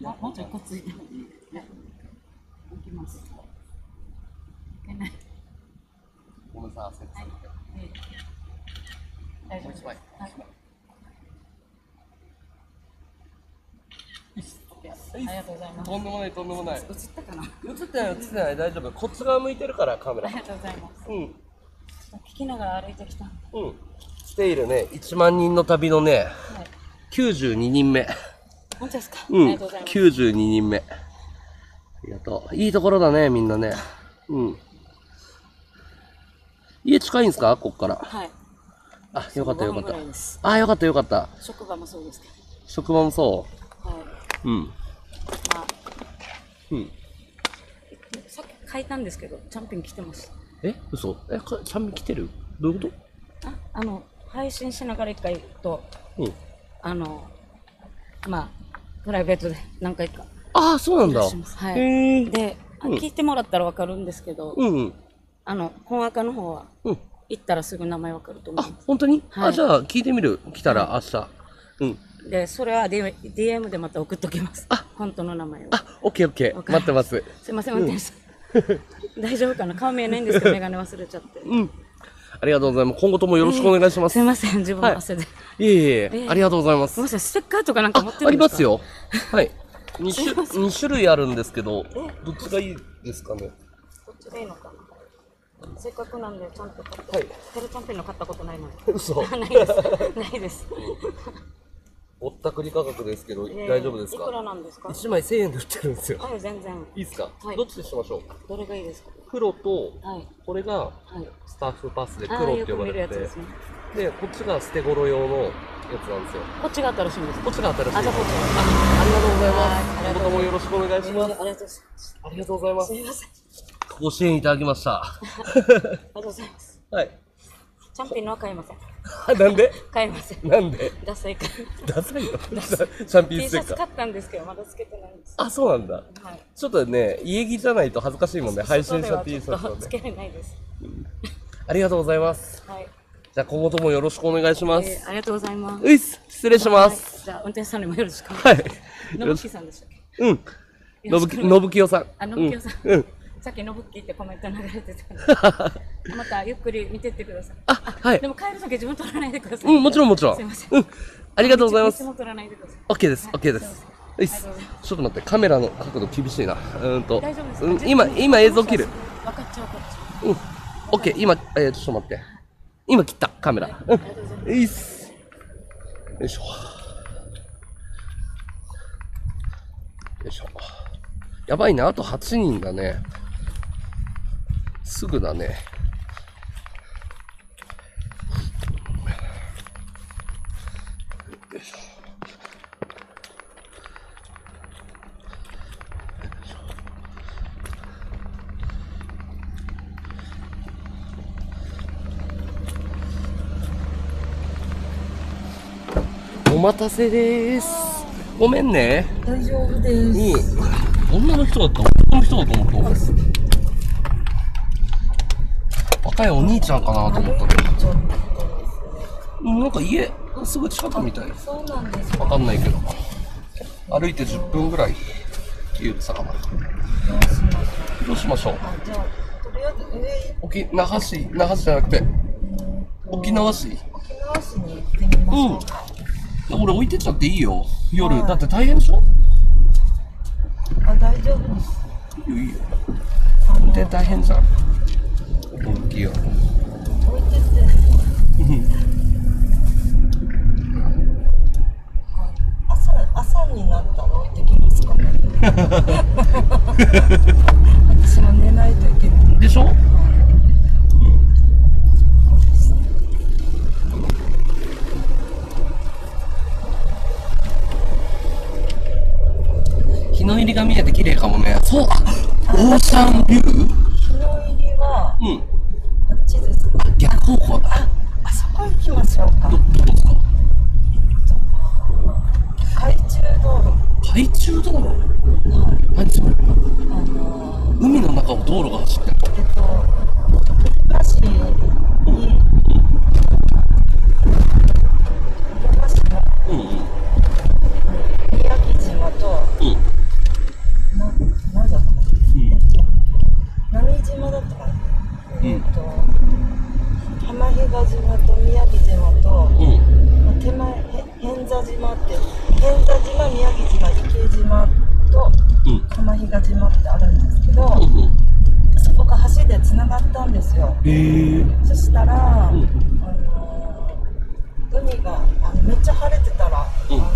もうちょいこっついて。行きます。いけない。 ごめんなさい、せっかく。 大丈夫です。はい。ありがとうございます。 とんでもない、とんでもない。 映ったかな。 映ってない、映ってない、大丈夫。こっち側向いてるから、カメラ。 ありがとうございます。 うん。 聞きながら歩いてきたんで。 うん。ステイルね、いちまんにんの旅のね、 はい。 きゅうじゅうににんめ。 本当ですか。 うんありがとうございます。 きゅうじゅうににんめ。ありがとう。いいところだね、みんなね。うん。家近いんですか、こっから。 はい。 あ、よかったよかっごふんぐらいです。 た。あ、よかったよかった。 職場もそうですけ職場もそど。はい。 う。うん。 まあ、 うん。 さっき書いたんですけど、チャンピン来てました。 え、嘘え、かちゃんみ来てるどういうこあ、あの、配信しながら一回と、 とうん。 あの、まあ、プライベートで何回か。 ああ、そうなんだ。 いらっしゃいますはいへえ。 で、あうん聞いてもらったらわかるんですけど、 うんうん。 あの、本赤の方は、 うん。 行ったらすぐ名前わかると思あ、本当に、 はいあ、じゃあ聞いてみる。来たら明日。うん。 う。で、それは ディーエム でまた送っときます。 あ本当の名前を。 あ、オッケーオッケー。 わかり待ってます。 すいません、運転手さん。大丈夫かな顔見えないんですけど、メガネ忘れちゃって。 うん。ありがとうございます。今後ともよろしくお願いします。 すいません、自分の汗で。 いえいえいえ、 ええありがとうございますすい。ません、ステッカーとかなんか持ってあ、あるんですかります。よ。はい。二種すいません二種類あるんですけど、どっちがいいですかね。 こっちでいいのかなせっかくなんで、ちゃんと買って。 はいテルチャンピンの買ったことないのに。 嘘。 ないです。ないです。 ぼったくり価格ですけど、 えー大丈夫ですいくらか。 なんですか一枚千円で売ってるんですよ。 はい、全然。 いいですか。 はいどっちでしましょう。 どれがいいですか黒と、 はい。 これがはい。 スタッフパスでああ、 黒ってよく見呼ばれててるやつですね。 で、こっちが捨て頃用のやつなんですよ。 こっちが新しいんですかこっちが新しい。 あ、じゃあこっちありがとうございはいます。 ありがとうございます今後ともよろしくお願いします。 ありがとうございます。 ありがとうございますす。みません。 ご支援いただきました。 ありがとうございます。 はい。 チャンピンのは買いません。 なんで買いません。 なんでダサいから。 ダサいよ。チャンピン T ステッカー。 シャツ買ったんですけど、まだつけてないんです。 あ、そうなんだ。 はい。 ちょっとね、家着じゃないと恥ずかしいもんね。配信者外では T シちょっャツをね。 とつけれないです。 ありがとうございます。 はい。 じゃあ今後ともよろしくお願いします。 えーありがとうございます。 ういっす。失礼します。 はいじゃあ、運転手さんにもよろしくお願いしはい。 ます。のぶきさんでしたっけうん。のぶき、のぶきよさん。 あのぶきよさんうん。うんさっきのぶきってコメント流れてたんで。またゆっくり見てってください。 あ、はいで。も帰るとき自分取らないでください。 うん、もちろんもちろん。 すいません。 うん。ありがとうございますいつ。も取らないでください。 オッケーです。オッケーです。 すいまういっすありがとうございまちょっと待って、カメラの角度厳しいな。うーんと。 大丈夫ですか、 うん、今、今映像切る。 分かっちゃう分かっちゃう。 うん。オッケー、今、えー、ちょっと待って。今切った、カメラ。うん。 ありがとうございます。 ういっす。よいしょ。よいしょ。やばいね、あとはちにんだね。すぐだね。よいしょ。お待たせでーす。ごめんね。 大丈夫です。 に、女の人だった男の人だと思った。若いお兄ちゃんかなと思ったけど。 ちょっとですね。 うんなんか家、すぐ近くみたい。 そうなんですか。 わかんないけど。歩いてじゅっぷんぐらいって言ってたかな。 どうしますどうしましょう。 あ、じゃあ、とりあえず上、 沖縄市、那覇市じゃなくて、沖縄市。 沖縄市に行ってみましょうか。 俺置いてっちゃっていいよ。夜。 はいだって大変でしょ。 あ、大丈夫です。 いいよいいよ。 あの運転大変じゃん。大きいよ。 置いてって。朝、朝になったら置いてきますかね。私も寝ないといけない。 でしょ。日の入りが見えて綺麗かもね。そうだ。オーシャンビュー。 日の入りは、 うん。 こっちですか。 逆方向だ。 あそこ行きましょうか。 ど、どこですか。 海中道路。 海中道路。何それ。 あの海の中を道路が走ってる。 ー、えっと、那市に、那市のうんうん。 宮城島と、 うん。 な、なんだったかな。 うん。 何島だったかな。 うんえっと、浜比嘉島と宮城島と、 うん。 まあ手前、へ偏座島って、偏座島、宮城島、池島とうん。 浜比嘉島ってあるんですけど、 うん。うん。 そこが橋でつながったんですよ。 へえ。 そしたら、 うんあのー海があのめっちゃ晴れてたら、 うんあ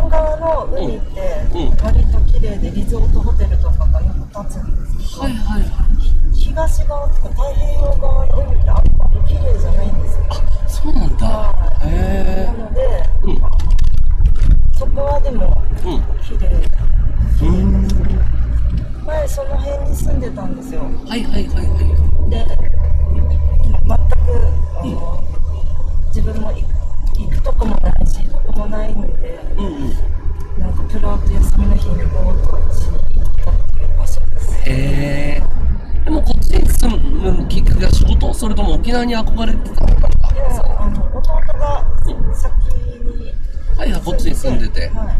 南側の海って割と綺麗でリゾートホテルとかがよく建つんですけど、 はいはいはい。 東側とか太平洋側の海ってあんまり綺麗じゃないんですよ。 あ、そうなんだ。 はい、 へなので、 うん、 そこはでも綺麗、 うん、うん。 前その辺に住んでたんですよ。 はいはいはいはい。 で、全くあの、うん、自分も行くとこもないし、どこもないので、うんうん、なんかプラート休みの日にボートしに行ったっていう場所です。 へー。でもこっちに住むきっかけは仕事？それとも沖縄に憧れてたのかな？ いや、あの、弟が先に、 はいはい、こっちに住んでて、 はい、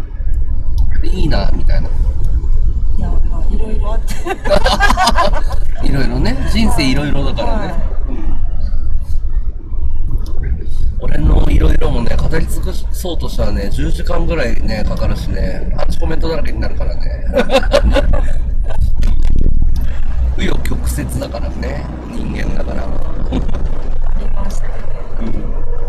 いいなみたいな。 いや、まあいろいろあっていろいろね、人生いろいろだからね、はいはい、俺のいろいろもね、語り尽くそうとしたらね、じゅうじかんぐらいね、かかるしね、アンチコメントだらけになるからね紆余曲折だからね、人間だからありましたね、うん、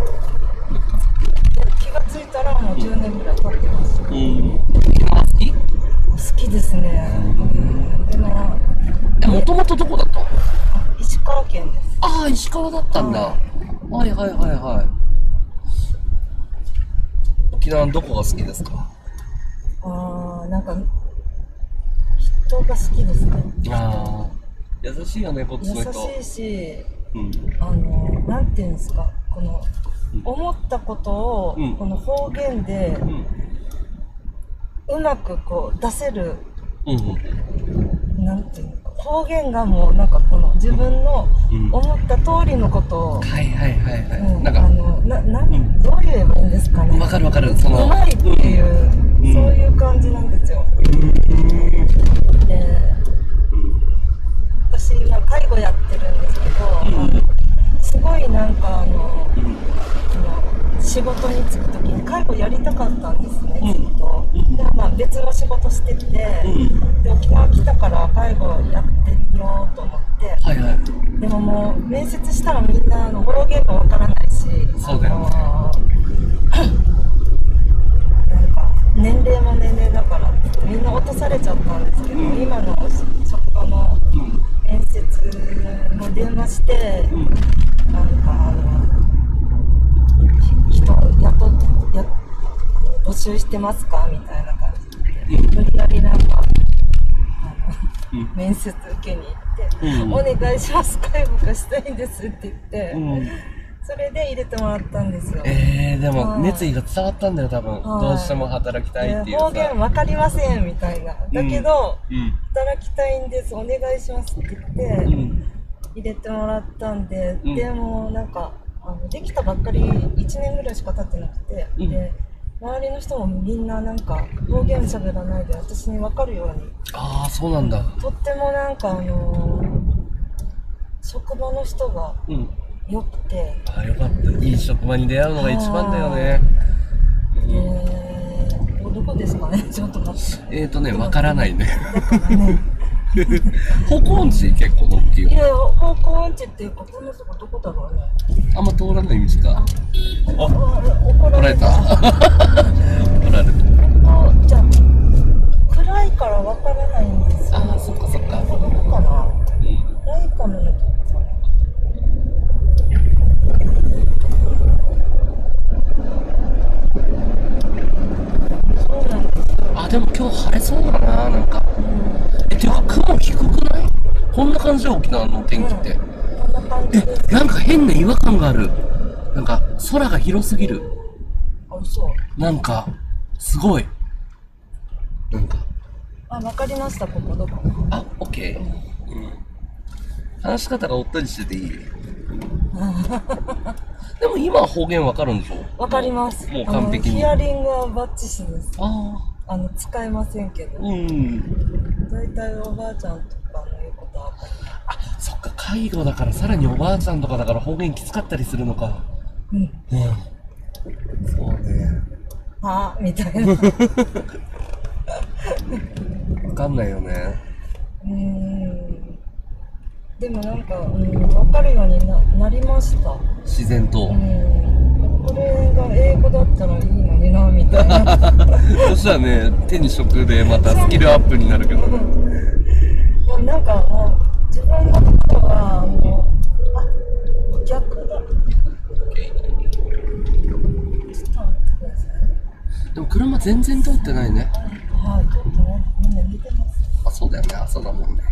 気がついたらもうじゅうねんぐらい経ってます。 うん、沖縄好き？ 好きですね。うん、でも、 え、もともとどこだった？ 石川県です。 ああ、石川だったんだ。はいはいはいはい。沖縄のどこが好きですか？ ああ、なんか人が好きですね。 ああ、優しいよね、こっちの人。 優しいし、 うん、 あの、なんていうんですか、この、うん、思ったことを、うん、この方言で、うん、うまくこう出せる、うんうん、なんていうの、方言がもうなんかこの自分の思った通りのことを、うん、はいはいはいはい、うん、なんかあのなな、うん、どう言えばいいんですかね。 わかるわかる、そのうまいっていう、うん、そういう感じなんですよ。うん、で、私今介護やってるんですけど、うん、すごいなんかあの、うん、仕事に就くときに介護やりたかったんですね、ずっと。でもまあ別の仕事してて、で沖縄来たから介護やってみようと思って、はいはい、でももう面接したらみんなあの方言もわからないし、そうだよね、あのなんか年齢も年齢だからみんな落とされちゃったんですけど、うん、今の職場の面接も電話して、うん、なんかあの人雇ってや募集してますかみたいな感じで、うん、無理やりなんかあの、うん、面接受けに行って、うん、お願いします、介護がしたいんですって言って、うん、それで入れてもらったんですよ。 えー、でも熱意が伝わったんだよ多分、どうしても働きたいっていうさ、 方言わかりませんみたいな、だけど、うん、働きたいんです、お願いしますって言って、うん、入れてもらったんで、うん、でもなんかあのできたばっかりいちねんぐらいしか経ってなくて、うん、で周りの人もみんななんか方言喋らないで私に分かるように、 ああそうなんだ、 とってもなんかあのー、職場の人が良くて、 うん、ああよかった、いい職場に出会うのが一番だよね。 えー、どこですかね、ちょっと待って、 えーとね分からないねだからね方向音痴結構乗っていう。 いや、方向音痴っていうか、このとこどこだろうね。 あんま通らない道か。 あ、怒られた。 怒られた。 じゃあ、暗いからわからないんですよ。 ああ、そっかそっか。 どこかな。うん、ライカムのとこかな。そうなんですよ。 あ、でも今日晴れそうだな、なんか。うん、え、ていうか雲低くない？こんな感じで沖縄の天気って。うん、こんな感じです。え、なんか変な違和感がある。なんか空が広すぎる。 あ、そう。 なんかすごい。なんか。 あ、わかりました。ここどこ？ あ、オッケー。うん。話し方がおったりしてていい。でも今は方言わかるんでしょ？ わかります。 もう完璧に。 ヒアリングはバッチシです。 ああ。あの使えませんけど。 うん。 だいたいおばあちゃんとかの言うことはわかります。 あ、そっか、介護だからさらにおばあちゃんとかだから方言きつかったりするのか。うん。うん。そうね。 はぁみたいな。 わかんないよね。 うーん。でもなんか、うん、わかるように な, なりました。 自然と。 うん。これが英語だったらいいのになみたいな。 そしたらね、手に職でまたスキルアップになるけど。 もうなんかもう、自分のところはもう、あ、逆だ。ちょっと待ってください。 でも車全然通ってないね。 はい、ちょっとね、みんな見てます。 あ、そうだよね、朝だもんね。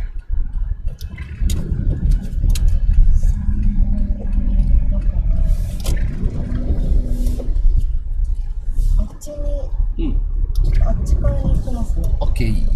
あっちに、 うん。 あっち側に行きますね。 オッケー。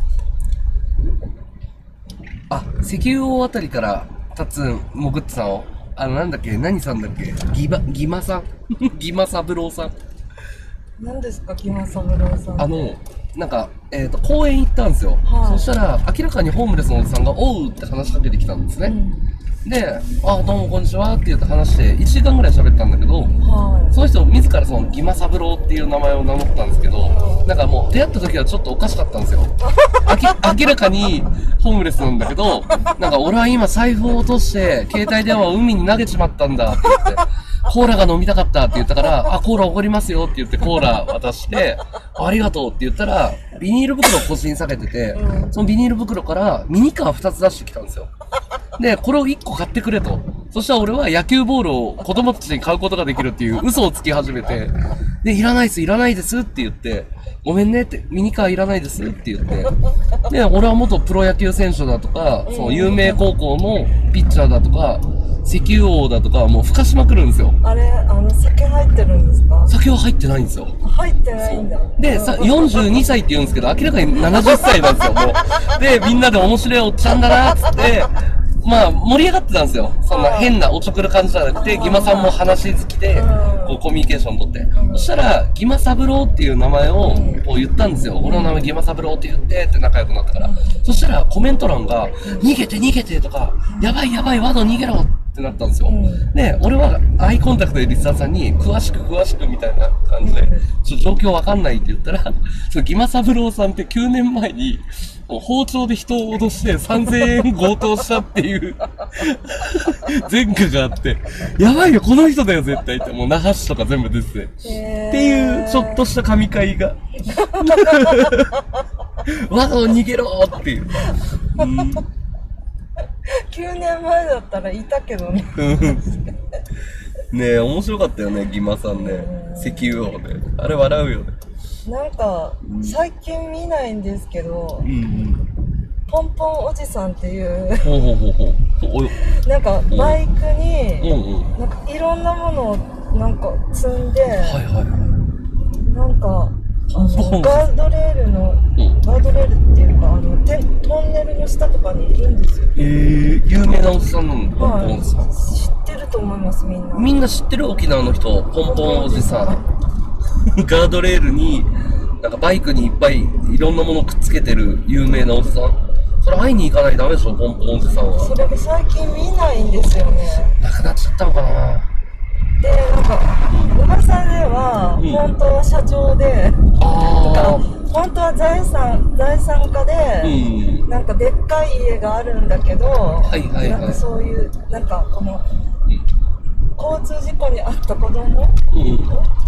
あ、石油王あたりからタツン潜ってたの？あの、なんだっけ、何さんだっけ、ギバ、ギマさんギマサブローさん。 何ですか、木間三郎さん。 あの、なんか、えっと、公園行ったんですよ。 はいそしたら、明らかにホームレスのおじさんが、おうって話しかけてきたんですね。 うん、 で、あ、どうもこんにちはって言って話して、いちじかんぐらい喋ったんだけど、 はその人自らそのギマサブローっていう名前を名乗ったんですけど、なんかもう出会った時はちょっとおかしかったんですよ。あき明らかにホームレスなんだけど、なんか俺は今財布を落として携帯電話を海に投げちまったんだって言って、コーラが飲みたかったって言ったから、あ、コーラおごりますよって言ってコーラ渡して、ありがとうって言ったら、ビニール袋を腰に下げてて、そのビニール袋からミニカーふたつ出してきたんですよ。で、これをいっこ買ってくれと。そしたら俺は野球ボールを子供たちに買うことができるっていう嘘をつき始めて、で、いらないです、いらないですって言って、ごめんねって、ミニカーいらないですって言って、で、俺は元プロ野球選手だとか、その有名高校のピッチャーだとか、石油王だとか、もう吹かしまくるんですよ。 あれ、あの、酒入ってるんですか？ 酒は入ってないんですよ。 入ってないんだ。 で、さ、よんじゅうにさいって言うんですけど、明らかにななじゅっさいなんですよ、もう。で、みんなで面白いおっちゃんだな、つって、まあ、盛り上がってたんですよ。そんな変なおちょくる感じじゃなくて、ギマさんも話好きで、こう、コミュニケーション取って。そしたら、ギマサブローっていう名前を、こう言ったんですよ。俺の名前ギマサブローって言って、って仲良くなったから。そしたら、コメント欄が、逃げて逃げてとか、やばいやばい、ワド逃げろってなったんですよ。で、俺はアイコンタクトでリスナーさんに、詳しく詳しくみたいな感じで、ちょっと状況わかんないって言ったら、そのギマサブローさんってきゅうねんまえに、もう包丁で人を脅してさんぜんえん強盗したっていう前科があって、やばいよ、この人だよ、絶対って。もう那覇市とか全部出てて。っていう、ちょっとした神回が。わざを逃げろっていう。うん、 きゅうねんまえだったらいたけどね。 ねえ、面白かったよね、ギマさんね。石油王ね。あれ笑うよね。 なんか、最近見ないんですけど、 うんうん、 ポンポンおじさんっていう、 ほうほうほうほう。 なんかバイクに、 うんうん、 なんかいろんなものをなんか積んで、 はいはい、 なんか、あのガードレールの、うん、ガードレールっていうか、あのトンネルの下とかにいるんですよ。 えー、有名なおじさんなの、ポンポンおじさん。 知ってると思います、みんな。 みんな知ってる、沖縄の人、ポンポンおじさん。ガードレールに、なんかバイクにいっぱいいろんなものくっつけてる有名なおじさん。それ会いに行かないとダメでしょ、ポンポンおじさんは。 それで最近見ないんですよね。 なくなっちゃったのかな。 で、なんか、噂では、うん、本当は社長で、あ本当は財産、財産家で、うん、なんかでっかい家があるんだけど、はいはいはい、なんかそういう、なんかこの、交通事故に遭った子供、うん、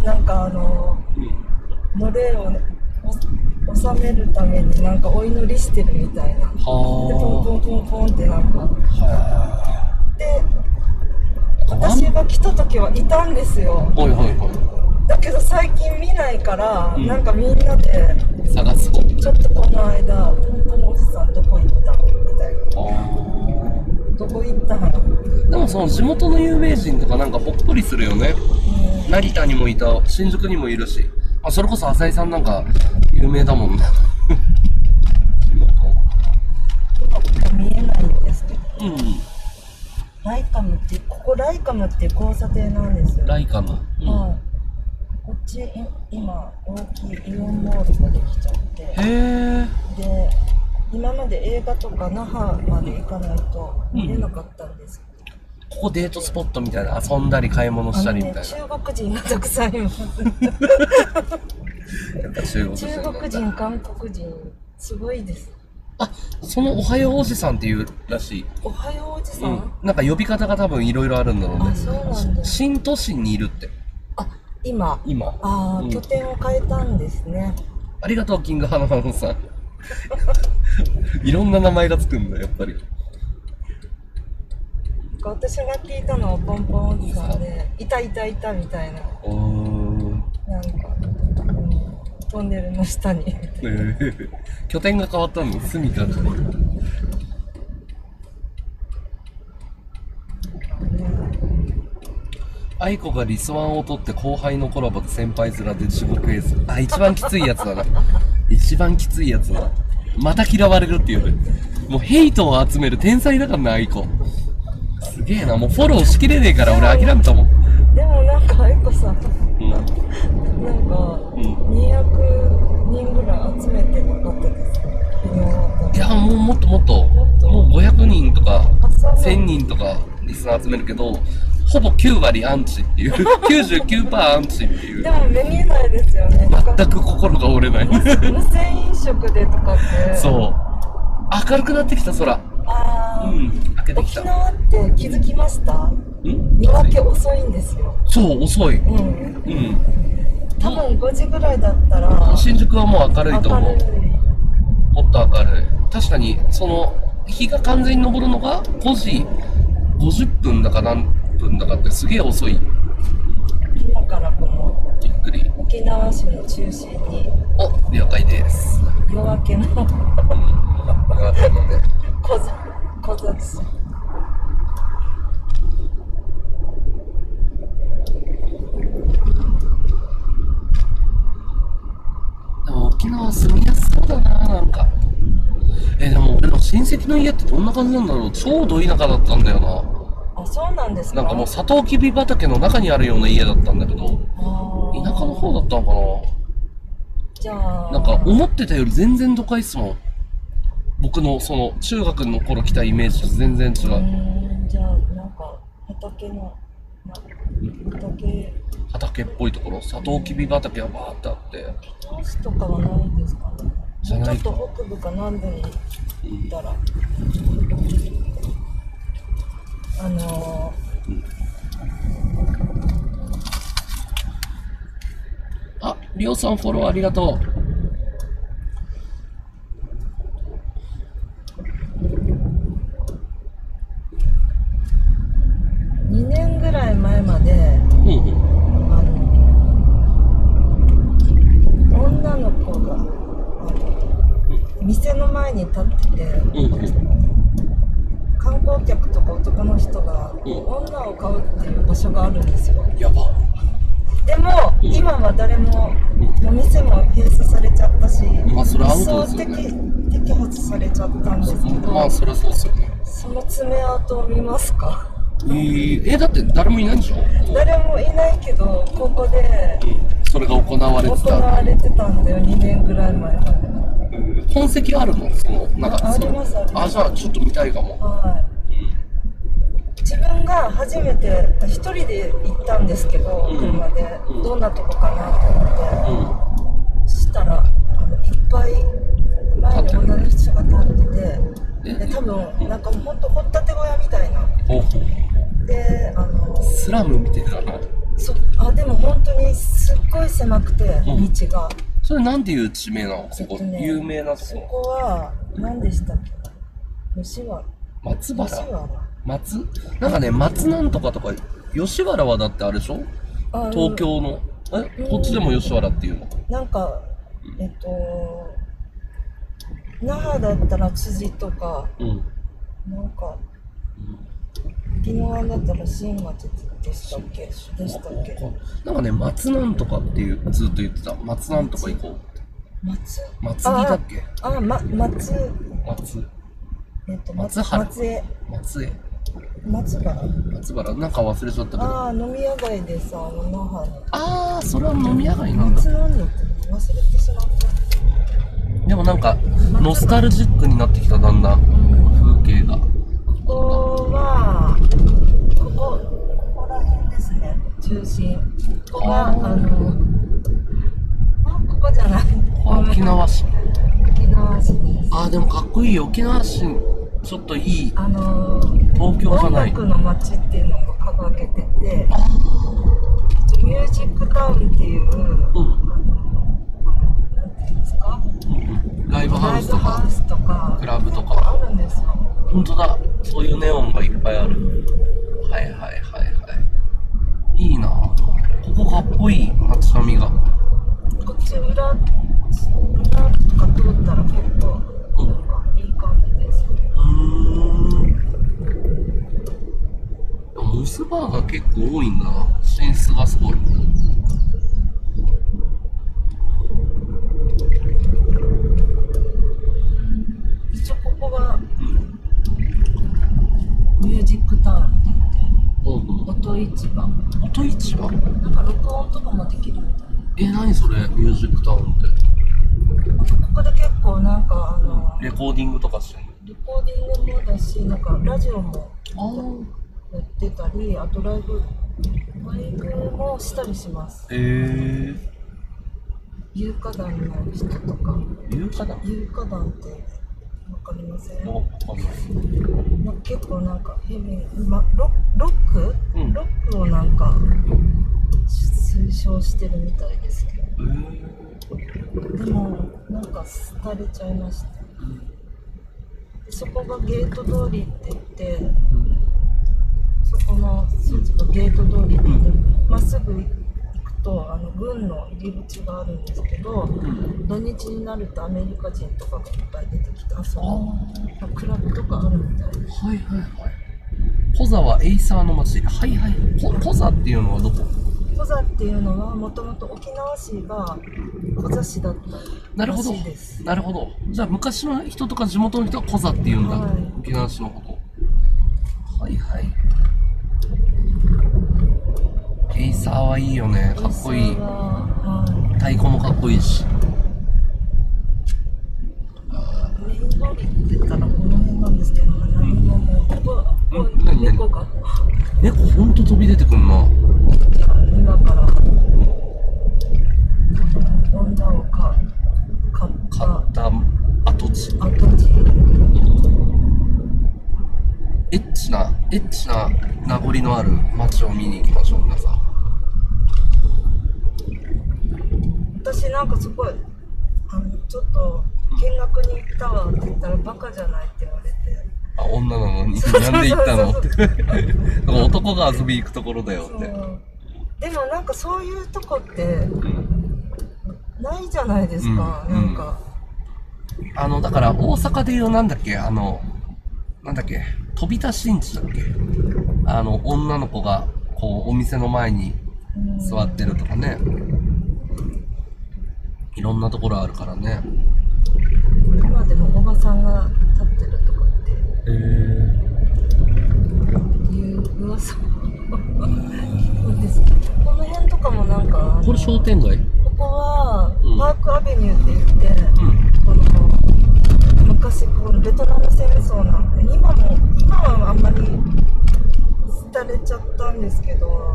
なんかあの、うん、の霊を収めるためになんかお祈りしてるみたいな。で、ポンポンポンポンってなんか。で、私が来た時はいたんですよ。はいはいはい。だけど最近見ないから、うん、なんかみんなで探す。 ちょっとこの間、ポンポンおじさんどこ行ったみたいな。どこ行ったの？ でもその地元の有名人とかなんかほっこりするよね。うん、成田にもいた、新宿にもいるし。あ、それこそ浅井さんなんか有名だもんね。地元。 見えないんですけど。 うん。 ライカムって、ここライカムっていう交差点なんですよ。 ライカム。 うん、はい。こっち今大きいイオンモールができちゃって。へー。で、今まで映画とか那覇まで行かないと見れなかったんですけど、 うん、ここデートスポットみたいな、遊んだり買い物したりみたいな、ね、 中国人がたくさんいますやっぱ中国人中国人、韓国人すごいです。 あ、そのおはようおじさんっていうらしい。 おはようおじさん、うん、 なんか呼び方が多分いろいろあるんだろうね。 あ、そうなんだ。 新都心にいるって。 あ、今今あ、うん、拠点を変えたんですね。 ありがとう、キングハナハナさん。いろんな名前がつくんだ、やっぱり。 私が聞いたのはポンポンおじさんで、いたいたいたみたいな。 おー。 なんか、うん、トンネルの下に。 拠点が変わったの、住みかじゃねあいこがリスワンを取って後輩のコラボで先輩面で地獄絵図。あ、一番きついやつだな。一番きついやつだ。また嫌われるっていう。もうヘイトを集める天才だからな、あいこ。すげえな、もうフォローしきれねえから俺諦めたもん。 でもなんかあいこさん、 うん、 なんか、うん、にひゃくにんぐらい集めてなかったですか？ いや、もうもっともっと、もうごひゃくにんとかせんにんとかリスナー集めるけど、ほぼきゅうわりアンチっていう、きゅうじゅうきゅうパーセント アンチっていう。 でも目見えないですよね。 全く心が折れない。 無銭飲食でとかって。 そう。明るくなってきた空。 ああ、 うん、開けてきた。 沖縄って気づきました？ん？夜明け遅いんですよ。 そう、遅い。 うん。うん。多分ごじぐらいだったら。 新宿はもう明るいと思う。もっと明るい。確かに、その、日が完全に昇るのがごじごじゅっぷんだか何分だかってすげえ遅い。 今からこの、 ゆっくり。 沖縄市の中心に。 お、了解です。 夜明けの。 うん。上がったので。 小座、小座市。 でも沖縄住みやすそうだな、なんか。えー、でも俺の親戚の家ってどんな感じなんだろう。超ど田舎だったんだよな。 あ、そうなんですか。 なんかもうサトウキビ畑の中にあるような家だったんだけど、田舎の方だったのかな。 じゃあなんか思ってたより全然都会っすもん。僕のその中学の頃来たイメージと全然違う。 うーん、じゃあなんか畑の畑畑っぽいところ、サトウキビ畑がバーってあって。 沖縄市とかはないんですかね。 じゃないか。 ちょっと北部か南部に行ったら、うん、あのーうん、 あ、リオさんフォローありがとう。 にねんぐらい前まで、うんうん、あの女の子があの店の前に立ってて、うんうん、観光客とか男の人が、うん、女を買うっていう場所があるんですよ。 やば。 でも、うん、今は誰も、うん、お店も閉鎖されちゃったし、 まあ、それアウトですよね。 摘発されちゃったんですけど、 まあそりゃそうですよね。 その爪痕を見ますか？ えー、えだって誰もいないんでしょ？ 誰もいないけど、ここで、 うん、それが行われてた。 行われてたんだよ、にねんぐらい前まで。 うん、本籍あるの？そのなんかあ、ありますあります。 あ、じゃあちょっと見たいかも。 はい。うん、自分が初めて一人で行ったんですけど、うん、車で、うん、どんなとこかなと思って、うん、そしたらあのいっぱい前に女の人が立ってて、で多分なんかもうほんと掘ったて小屋みたいな。で、あのー、 スラムみたいな。 そあでも本当にすっごい狭くて、道が。 それなんていう地名なの？ここ、ね、有名なとこ。 そこは何でしたっけ？吉原。 松原。 吉原。 松？なんかね、松なんとかとか、吉原はだってあれでしょ？東京の。え、こっちでも吉原っていうの？ なんか、えっと、那覇だったら辻とか、うん、なんか、うん、沖縄だったら新町でしたっけ？でしたっけ？ なんかね、松なんとかっていう、ずっと言ってた。松なんとか行こうって。 松？ 松木だっけ？ ああ、ま、松。 松。 えっと、 松原。 松江。 松江。 松原？ 松原、なんか忘れちゃったけど。 ああ、飲み屋街でさ、あの那覇の。 ああ、それは飲み屋街なんだ。 松なんだって忘れてしまった。 でもなんか、ノスタルジックになってきた、だんだん、うん、風景が。 ここは、ここ、ここら辺ですね、中心。ここが、あの、あ、ここじゃない。 沖縄市。 沖縄市です。 ああ、でもかっこいい。沖縄市、ちょっといい。 あの、 東京じゃない。 音楽の街っていうのを掲げてて、ミュージックタウンっていう、うん、なんていうんですか、 ほんとだ。そういうネオンがいっぱいある。はいはいはいはい。いいなぁ。ここかっこいい、街並みが。 こっち裏、裏とか通ったら結構、なんかいい感じです。 うーん。モスバーが結構多いんだな。寝室がすごい。 一応ここが、ミュージックタウンって言って、 うんうん、 音市場。 音市場？ なんか録音とかもできるみたいな。 え、何それミュージックタウンって。 ここで結構なんかあのレコーディングとかしてるの？ レコーディングもだし、なんかラジオもやってたり、あとライブ、ライブもしたりします。 へー。 有価団の人とか。 有価団？ 有価団ってわかりません？ あ、わかんない。 なんか結構なんかヘビー、ま、ロロック、 うん、 ロックをなんか推奨してるみたいですけど。 へー。 でもなんか廃れちゃいました。でそこがゲート通りって言って、うん、そこの筋がゲート通りって言ってま、うん、っすぐ行くとあの軍の入り口があるんですけど、うん、土日になるとアメリカ人とかがいっぱい出てきて、あそこクラブとかあるみたいです。 はいはいはい。コザはエイサーの町。はいはい。コ, コザっていうのはどこ？ コザっていうのはもともと沖縄市がコザ市だったらしいです。 なるほど。なるほど。じゃあ昔の人とか地元の人はコザっていうんだ。はい、沖縄市のこと。はいはい。エイサーはいいよね。かっこいい。はい、太鼓もかっこいいし。 メイン通りって言ったらこの辺なんですけど、何ももうここは猫が。 猫ほんと飛び出てくんな。 今から女をか買った跡地。 跡地。 エッチなエッチな名残のある街を見に行きましょう皆さん。 私なんかすごいあのちょっと見学に行ったわって言ったらバカじゃないって言われて。 あ、女なのになんで行ったのって男が遊び行くところだよって。 でもなんかそういうとこってないじゃないですか、うん、なんか、 うん、あのだから大阪でいうなんだっけあのなんだっけ飛び出しんちだっけあの女の子がこうお店の前に座ってるとかね、いろんなところあるからね。 今でもおばさんが立ってるとかってへーいう噂聞くんですけど、この辺とかもなんかこれ商店街？ ここはパークアベニューって言って、うん、この昔このベトナム戦争なんで今も今はあんまり廃れちゃったんですけど、うん、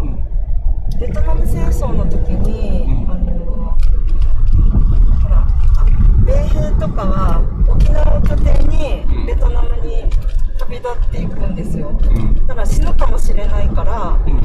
ベトナム戦争の時に、うん、あのほら米兵とかは沖縄を拠点にベトナムに旅立っていくんですよ、うん、だから死ぬかもしれないから、うん、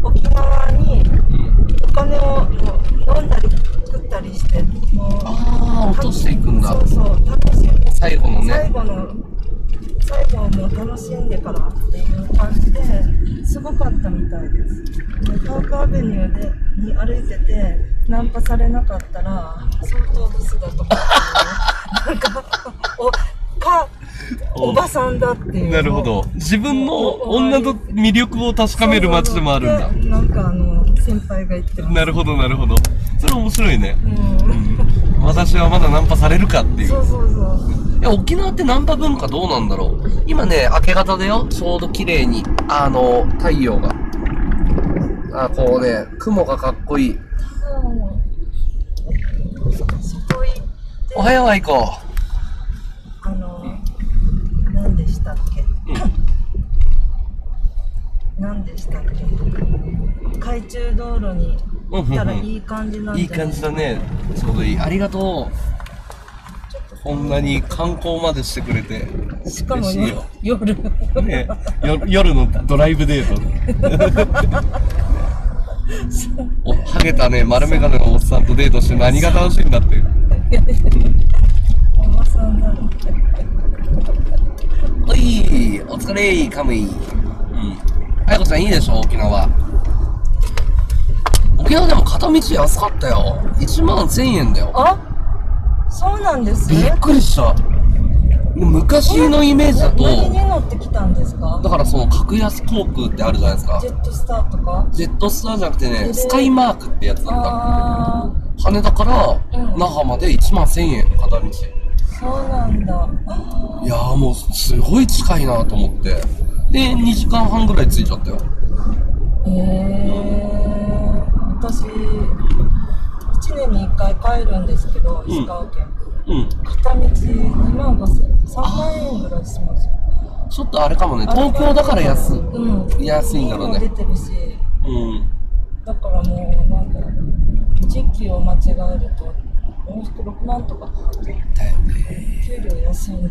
沖縄にお金を飲んだり作ったりしてもうああ落としていくんだ。 そうそう楽しんで最後のね最後の最後をもう楽しんでからっていう感じですごかったみたいです。パークアベニューでに歩いててナンパされなかったら相当ブスだとかなんかおかおばさんだっていう。 なるほど。自分の女の魅力を確かめる街でもあるんだ。 なんかあの先輩が言ってます。 なるほどなるほど。それ面白いね。うん、私はまだナンパされるかっていう。 そうそうそう。 いや沖縄ってナンパ文化どうなんだろう。今ね明け方だよ。ちょうど綺麗にあの太陽があこうね雲がかっこいい。おはようあいこ。 あの何でしたっけ、うん、何でしたっけ海中道路に行ったらいい感じなんで、 いい感じだね。ちょうどいい。ありがとう。こんなに観光までしてくれて。 しかも夜ねよ夜のドライブデートおハゲたね丸眼鏡のおっさんとデートして何が楽しいんだっておばさんだおい、お疲れー、カムイ。うん。あやこちゃんいいでしょ、沖縄。沖縄でも片道安かったよ。いちまんせんえんだよ。 あ、そうなんですびっくりした。昔のイメージだと、 何に乗ってきたんですか？ だからその格安航空ってあるじゃないですか。 ジェットスターとか？ ジェットスターじゃなくてね、スカイマークってやつだった。 あ羽田から那覇までいちまんせんえん片道。 ー、そうなんだ。 いやーもうすごい近いなと思って。で、にじかんはんぐらい着いちゃったよ。 えー、私、いちねんにいっかい帰るんですけど、石川県。 うん。 片道にまんごせんえん、さんまんえんぐらいしますよ。 ちょっとあれかもね、東京だから安い。 うん、 安いんだろうね。 出てるし、 うん。 だからもうなんか時期を間違えると往復ろくまんとかかかって給料安いのに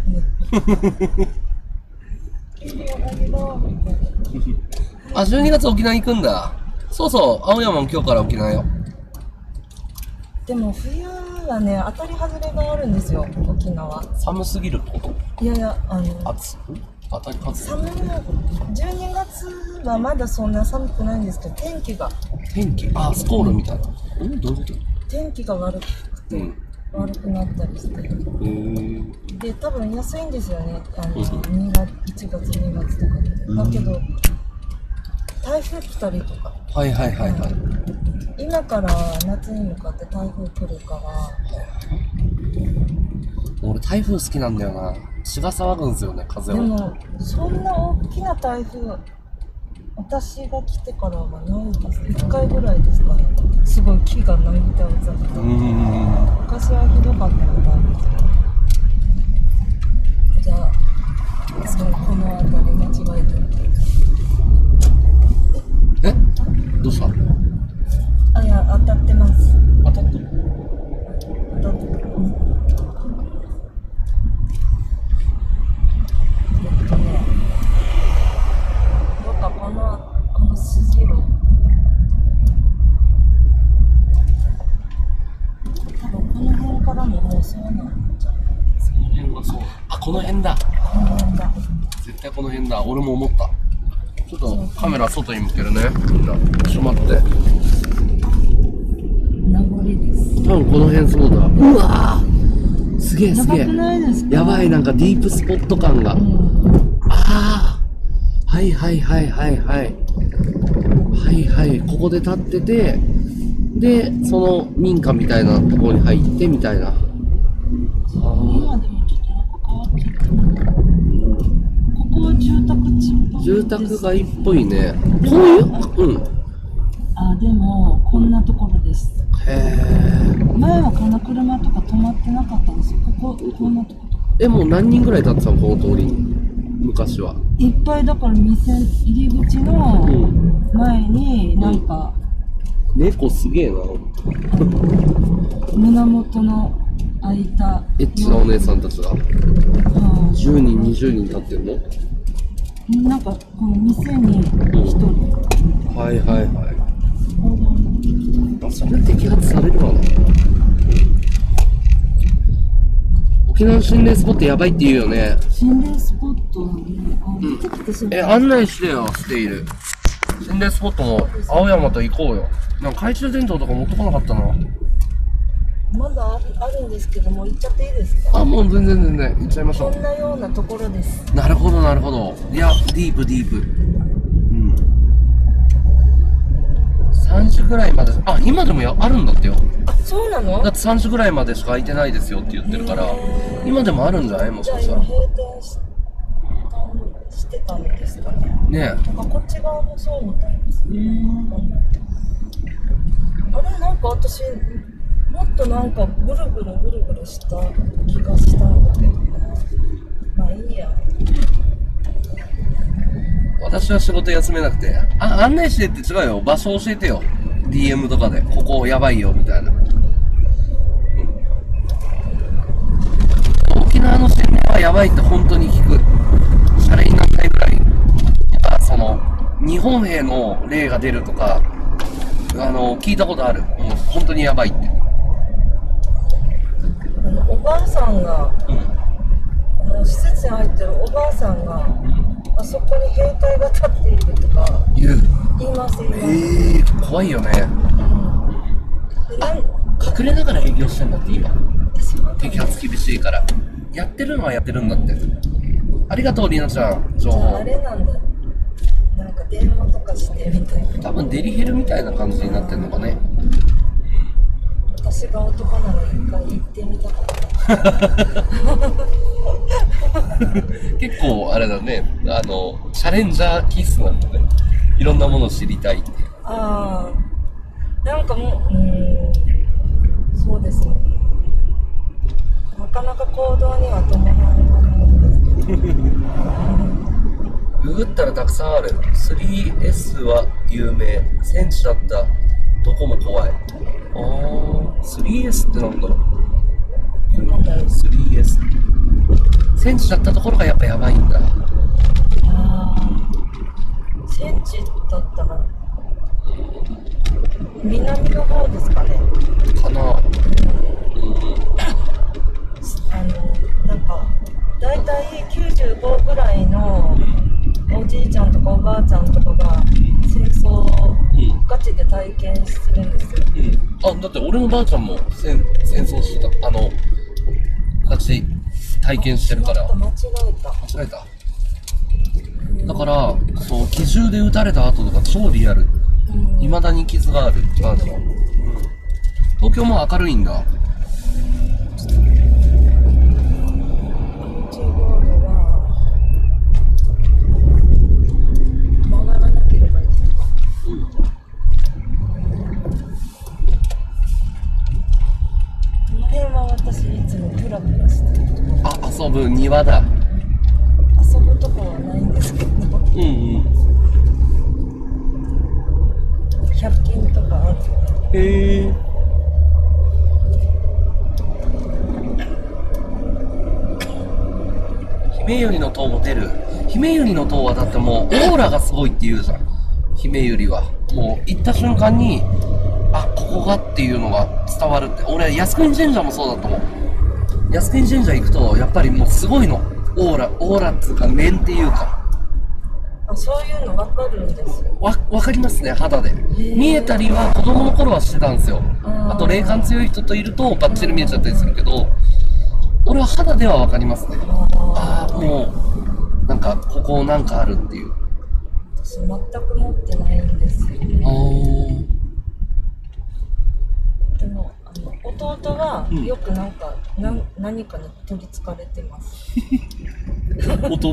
給料何だみたいな。 あ、じゅうにがつ沖縄行くんだ。そうそう、青山も今日から沖縄よ。 でも冬はね、当たり外れがあるんですよ、沖縄。 寒すぎるってこと？ いやいや、あの暑い？当たり外れ？ 寒い。じゅうにがつはまだそんな寒くないんですけど、天気が天気？あ、スコールみたいな。うん、どういうこと？ 天気が悪くて、 うん、 悪くなったりして。 へー。 で、多分安いんですよね、あのにがついちがつにがつとかで。だけど台風来たりとか、 はいはいはいはい。 今から夏に向かって台風来るから。 俺台風好きなんだよな。血が騒ぐんですよね、風を。 でもそんな大きな台風、私が来てからはないです。いっかいぐらいですかね。すごい木がなぎ倒された。 うーん。 昔はひどかったみたいですけど。じゃあ多分この辺り間違えてる。 え？どうした？ あ、いや、当たってます。 当たってる？ 当たってる。うん、えっとね、どうかこの、この筋を、多分この辺からももうそうなんじゃないですか。 この辺はそう。あ、この辺だ。 この辺だ。 絶対この辺だ。俺も思った。ちょっとカメラ外に向けるね。みんな。ちょっと待って。 名残です。 多分この辺そうだ。うわー、すげえすげえ。 やばくないですか？ やばい、なんかディープスポット感が。 うん、 ああ、はいはいはいはいはい。はいはい、ここで立ってて、で、その民家みたいなところに入ってみたいな。 今でもちょっとなんか変わっちゃった。ここは住宅地っぽい。 住宅街っぽいね。こういう、うん。 あ、でもこんなところです。 へえ。 前はこの車とか止まってなかったんですよ。ここ、こんなとことか。 え、もう何人ぐらい経ってたのこの通りに。昔は。 いっぱいだから店入り口の前になんか、 うん、猫すげえな。 胸元の開いたエッチなお姉さんたちが。じゅうにん、にじゅうにん立ってるの？ なんかこの店にひとり、うん、 はいはいはい。あ、それ摘発されるかな。沖縄の心霊スポットやばいって言うよね。 心霊スポットね。あ、出てきてしまう。 え、案内してよ、ステイル。心霊スポットも青山と行こうよ。なんか懐中電灯とか持ってこなかったな。 まだある、あるんですけども、行っちゃっていいですか？ あ、もう全然全然行っちゃいましょう。 こんなようなところです。 なるほどなるほど。いや、ディープディープ。うん。さんじぐらいまで、あ、今でもやあるんだってよ。 あ、そうなの？ だってさんじぐらいまでしか空いてないですよって言ってるから、今でもあるんじゃない？もしかしたら。 じゃあ今閉店し、してたんですかね。 ねえ。 とかこっち側もそうみたいですね。あれ、なんか私、もっとなんかぐるぐるぐるぐるした気がしたんだけどな。まあいいや。 私は仕事休めなくて、あ、案内してって違うよ。場所教えてよ。ディーエム とかで。ここやばいよ、みたいな。うん、沖縄の心霊はやばいって本当に聞く。シャレにならないぐらい。やっぱその、日本兵の霊が出るとか、あの、聞いたことある。もう本当にやばいって。 あのおばあさんが、 うん、 このの施設に入ってるおばあさんが、あそこに兵隊が立っているとか言う。 言います言います。 えー、怖いよね。 でなん隠れながら営業してんだって今。 そうなんだ摘発厳しいから。やってるのはやってるんだって。ありがとう、りなちゃん。情じゃああ報。 れなんだ。なんか電話とかしてみたいな。 多分デリヘルみたいな感じになってんのかね。 私が男なのに一回行ってみたかった。 結構あれだね。あの、チャレンジャー気質なんだね。いろんなものを知りたいって。 ああ、なんかもう、うーん、そうですね。なかなか行動には伴わないんですけど。 ググったらたくさんある。スリーエス は有名。戦地だったどこも怖い。あー、スリーエス ってなんだろう。 なんだろう。 スリーエス。戦地だったところがやっぱやばいんだ。 ああ、戦地だったら南の方ですかね。 かな。 あの、なんかだいたいきゅうじゅうごぐらいのおじいちゃんとかおばあちゃんとかが戦争をガチで体験するんですよ。 うん。あ、だって俺のばあちゃんも戦戦争してた。あの、ガチ体験してるから。 あ、しまった、間違えた。 間違えた。だから、そう、機銃で撃たれた後とか超リアル。 うん、 未だに傷がある。ばあちゃん。うん。東京も明るいんだ。 キーボードは曲がらなければいけない。この辺は私いつもプラプラしてる。 あ、遊ぶ庭だ。 遊ぶとこはないんですけど、 うんうん。 ひゃく均とかある。 へえ。姫百合の塔も出る。姫百合の塔はだってもうオーラがすごいって言うじゃん。姫百合は。もう行った瞬間に、あ、ここがっていうのが伝わるって。俺、靖国神社もそうだと思う。靖国神社行くと、やっぱりもうすごいの。オーラ、オーラっていうか、面っていうか。 あ、そういうの分かるんですよ。 わ、わかりますね、肌で。見えたりは子供の頃はしてたんですよ。 あーあと、霊感強い人といると、バッチリ見えちゃったりするけど、俺は肌ではわかりますね。ああ、もう、なんか、ここなんかあるっていう。 私全く持ってないんですよね。 あー。 でもあの弟はうんよくなんか、なん何かに取りつかれてます。 弟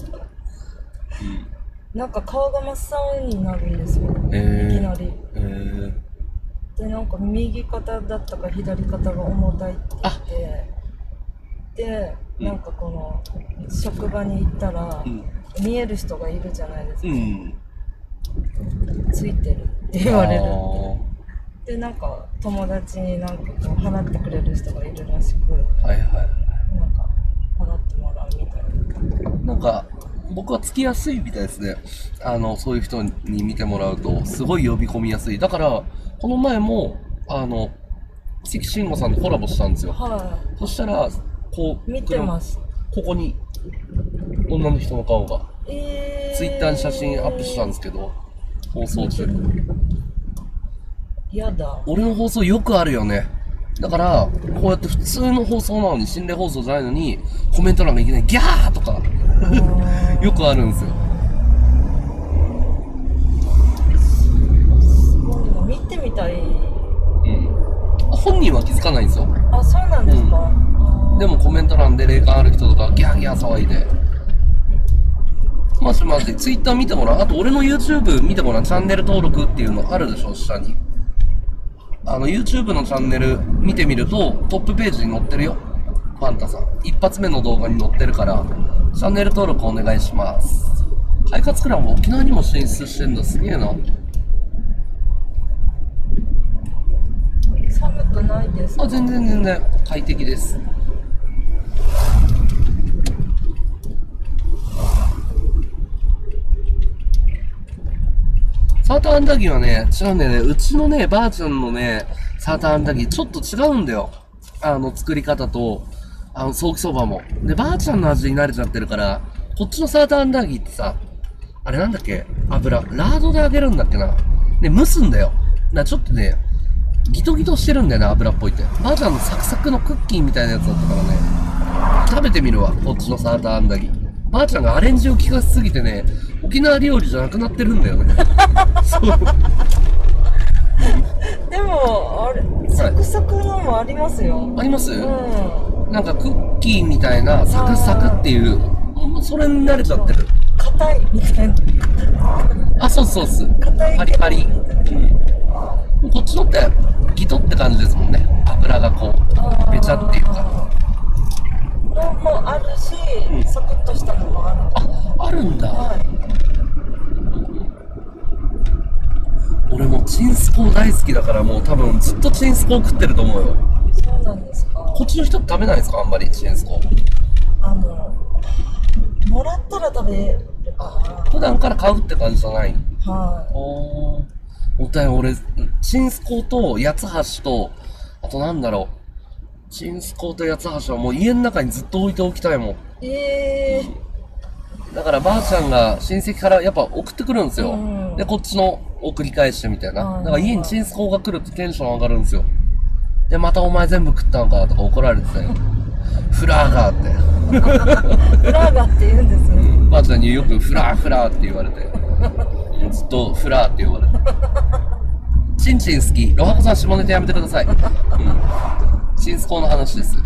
なんか顔が真っ青になるんですよ、 へーいきなり。 えー、 でなんか右肩だったか左肩が重たいって言ってでなんかこの職場に行ったら、 うん、 見える人がいるじゃないですか、 うん。 ついてるって言われる。 あでなんか友達になんかこう払ってくれる人がいるらしく、 ーはいはなんか払ってもらうみたいな。 い。なんか、僕はつきやすいみたいですね。あの、そういう人に見てもらうと、すごい呼び込みやすい。だから、この前も、あの、関慎吾さんとコラボしたんですよ。 はそしたら、こう、 い、見てます。 ここに、女の人の顔が、 えー、 ツイッターに写真アップしたんですけど、放送中。 やだ。 俺の放送よくあるよね。だから、こうやって普通の放送なのに、心霊放送じゃないのに、コメント欄がいきなりギャーとか、よくあるんですよ。 すごいな、見てみたい。 うん。本人は気づかないんですよ。 あ、そうなんですか。うん、 でもコメント欄で霊感ある人とかギャーギャー騒いで。マジマジで、ツイッター見てもらう。あと俺の YouTube 見てもらう。チャンネル登録っていうのあるでしょ、下に。あの YouTube のチャンネル見てみると、トップページに載ってるよ。ファンタさん。一発目の動画に載ってるから、チャンネル登録お願いします。快活クラブ沖縄にも進出してんだ。すげえな。 寒くないですか？ あ、全然全然快適です。サーターアンダギーはね、違うんだよね。うちのね、ばあちゃんのね、サーターアンダギー、ちょっと違うんだよ。あの、作り方と、 あの、ソーキそばも。で、ばあちゃんの味に慣れちゃってるから、こっちのサーターアンダギーってさ、あれなんだっけ油、ラードで揚げるんだっけな。で、蒸すんだよ。だからちょっとね、ギトギトしてるんだよね、油っぽいって。ばあちゃんのサクサクのクッキーみたいなやつだったからね。食べてみるわ、こっちのサーターアンダギー。ばあちゃんがアレンジを効かせすぎてね、沖縄料理じゃなくなってるんだよね。そう。 でも、あれ、サクサクのもありますよ。 あります、 うん。 なんかクッキーみたいなサクサクっていう、もうそれに慣れちゃってる。 硬いみたいな。 あ、そうそうっす。 硬いパリパリ。うん。こっちのってギトって感じですもんね。油がこう、べちゃっていうか。 のもあるし、サクッとしたのもある。 あ、あるんだ。 はい。 俺もチンスコー大好きだからもう多分ずっとチンスコー食ってると思うよ。 そうなんですか。 こっちの人って食べないですかあんまりチンスコー。 あの、もらったら食べるかな。 普段から買うって感じじゃない？ はい。 おー。もったいない。俺、チンスコーと八つ橋と、あとなんだろう。チンスコーと八つ橋はもう家の中にずっと置いておきたいもん。 えだからばあちゃんが親戚からやっぱ送ってくるんですよ。 うん、 で、こっちの送り返してみたいな。 うん、 だから家にチンスコーが来るとテンション上がるんですよ。で、またお前全部食ったのかとか怒られてたよ。フラーガーって。 フラーガーって言うんですよ、ね。 ばあちゃんによくフラーフラーって言われて。ずっとフラーって呼ばれて。チンチン好き。ロハコさん下ネタやめてください。うん。チンスコーの話です。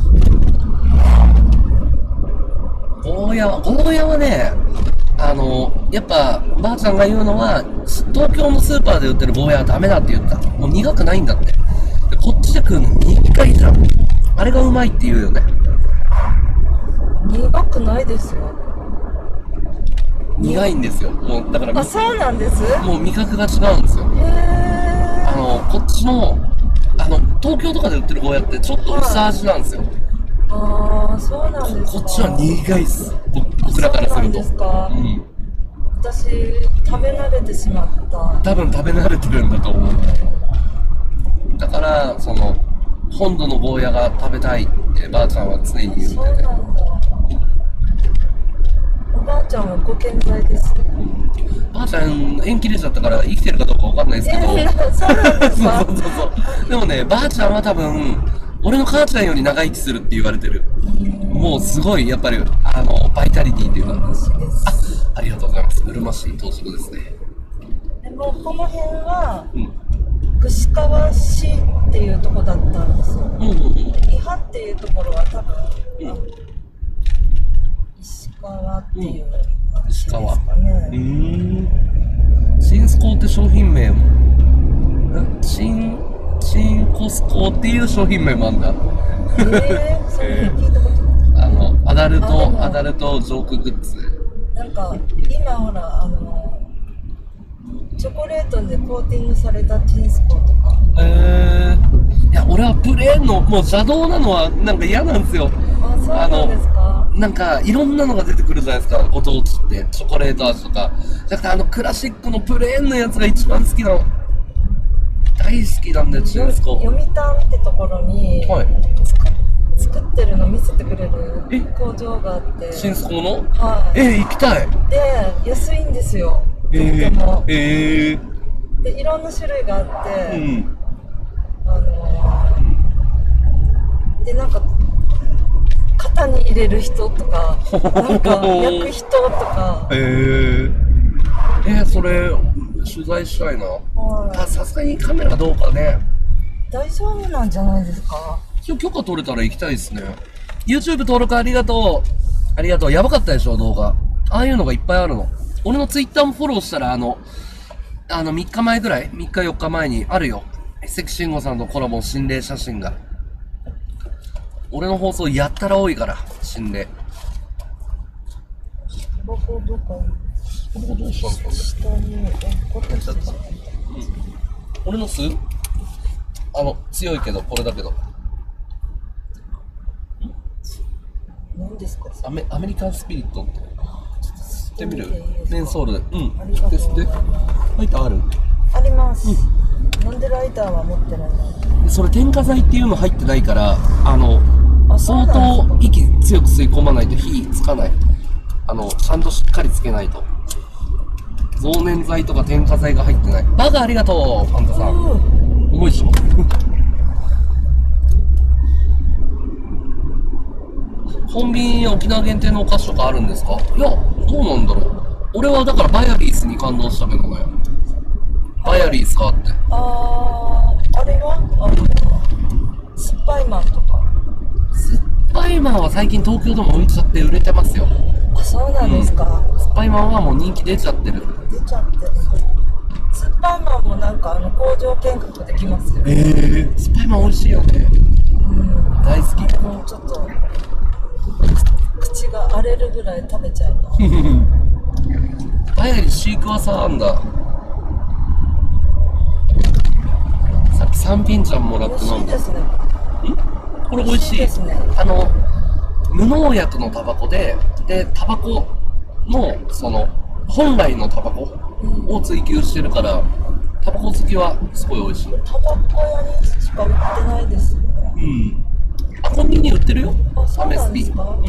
ゴーヤは、ゴーヤはね、あの、やっぱ、ばあちゃんが言うのは、東京のスーパーで売ってるゴーヤはダメだって言った。もう苦くないんだって。でこっちで食うの苦いじゃん。あれがうまいって言うよね。 苦くないですよ。 苦いんですよ。もう、だから、 あ、そうなんです。 もう味覚が違うんですよ。 へー。 あの、こっちの、あの、東京とかで売ってるゴーヤってちょっと薄味なんですよ。 ああ、そうなんですか。 こっちは苦いっす。僕らからすると。 そうなんですか。 うん。 私、食べ慣れてしまった。 多分食べ慣れてるんだと思う。だから、その、本土のゴーヤが食べたいってばあちゃんは常に言うみそうたいで。 なんだ。おばあちゃんはご健在です。 ばあちゃん縁切れちゃったから生きてるかどうかわかんないですけど。 えー、そうなんですか。 そうそうそうそう。でもね、ばあちゃんは多分、俺の母ちゃんより長生きするって言われてる。もうすごい、やっぱり、あの、バイタリティっていうか。あ、ありがとうございます。うるま市到着ですね。 でも、この辺は、 うん。 串川市っていうとこだったんですよ。 うんうんうん。 伊波っていうところは多分、 うん、 石川っていう、 うん、石川。うーん。チンスコーって商品名も。チン、チンコスコーっていう商品名もあんだ。 えー、それ聞いたことない。 あの、アダルあト、アダルトジョークグッズ。 なんか、今ほら、あの、チョコレートでコーティングされたチンスコーとか。 えー、いや、俺はプレーンの、もう邪道なのはなんか嫌なんですよ。 あ、そうなんですか。 なんか、いろんなのが出てくるじゃないですか、ご当地って。チョコレート味とか。じゃなくて、あの、クラシックのプレーンのやつが一番好きなの。大好きなんだよ、チンスコー。 読谷ってところに、 はい。 作ってるの見せてくれる工場があって。 チンスコーの？ はい。 えー、行きたい。 で、安いんですよ。 えー、 とても。 えー。 で、いろんな種類があって、 うん。 あのー、で、なんか、型に入れる人とか、なんか焼く人とか。 えー、えー、それ、取材したいな。 はい。 さすがにカメラどうかね。 大丈夫なんじゃないですか。 今日許可取れたら行きたいですね。YouTube 登録ありがとう。ありがとう。やばかったでしょ、動画。ああいうのがいっぱいあるの。俺の Twitter もフォローしたら、あの、あの、みっかまえぐらい ?みっかよっかまえにあるよ。関慎吾さんとコラボの心霊写真が。俺の放送やったら多いから、心霊。 ここどこここどうしたんですかね。 下に落っこっちゃった。 うん。俺の巣あの、強いけど、これだけど。 何ですかアメ、アメリカンスピリットって。吸ってみるメンソールで。うん。 ありがとうございます吸って。ライターある？ あります。なんでライターは持ってないの？ それ添加剤っていうの入ってないから、あの、 あ、そう相なん当息強く吸い込まないと火つかない。あの、ちゃんとしっかりつけないと。増粘剤とか添加剤が入ってない。バカありがとう、ファンタさん。重いっしょ。コンビニに沖縄限定のお菓子とかあるんですか？いや、どうなんだろう。俺はだからバヤリースに感動したけどね。バヤリースかって。 あー、あれはあの、スパイマンとか。 スパイマンは最近東京でも置いちゃって売れてますよ。 あ、そうなんですか。 うん、スパイマンはもう人気出ちゃってる。 出ちゃってる。スパイマンもなんかあの工場見学できますよ。 えー、スパイマン美味しいよね。 うん、 大好き。 もうちょっと口が荒れるぐらい食べちゃいます。 バヤリーシークワーサーあんだ。さっきさんピンちゃんもらって飲んだ。 美味しいですね。 ん？これ美味しい。 美味しいですね。 あの、無農薬のタバコで、で、タバコの、その、本来のタバコを追求してるから、タバコ好きはすごい美味しい。 タバコ屋にしか売ってないですよね。 うん。あ、コンビニ売ってるよ。 あ、そうなんですか？ うん。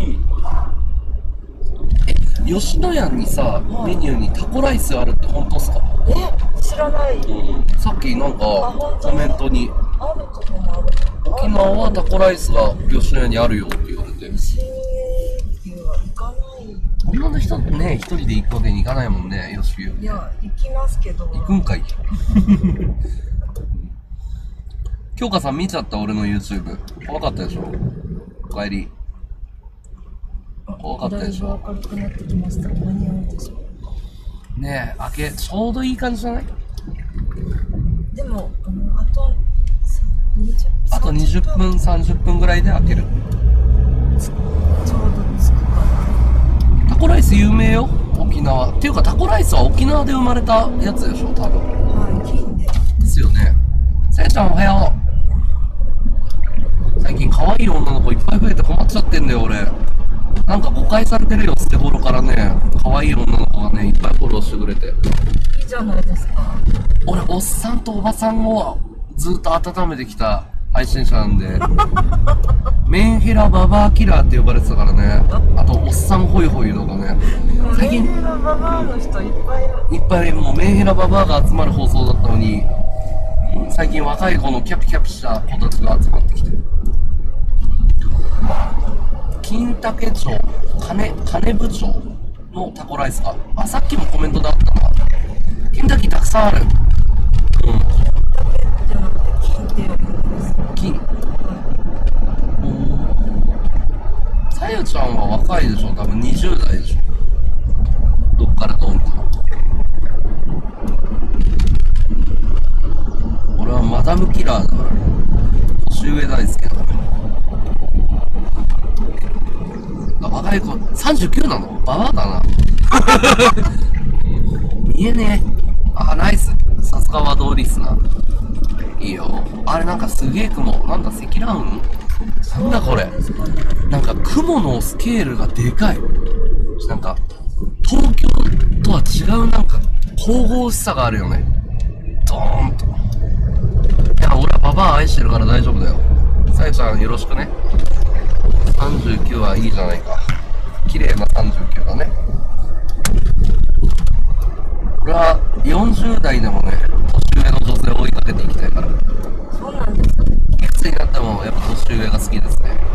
え、吉野家にさ、 はい、 メニューにタコライスあるって本当っすか？ え、知らない。 うん、さっきなんかコメントにあるとこもある。 沖縄はタコライスが吉野家にあるよって言われて。 吉牛は行かない。 女の人ってね、一人で行くわけにいかないもんね、吉牛。 いや、行きますけど。 行くんかい。京香さん見ちゃった俺の YouTube。怖かったでしょ？お帰り。怖かったでしょ？ 明るくなってきました。間に合うでしょう。 ねえ、開け、ちょうどいい感じじゃない？ でも、あの、あとにじゅう、 あとにじゅっぷん、さんじゅっぷんぐらいで開ける。 ちょうど着くかタコライス有名よ、沖縄。っていうかタコライスは沖縄で生まれたやつでしょ、多分。 な。はい、金で。 ですよね。せいちゃんおはよう。最近可愛い女の子いっぱい増えて困っちゃってんだよ、俺。なんか誤解されてるよ、捨て頃からね。可愛い女の子がね、いっぱいフォローしてくれて。 いいじゃないですか。 俺、おっさんとおばさんをずっと温めてきた配信者なんで、メンヘラババアキラーって呼ばれてたからね。あと、おっさんホイホイとかね。最近、 メンヘラババアの人いっぱいいる。 いっぱいもうメンヘラババアが集まる放送だったのに、最近若い子のキャピキャピした子たちが集まってきてる。金武町、金、金部町のタコライスか。あ、さっきもコメントであったな。金だけたくさんある。うん。 じゃなくて金って呼ぶんです。 金。さゆちゃんは若いでしょ、多分にじゅう代でしょ。どっからどう見ても。俺はマダムキラーだから。年上大好きだから。若い子、さんじゅうきゅうなの？ババアだな。見えねえ。あ、ナイス。さすがはドーリスな。いいよ。あれなんかすげえ雲。なんだ、積乱雲？なんだこれ。なんか雲のスケールがでかい。なんか、東京とは違うなんか、神々しさがあるよね。ドーンと。いや、俺はババア愛してるから大丈夫だよ。さゆちゃんよろしくね。さんじゅうきゅうはいいじゃないか。綺麗なさんじゅうきゅうだね。俺はよんじゅう代でもね、年上の女性を追いかけていきたいから。 そうなんですか。 いくつになってもやっぱ年上が好きですね。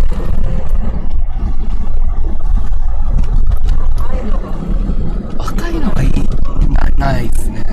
若いのがいい。な、ないですね。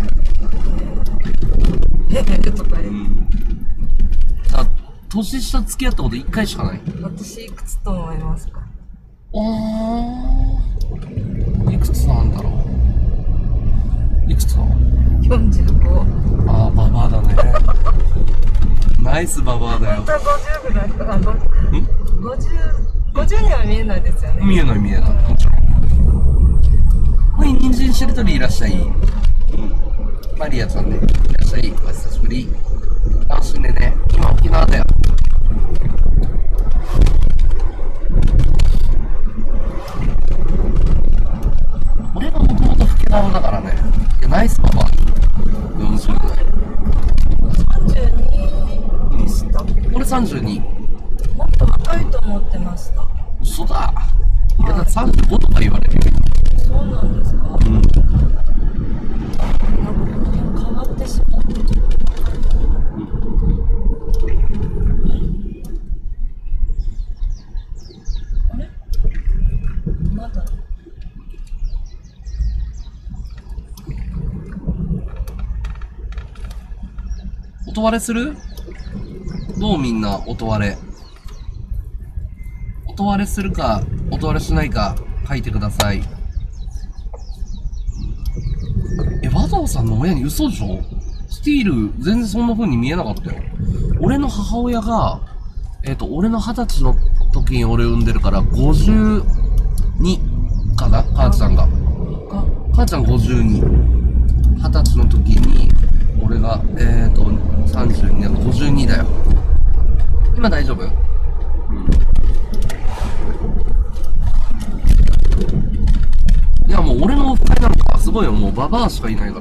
へへとか言う。 うん。じゃあ、年下付き合ったこといっかいしかない。 私いくつと思いますか？ おー。いくつなんだろう。いくつだ？ よんじゅうご。 あー、ババアだね。ナイスババアだよ。 本当はごじゅうぐらいかな。ごじゅう、ごじゅうには見えないですよね。 見えない見えない。もちろん。はい、人参しりとりいらっしゃい。うん。マリアちゃんね。いらっしゃい。お久しぶり。楽しんでね。今沖縄だよ。俺がもともと老け顔だからね。いや、ナイスババア。よんじゅう代。 さんじゅうにでした。 俺さんじゅうに。 もっと若近いと思ってました。 嘘だ。いや、だってさんじゅうごとか言われるよ。 そうなんですか。 うん。 なんか変わってしまって。あれまだ音割れする？どうみんな、音割れ。音割れするか、音割れしないか、書いてください。え、和道さんの親に嘘でしょ？スティール、全然そんな風に見えなかったよ。俺の母親が、えっと、俺の二十歳の時に俺産んでるから、ごじゅうにかな？母ちゃんが。母ちゃんごじゅうに。二十歳の時に、俺が、えっと、さんじゅうにだからごじゅうにだよ。今大丈夫？うん。いや、もう俺のオフ会なんかすごいよ。もうババアしかいないから。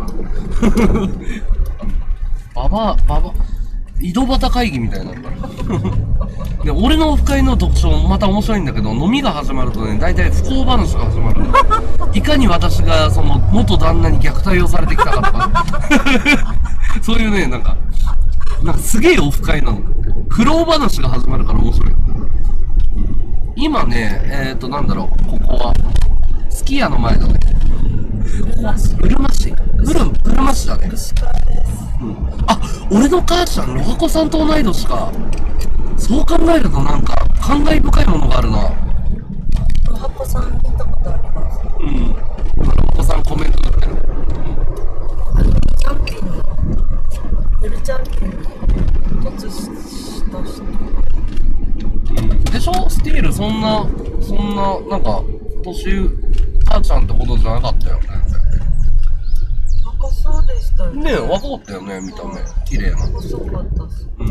ババア、ババア、井戸端会議みたいになった。で、俺のオフ会の特徴また面白いんだけど、飲みが始まるとね、大体不幸話が始まる。いかに私がその元旦那に虐待をされてきたかとか。そういうね、なんか、なんかすげえオフ会なの。苦労話が始まるから面白い。今ね、えっと、なんだろう、ここは、すき家の前だね。ここは、うるま市うる、うるま市だね。うん。あ、俺の母ちゃん、ロハコさんと同い年か。そう考えるとなんか、感慨深いものがあるな。 ロハコさん見たことあります。 うん。今、ロハコさんコメント打ってる。 チャンピオンのベルチャンピオンの突した人、 うん、でしょ？スティールそんなそんななんか年母ちゃんってほどじゃなかったよね。 若そうでしたよね。 ねえ、若かったよね、見た目綺麗な。 細かったっす。 うん。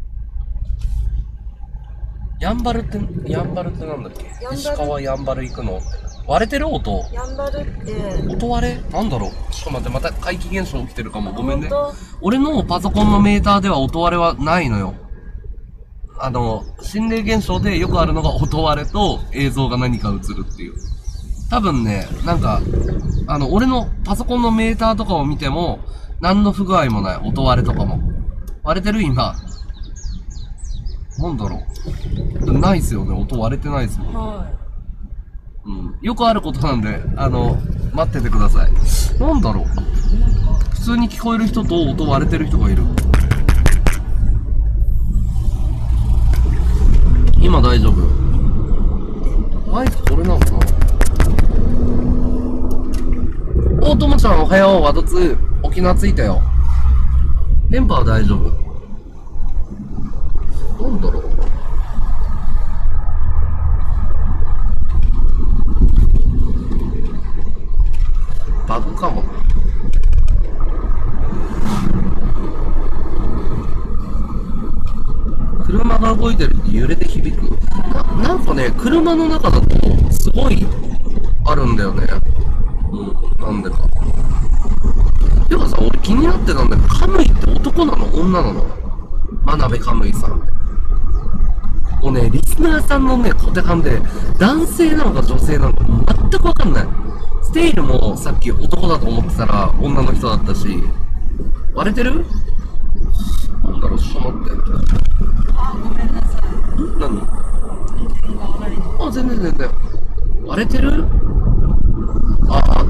やんばるってやんばるってなんだっけ？石川やんばる行くのって。割れてる音？ やんばるって音割れ？なんだろう？ちょっと待って、また怪奇現象起きてるかも。ごめんね。俺のパソコンのメーターでは音割れはないのよ。あの、心霊現象でよくあるのが音割れと映像が何か映るっていう。多分ね、なんか、あの、俺のパソコンのメーターとかを見ても、何の不具合もない。音割れとかも。割れてる今。なんだろう。ないっすよね。音割れてないっすもん。 はうん。よくあることなんで、あの、待っててください。なんだろう。普通に聞こえる人と音割れてる人がいる。今大丈夫？マイクこれなのかな？お、ともちゃんおはよう。ワドツー。沖縄着いたよ。電波は大丈夫。なんだろう。バグかもな。車が動いてるって揺れて響く。な、なんかね、車の中だとすごいあるんだよね。うん、なんでか。てかさ、俺気になってたんだけど、カムイって男なの女なの？真鍋カムイさん。もうね、リスナーさんのね、小手勘で、男性なのか女性なのか全くわかんない。ステイルもさっき男だと思ってたら女の人だったし、割れてる？なんだろう、ちょっと待って。 あ、ごめんなさい。 ん？何？あ、全然全然。割れてる？ああ。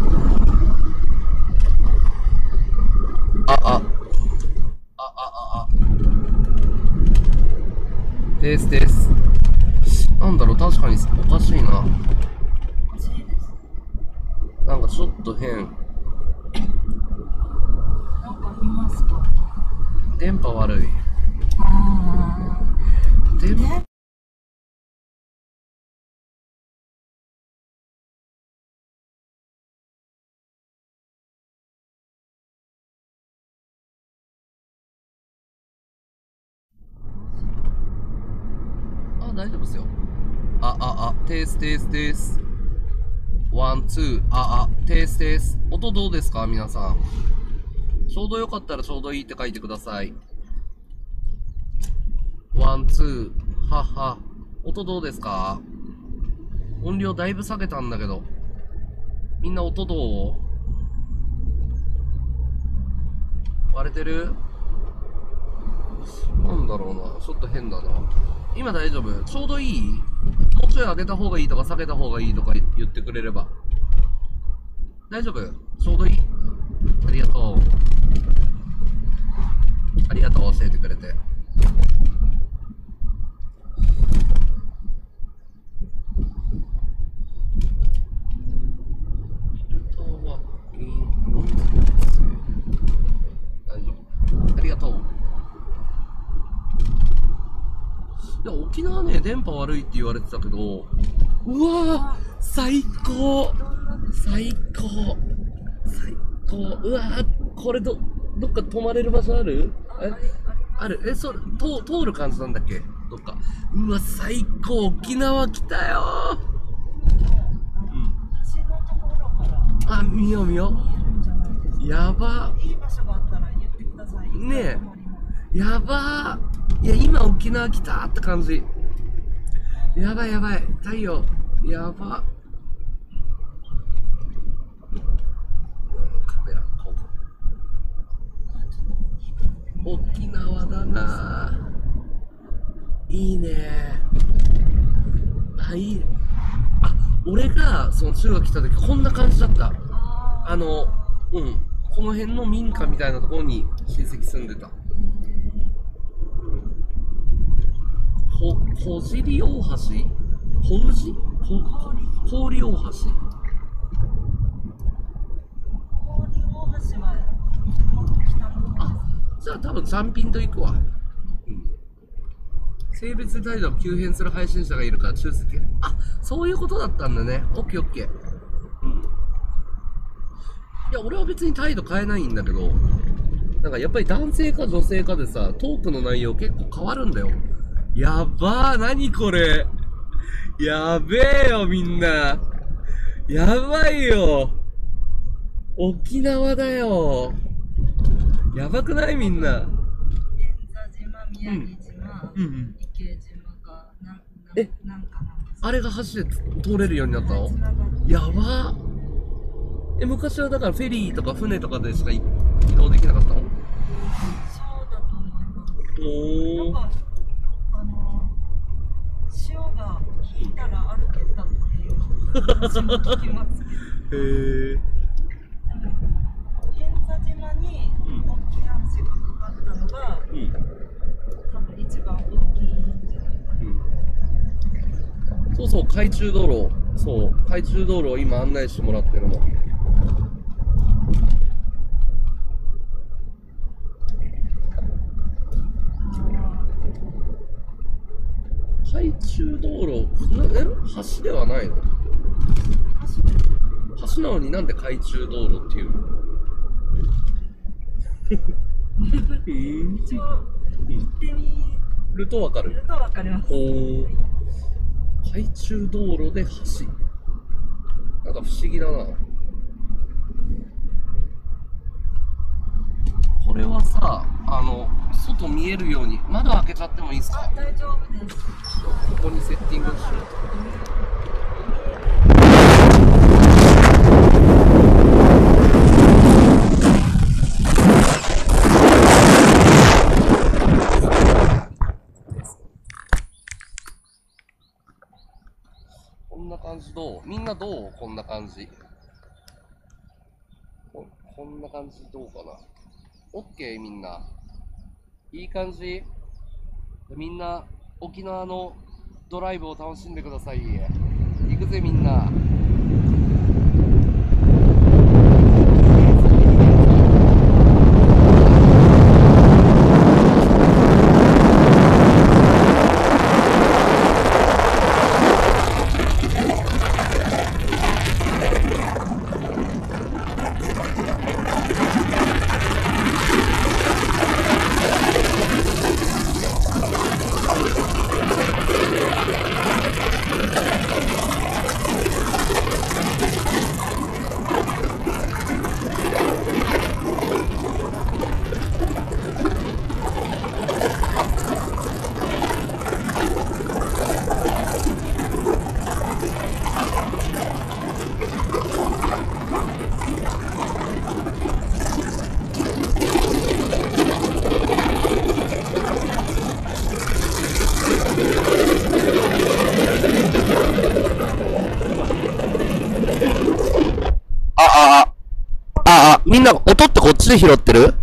あ、あ。あ、あ、あ、あ。テーステース。なんだろう、確かにおかしいな。なんかちょっと変。 なんか見ますか？ 電波悪い。 ああ。 電波。あ、大丈夫ですよ。あ、あ、あ、テーステーステース。ワン、ツー、あ、あ、テーステース。音どうですか皆さん。ちょうどよかったらちょうどいいって書いてください。ワン、ツー、はは。 音どうですか？音量だいぶ下げたんだけど。みんな音どう？割れてる？なんだろうな。ちょっと変だな。今大丈夫？ちょうどいい？もうちょい上げた方がいいとか下げた方がいいとか言ってくれれば。大丈夫？ちょうどいい？ありがとう。ありがとう、教えてくれて。ありがとう。いや、沖縄ね、電波悪いって言われてたけど、うわー、最高最高最高。うわー、これど、どっか泊まれる場所ある？えある？え、それ、通、通る感じなんだっけ？どっか。うわ、最高、沖縄来たよー。うん。あ、見よう見よう。やばいい場所があったら言ってください。 ねえ、やばー。いや、今沖縄来たーって感じ。やばいやばい、太陽、やば。カメラ、ここ。沖縄だなー。いいねー。あ、いい。あ、俺がその中学来た時こんな感じだった。あの、うん。この辺の民家みたいなところに親戚住んでた。ほ、ほじり大橋？ほうじ？ほ、氷大橋？ 氷大橋はもっと北の方。 あ、じゃあ多分ジャンピンと行くわ。うん。性別態度を急変する配信者がいるから注意する。あ、そういうことだったんだね。オッケーオッケー。うん。いや、俺は別に態度変えないんだけど、なんかやっぱり男性か女性かでさ、トークの内容結構変わるんだよ。やばー、なにこれ。やべえよ、みんな。やばいよ。沖縄だよ。やばくないみんな。 円座島、宮城島、 うんうん、 池島か、なん、 え、 なんかな。 あれが橋で通れるようになったの？やばー。え、昔はだからフェリーとか船とかでしか移動できなかったの？ そうだと思います。 おー。 なんか、あの、潮が引いたら歩けたっていう話も聞きますけど。 へー。 偏座島に大きな橋がかかったのが、 うん。 多分一番大きいんじゃないかな。 うん。そうそう、海中道路。そう、海中道路を今案内してもらってるの。海中道路、なえ橋ではないの？橋なのになんで海中道路っていうの？ 一応行ってみるとわかる。 るとわかります。 おー。海中道路で橋。なんか不思議だな。これはさ、あの、外見えるように、窓開けちゃってもいいですか？ 大丈夫です。 ここにセッティングしよう。こんな感じどう？みんなどう？こんな感じ。こ、こんな感じどうかな。オッケーみんな。いい感じ？みんな沖縄のドライブを楽しんでください。行くぜみんな。 みんな音ってこっちで拾ってる？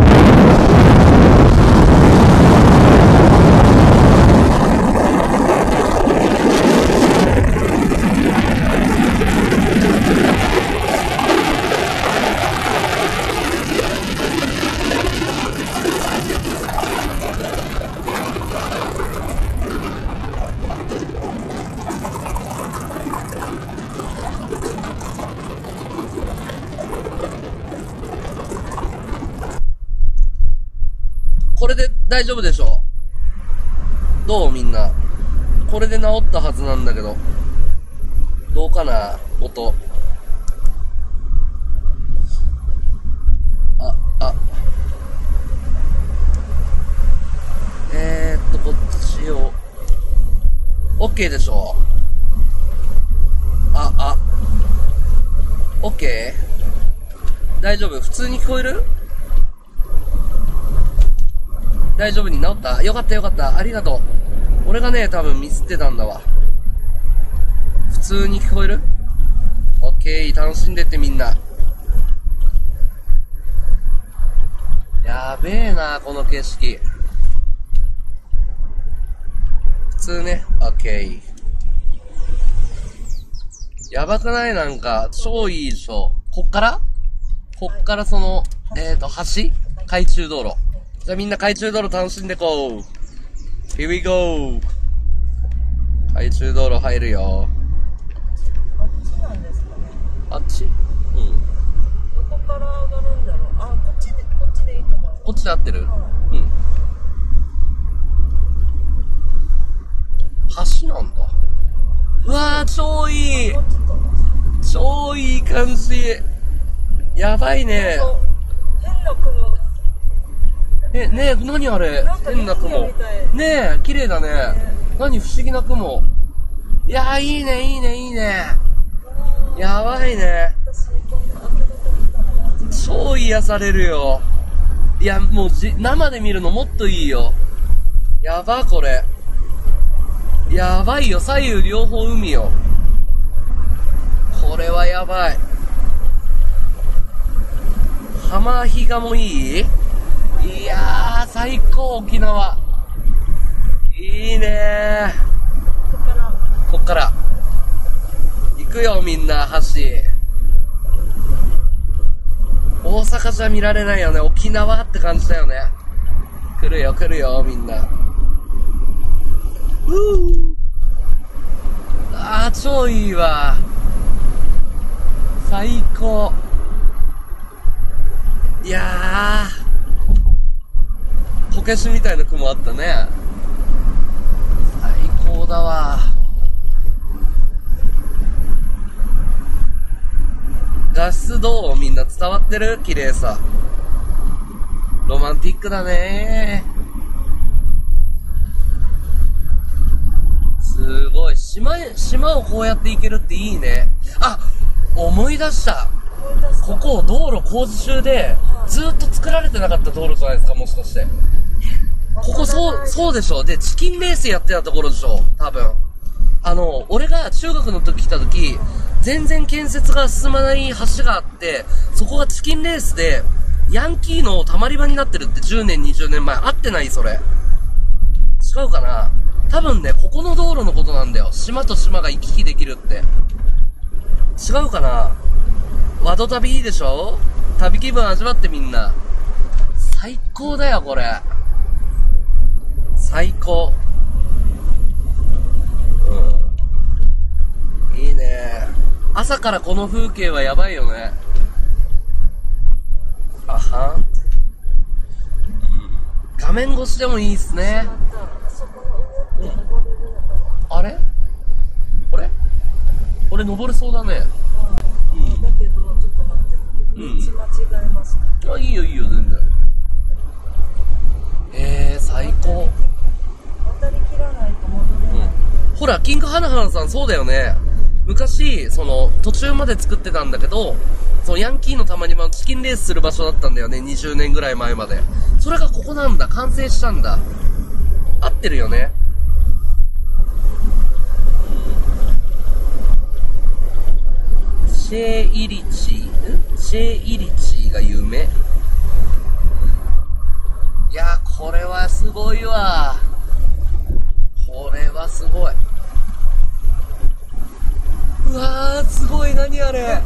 これで大丈夫でしょう？どうみんな。これで治ったはずなんだけど。どうかな音。あ、あ。えーっと、こっちを。OK でしょう？あ、あ。OK？ 大丈夫？普通に聞こえる？大丈夫に治った？よかったよかった。ありがとう。俺がね、多分ミスってたんだわ。普通に聞こえる？オッケー、楽しんでってみんな。やべえな、この景色。普通ね、オッケー。やばくない？なんか、超いいでしょ。こっからこっからその、えーと、橋？海中道路。じゃあみんな海中道路楽しんでこう。Here we go! 海中道路入るよ。 あっちなんですかね。 あっち？うん。 どこから上がるんだろう。あ、こっちで、こっちでいいと思う。 こっちで合ってる？うん。橋なんだ。うわー、超いい！超いい感じ。やばいね。 変な雲。 え、ねえ、何あれ？変な雲。ねえ、綺麗だね。何不思議な雲。いやー、いいね、いいね、いいね。やばいね。超癒されるよ。いや、もうじ、生で見るのもっといいよ。やば、これ。やばいよ、左右両方海よ。これはやばい。浜比嘉もいい？いやー、最高、沖縄。いいねー。こっから。行くよ、みんな、橋。大阪じゃ見られないよね。沖縄って感じだよね。来るよ、来るよ、みんな。ふぅ。あー、超いいわ。最高。いやー。こけしみたいな雲あったね。最高だわ。画質どう？みんな伝わってる？綺麗さ。ロマンティックだね。すごい。島へ、島をこうやって行けるっていいね。あ、思い出した。ここ道路工事中でずーっと作られてなかった道路じゃないですか、もしかして。ここそう、そうでしょ。で、チキンレースやってたところでしょ。多分。あの、俺が中学の時来た時、全然建設が進まない橋があって、そこがチキンレースで、ヤンキーの溜まり場になってるってじゅうねん、にじゅうねんまえ。合ってない？それ。違うかな？多分ね、ここの道路のことなんだよ。島と島が行き来できるって。違うかな？ワド旅いいでしょ？旅気分味わってみんな。最高だよ、これ。最高。うん。いいね。朝からこの風景はやばいよね。あはん。画面越しでもいいっすね。うん、あれ？これ？これ登れそうだね。 うん。だけど、ちょっと待って。道間違えました。 うん、あ、いいよいいよ、全然。えー、最高。 渡りきらないと戻れない。 うん、ほら、キングハナハナさんそうだよね。昔、その、途中まで作ってたんだけど、そのヤンキーのたまにまチキンレースする場所だったんだよね。にじゅうねんぐらい前まで。それがここなんだ。完成したんだ。合ってるよね。シェーイリチ、んシェーイリチーが有名。いやー、これはすごいわ。これはすごい。うわー、すごい。何あれ。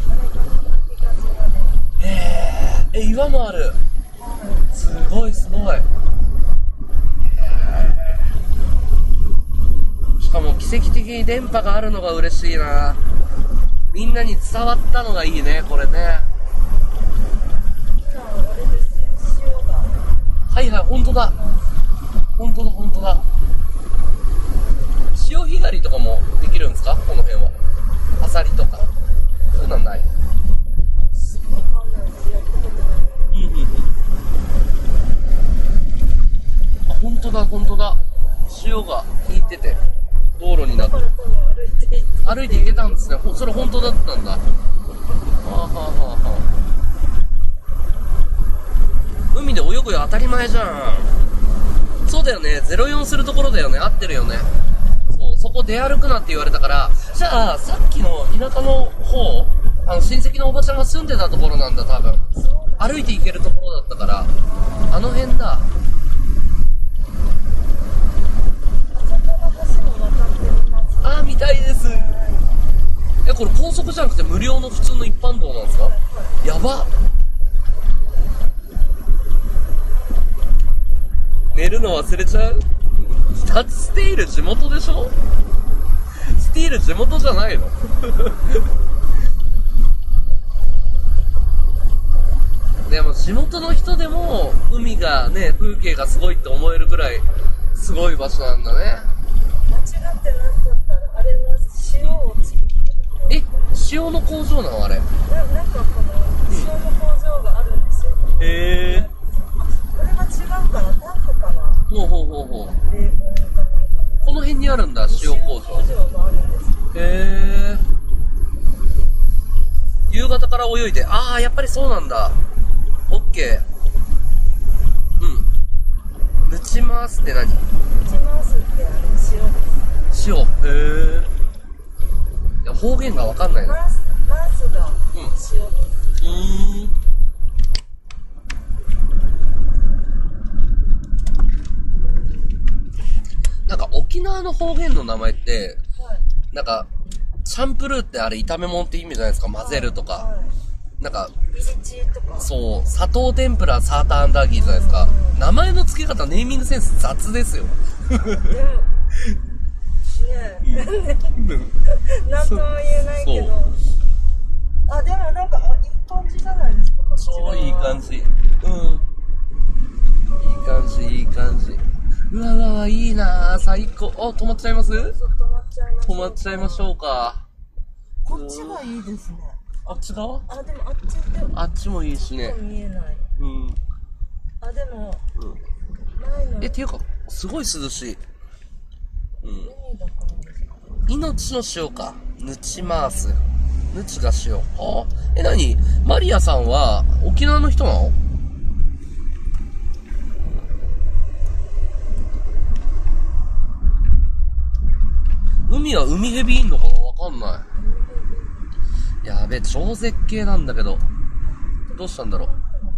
えー、え、岩もある。すごいすごい。しかも奇跡的に電波があるのが嬉しいな。みんなに伝わったのがいいね、これね。はいはい、ほんとだ。ほんとだ、ほんとだ。潮干狩りとかもできるんですか、この辺は。アサリとか。そういうのはない。うんうんうん。あ、ほんとだ、ほんとだ。潮が引いてて、道路になってる。歩いて行けたんですね。ほそれ本当だったんだ。はあはあはあはあ。海で泳ぐよ、当たり前じゃん。そうだよね、ゼロよんするところだよね。合ってるよね。そう、そこ出歩くなって言われたから、じゃあさっきの田舎の方、あの親戚のおばちゃんが住んでたところなんだ、多分。歩いて行けるところだったから、あの辺だ。あー、見たいです。え、これ高速じゃなくて無料の普通の一般道なんですか？やば。寝るの忘れちゃう？だってスティール地元でしょ？スティール地元じゃないの？でも地元の人でも海がね、風景がすごいって思えるぐらいすごい場所なんだね。 間違ってなっちゃったら、あれは塩を作ってる。 え、塩の工場なのあれ？ な、なんかこの塩の工場があるんですよ。 へー。 これは違うかな、タンクかな。 ほうほうほうほう。 米軍かなんか。 この辺にあるんだ、塩工場。 塩工場があるんです。 へー。夕方から泳いで、あー、やっぱりそうなんだ。オッケー。うん。ぬちますって何？ ぬちますってあの塩です。 塩。へー。いや、方言がわかんないな。 マース、マースが塩です。 うーん。なんか沖縄の方言の名前って、 はい、 なんか、チャンプルーってあれ炒め物って意味じゃないですか、混ぜるとか。 はいはい、なんか、ビリチとか。 そう、砂糖天ぷらサーターアンダーギーじゃないですか。名前の付け方、ネーミングセンス雑ですよ。 でも、ねえ、なんとも言えないけど。あ、でもなんか、いい感じじゃないですか、こっちは。 超いい感じ。うん。いい感じ、いい感じ。うわうわうわ、いいなぁ、最高。あ、止まっちゃいます？ そう、止まっちゃいます。 止まっちゃいましょうか。 こっちがいいですね。 あっち側？ あ、でもあっちでも。 あっちもいいしね。 見えない。 うん。 あ、でも、 うん、 前の。 え、っていうか、すごい涼しい。うん。 海だからですか？ 命の塩か。ぬちます。ぬちが塩。はあ、え、なに？マリアさんは沖縄の人なの？海は海蛇いんのかな？わかんない。やべえ、超絶景なんだけど。どうしたんだろ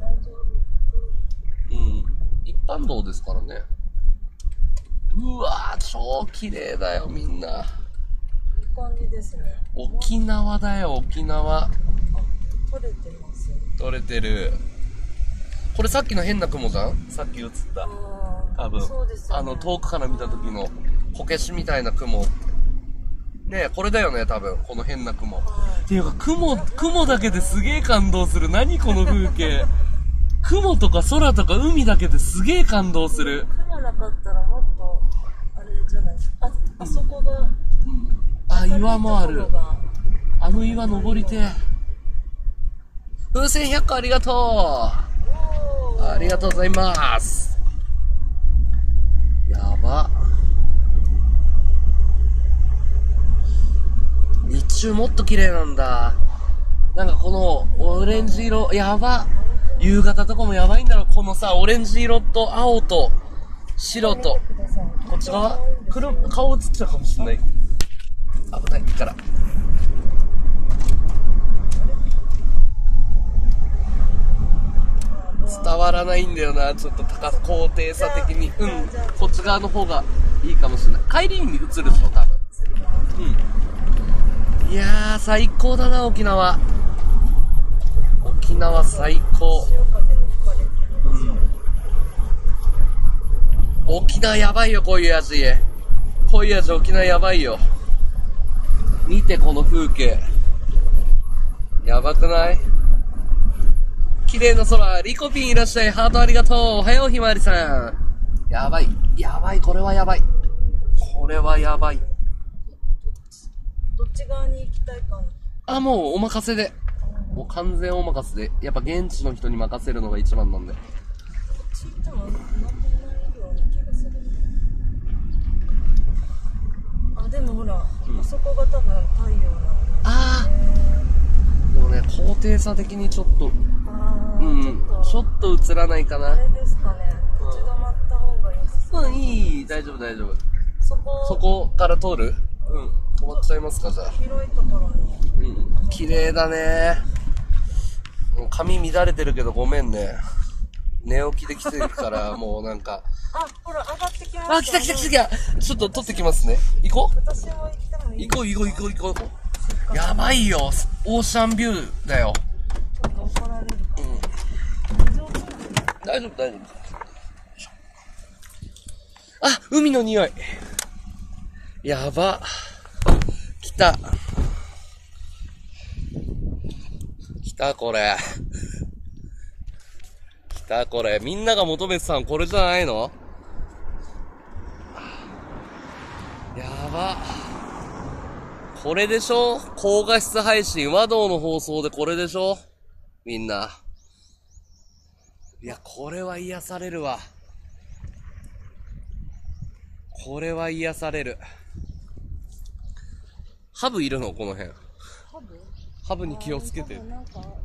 う。うん。一般道ですからね。うわー、超綺麗だよ、みんな。 いい感じですね。 沖縄だよ、沖縄。 あ、撮れてますよ。 撮れてる。これさっきの変な雲じゃん？さっき映った。多分。 そうですよね。 あの、遠くから見た時のこけしみたいな雲。ねえ、これだよね、多分。この変な雲。っていうか、雲、雲だけですげえ感動する。何この風景。雲とか空とか海だけですげえ感動する。 雲なかったらもっと、あれじゃないですか。あ、あそこが。うん、 あ、岩もある。あの岩登りて。風船ひゃっこありがとう。ありがとうございます。やば。日中もっと綺麗なんだ。なんかこのオレンジ色、やば。夕方とかもやばいんだろ。このさ、オレンジ色と青と白と。こっち側車、顔映っちゃうかもしんない。危ないから。 伝わらないんだよな、ちょっと高高低差的に。うん、こっち側の方がいいかもしれない。帰りに映るでしょ、多分。うん。いやー、最高だな、沖縄。沖縄最高。うん。沖縄やばいよ、こういう味。こういう味、沖縄やばいよ。見て、この風景。やばくない？綺麗な空、リコピンいらっしゃい、ハートありがとう。おはよう、ひまわりさん。やばい。やばい、これはやばい。これはやばい。 どっち側に行きたいかな。 あ、もうお任せで。もう完全お任せで。やっぱ現地の人に任せるのが一番なんで。 こっち行ってもなんもないような気がする。あ、でもほら、うん、あそこが多分太陽なの。 ああ。でもね、高低差的にちょっと、 あうん、ちょっと映らないかな。 あれですかね。立ち止まった方がいいですか。 うん、いい、大丈夫、大丈夫。 そこ、 そこから通る？うん、止まっちゃいますか、じゃあ。 広いところに。 うん、綺麗だね。髪乱れてるけどごめんね。寝起きで来てるから、もうなんか。 あ、ほら、上がってきました、ね。 あ、来た来た来た来た。ちょっと撮ってきますね。行こう。 私も行ってもいい？ 行こう行こう行こう行こう。やばいよ。オーシャンビューだよ。 ちょっと怒られるか。 うん。大丈夫大丈夫。あ、海の匂い。やば。来た。来たこれ。来たこれ。みんなが求めてたのこれじゃないの？やば。これでしょ？高画質配信、和道の放送でこれでしょ？みんな。いや、これは癒されるわ。これは癒される。ハブいるの？この辺。 ハブ？ ハブに気をつけて。 なんか、 こ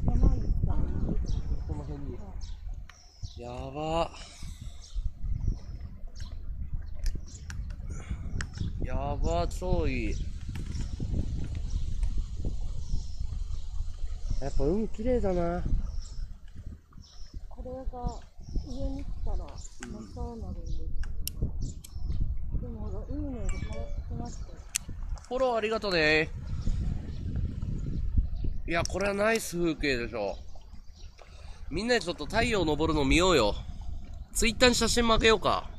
の辺に。やば。やば、超いい。やっぱ海綺麗だな。 これが上に来たら真っ青になるんです。でもほら、海の色変わってきましたよ。 フォローありがとうね。いや、これはナイス風景でしょ。みんなでちょっと太陽昇るの見ようよ。ツイッターに写真負けようか。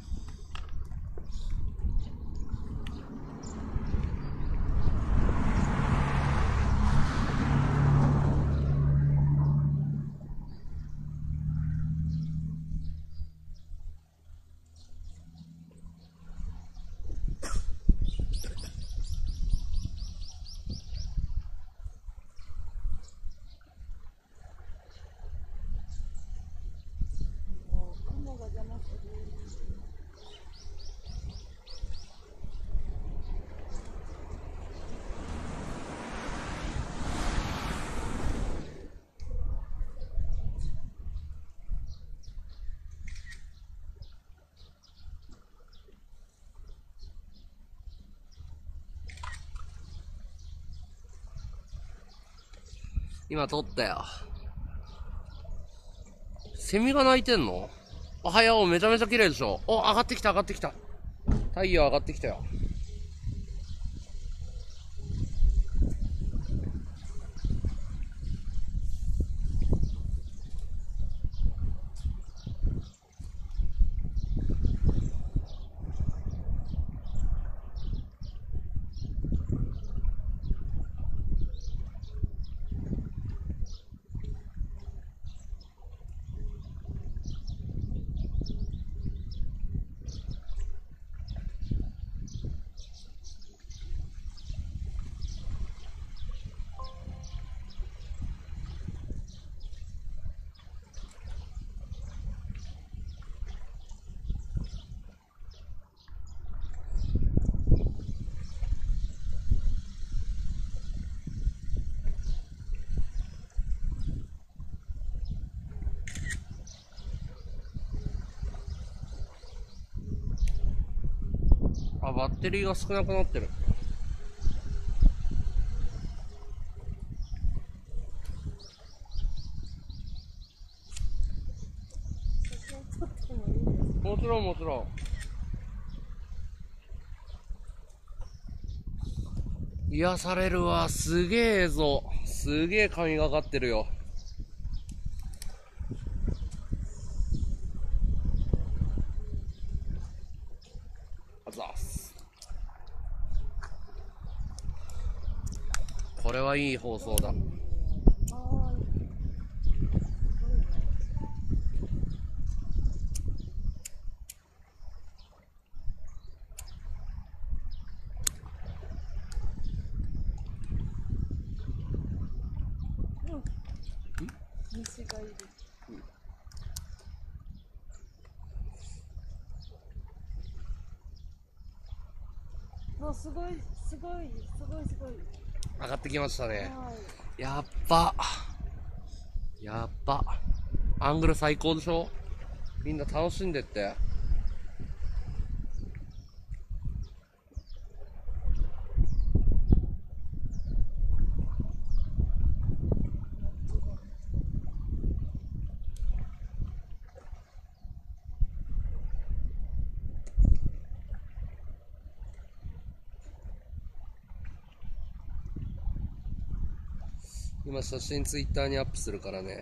今撮ったよ。セミが鳴いてんの？おはよう、めちゃめちゃ綺麗でしょ。お、上がってきた上がってきた。太陽上がってきたよ。あ、バッテリーが少なくなってる。 ろんもちろん。癒されるわ。すげえ映像。すげえ髪がかってるよ。あざっす。これはいい放送だ。 虫がいる。もうすごいすごいすごいすごい。 上がってきましたね。 はい。 やっば。やっば。アングル最高でしょ？みんな楽しんでって。今写真ツイッターにアップするからね。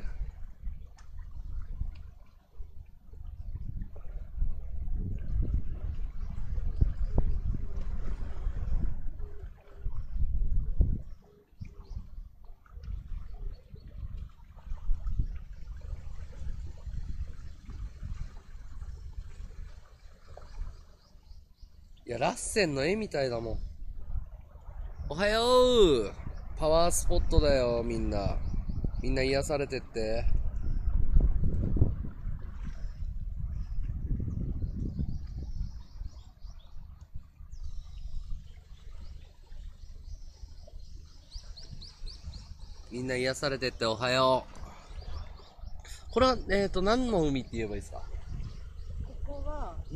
いや、ラッセンの絵みたいだもん。おはよう。パワースポットだよ、みんな。みんな癒されてって。みんな癒されてって、おはよう。これは、えっと、何の海って言えばいいですか？ ここは、 うん。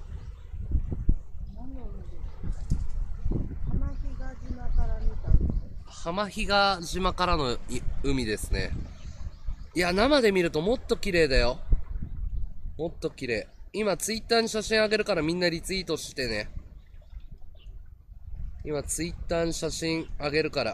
何の海ですか？浜比嘉島から見た海。 浜比嘉島からの海ですね。いや、生で見るともっと綺麗だよ。もっと綺麗。今、ツイッターに写真あげるからみんなリツイートしてね。今、ツイッターに写真あげるから。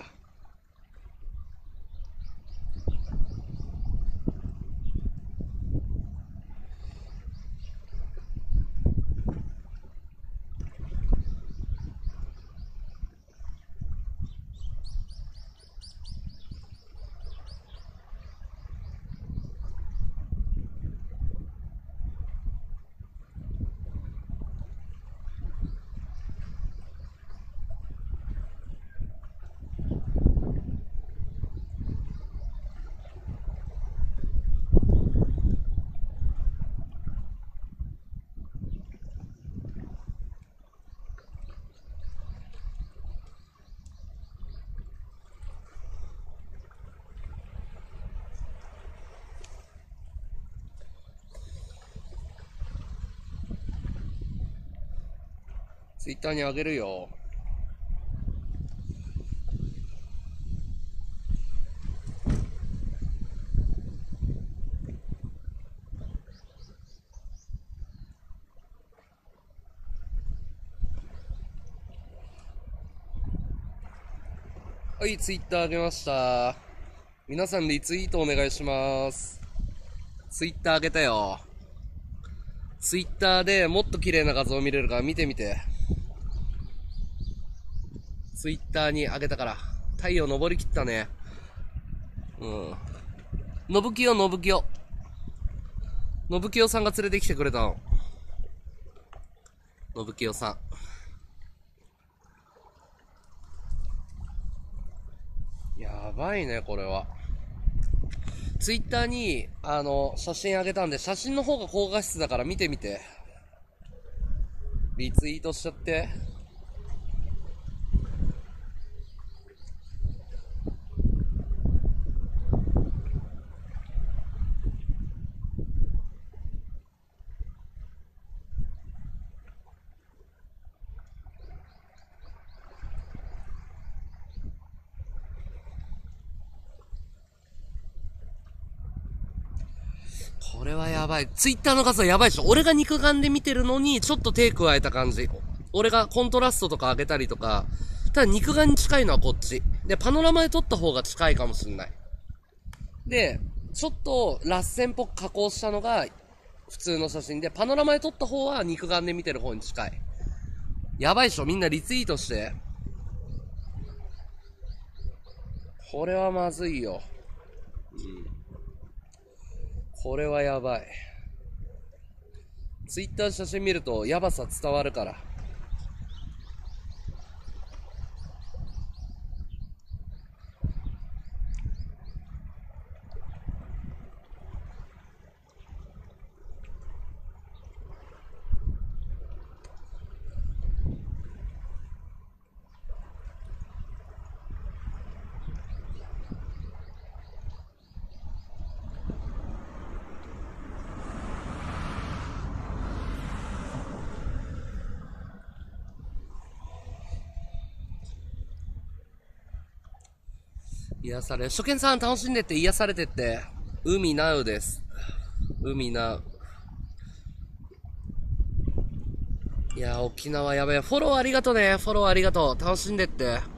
ツイッターにあげるよ。はい、ツイッターあげました。皆さんリツイートお願いします。ツイッターあげたよ。ツイッターでもっと綺麗な画像見れるから見てみて。ツイッターにあげたから。太陽昇りきったね。うん。のぶきよ、のぶきよ。のぶきよさんが連れてきてくれたの。のぶきよさん。やばいね、これは。ツイッターに、あの、写真あげたんで、写真の方が高画質だから見てみて。リツイートしちゃって。これはやばい。 ばい。ツイッターの数はやばいでしょ。俺が肉眼で見てるのに、ちょっと手加えた感じ。俺がコントラストとか上げたりとか。ただ肉眼に近いのはこっち。で、パノラマで撮った方が近いかもしんない。で、ちょっと、ラッセンっぽく加工したのが、普通の写真で、パノラマで撮った方は肉眼で見てる方に近い。やばいでしょ。みんなリツイートして。これはまずいよ。うん。これはやばい。ツイッター写真見るとやばさ伝わるから。癒され。初見さん楽しんでって癒されてって。海ナウです。海ナウ。いや、沖縄やべえ。フォローありがとね。フォローありがとう。楽しんでって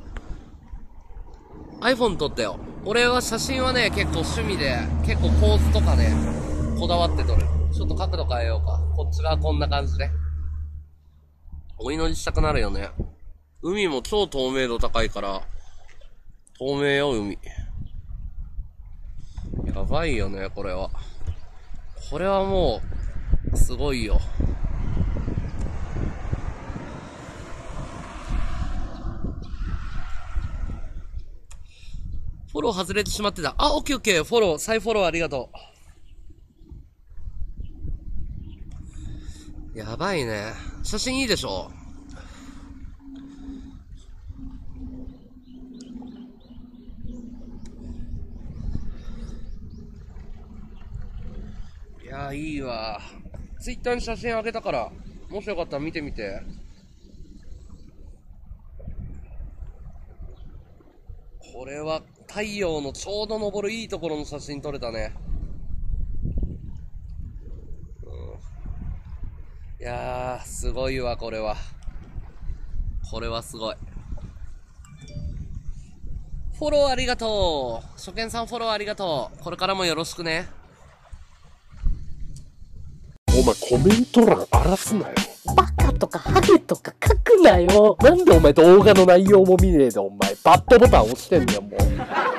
。iPhone 撮ったよ。俺は写真はね、結構趣味で、結構構図とかね、こだわって撮る。ちょっと角度変えようか。こっち側こんな感じで。お祈りしたくなるよね。海も超透明度高いから、透明よ、海。やばいよね、これは。これはもう、すごいよ。フォロー外れてしまってた。あ、オッケーオッケー。フォロー、再フォローありがとう。やばいね。写真いいでしょ？いやー、いいわ。ツイッターに写真あげたから、もしよかったら見てみて。これは太陽のちょうど昇るいいところの写真撮れたね。うん、いやー、すごいわ、これは。これはすごい。フォローありがとう。初見さんフォローありがとう。これからもよろしくね。 お前コメント欄荒らすなよ。バカとかハゲとか書くなよ。なんでお前動画の内容も見ねえでお前バッドボタン押してんだよもう。